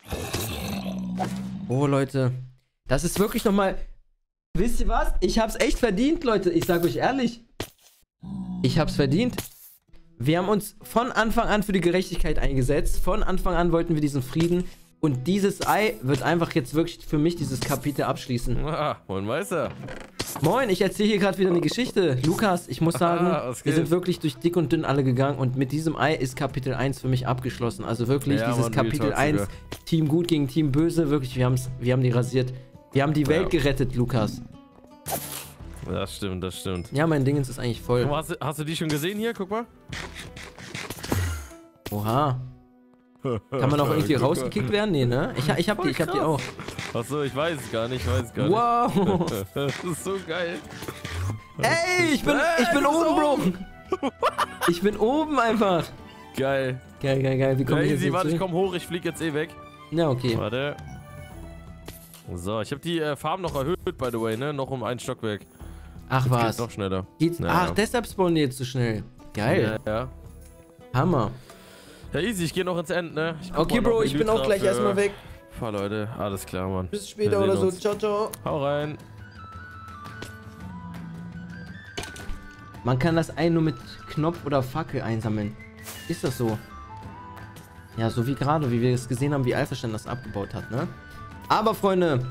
Speaker 1: Oh, Leute. Das ist wirklich nochmal... Wisst ihr was? Ich hab's echt verdient, Leute. Ich sag euch ehrlich. Ich hab's verdient. Wir haben uns von Anfang an für die Gerechtigkeit eingesetzt. Von Anfang an wollten wir diesen Frieden. Und dieses Ei wird einfach jetzt wirklich für mich dieses Kapitel abschließen.
Speaker 12: Ah, moin Meister.
Speaker 1: Moin, ich erzähle hier gerade wieder eine Geschichte. Lukas, ich muss sagen, wir sind wirklich durch dick und dünn alle gegangen. Und mit diesem Ei ist Kapitel 1 für mich abgeschlossen. Also wirklich, ja, dieses Kapitel 1, sogar. Team gut gegen Team böse. Wirklich, wir haben die rasiert. Wir haben die Welt gerettet, Lukas.
Speaker 12: Das stimmt, das stimmt.
Speaker 1: Ja, mein Dingens ist eigentlich voll.
Speaker 12: Hast du die schon gesehen hier? Guck mal.
Speaker 1: Oha. Kann man auch irgendwie rausgekickt werden? Nee, ne? Ich hab die auch.
Speaker 12: Achso, ich weiß es gar nicht,
Speaker 1: Wow.
Speaker 12: Das ist so geil.
Speaker 1: Ey, ich bin oben, Bro. Ich bin oben einfach.
Speaker 12: Geil.
Speaker 1: Geil. Wie komme ich jetzt
Speaker 12: warte, ich komm hoch, ich flieg jetzt eh weg.
Speaker 1: Ja, okay.
Speaker 12: Warte. So, ich habe die Farben noch erhöht, by the way, ne? Noch um ein Stockwerk.
Speaker 1: Ach was.
Speaker 12: Geht noch schneller.
Speaker 1: Ach, deshalb spawnen die jetzt so schnell. Geil.
Speaker 12: Ja.
Speaker 1: Hammer.
Speaker 12: Ja, easy, ich gehe noch ins End, ne?
Speaker 1: Okay, Bro, ich bin auch gleich erstmal weg.
Speaker 12: Fahr, Leute. Alles klar, Mann.
Speaker 1: Bis später oder so. Ciao, ciao.
Speaker 12: Hau rein.
Speaker 1: Man kann das Ei nur mit Knopf oder Fackel einsammeln. Ist das so? Ja, so wie gerade, wie wir es gesehen haben, wie Alphastein das abgebaut hat, ne? Aber, Freunde,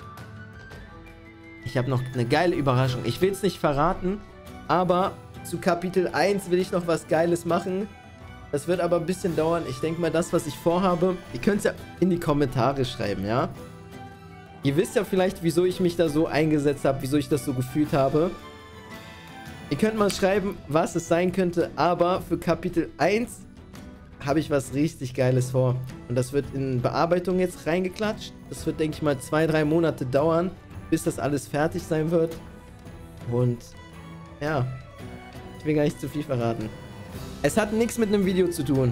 Speaker 1: ich habe noch eine geile Überraschung. Ich will es nicht verraten, aber zu Kapitel 1 will ich noch was Geiles machen. Das wird aber ein bisschen dauern. Ich denke mal, das, was ich vorhabe, ihr könnt es ja in die Kommentare schreiben, ja? Ihr wisst ja vielleicht, wieso ich mich da so eingesetzt habe, wieso ich das so gefühlt habe. Ihr könnt mal schreiben, was es sein könnte, aber für Kapitel 1 habe ich was richtig Geiles vor. Und das wird in Bearbeitung jetzt reingeklatscht. Das wird, denke ich mal, 2-3 Monate dauern, bis das alles fertig sein wird. Und ja, ich will gar nicht zu viel verraten. Es hat nichts mit einem Video zu tun.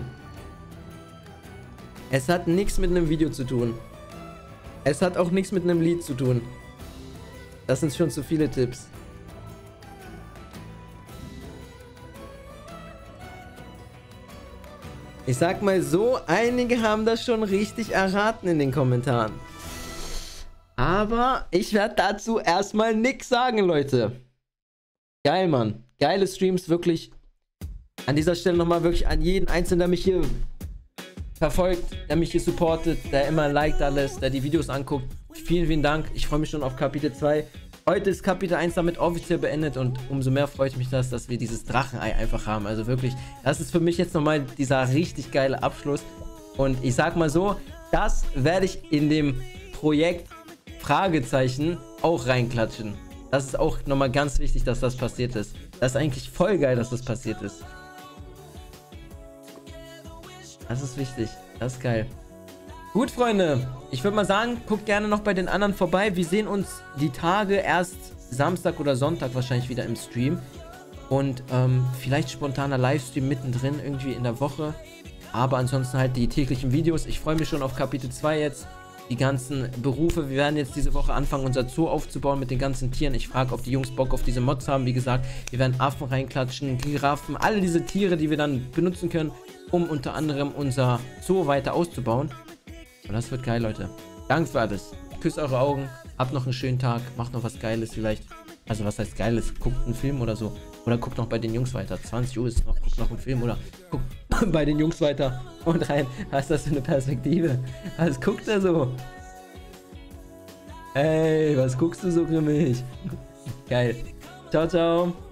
Speaker 1: Es hat nichts mit einem Video zu tun. Es hat auch nichts mit einem Lied zu tun. Das sind schon zu viele Tipps. Ich sag mal so, einige haben das schon richtig erraten in den Kommentaren. Aber ich werde dazu erstmal nichts sagen, Leute. Geil, Mann. Geile Streams, wirklich. An dieser Stelle nochmal wirklich an jeden Einzelnen, der mich hier verfolgt, der mich hier supportet, der immer liked alles, der die Videos anguckt. Vielen Dank. Ich freue mich schon auf Kapitel 2. Heute ist Kapitel 1 damit offiziell beendet und umso mehr freut mich das, dass wir dieses Drachenei einfach haben. Also wirklich, das ist für mich jetzt nochmal dieser richtig geile Abschluss. Und ich sag mal so, das werde ich in dem Projekt Fragezeichen auch reinklatschen. Das ist auch nochmal ganz wichtig, dass das passiert ist. Das ist eigentlich voll geil, dass das passiert ist. Das ist wichtig. Das ist geil. Gut, Freunde. Ich würde mal sagen, guckt gerne noch bei den anderen vorbei. Wir sehen uns die Tage erst Samstag oder Sonntag wahrscheinlich wieder im Stream. Und vielleicht spontaner Livestream mittendrin irgendwie in der Woche. Aber ansonsten halt die täglichen Videos. Ich freue mich schon auf Kapitel 2 jetzt. Die ganzen Berufe. Wir werden jetzt diese Woche anfangen, unser Zoo aufzubauen mit den ganzen Tieren. Ich frage, ob die Jungs Bock auf diese Mods haben. Wie gesagt, wir werden Affen reinklatschen, Giraffen, alle diese Tiere, die wir dann benutzen können, um unter anderem unser Zoo weiter auszubauen. Und das wird geil, Leute. Danke für alles. Küsst eure Augen. Habt noch einen schönen Tag. Macht noch was Geiles vielleicht. Also was heißt Geiles? Guckt einen Film oder so. Oder guckt noch bei den Jungs weiter. 20 Uhr ist noch. Guckt noch einen Film oder guckt bei den Jungs weiter. Und rein. Was ist das für eine Perspektive? Was guckt er so? Ey, was guckst du so grimmig? Geil. Ciao, ciao.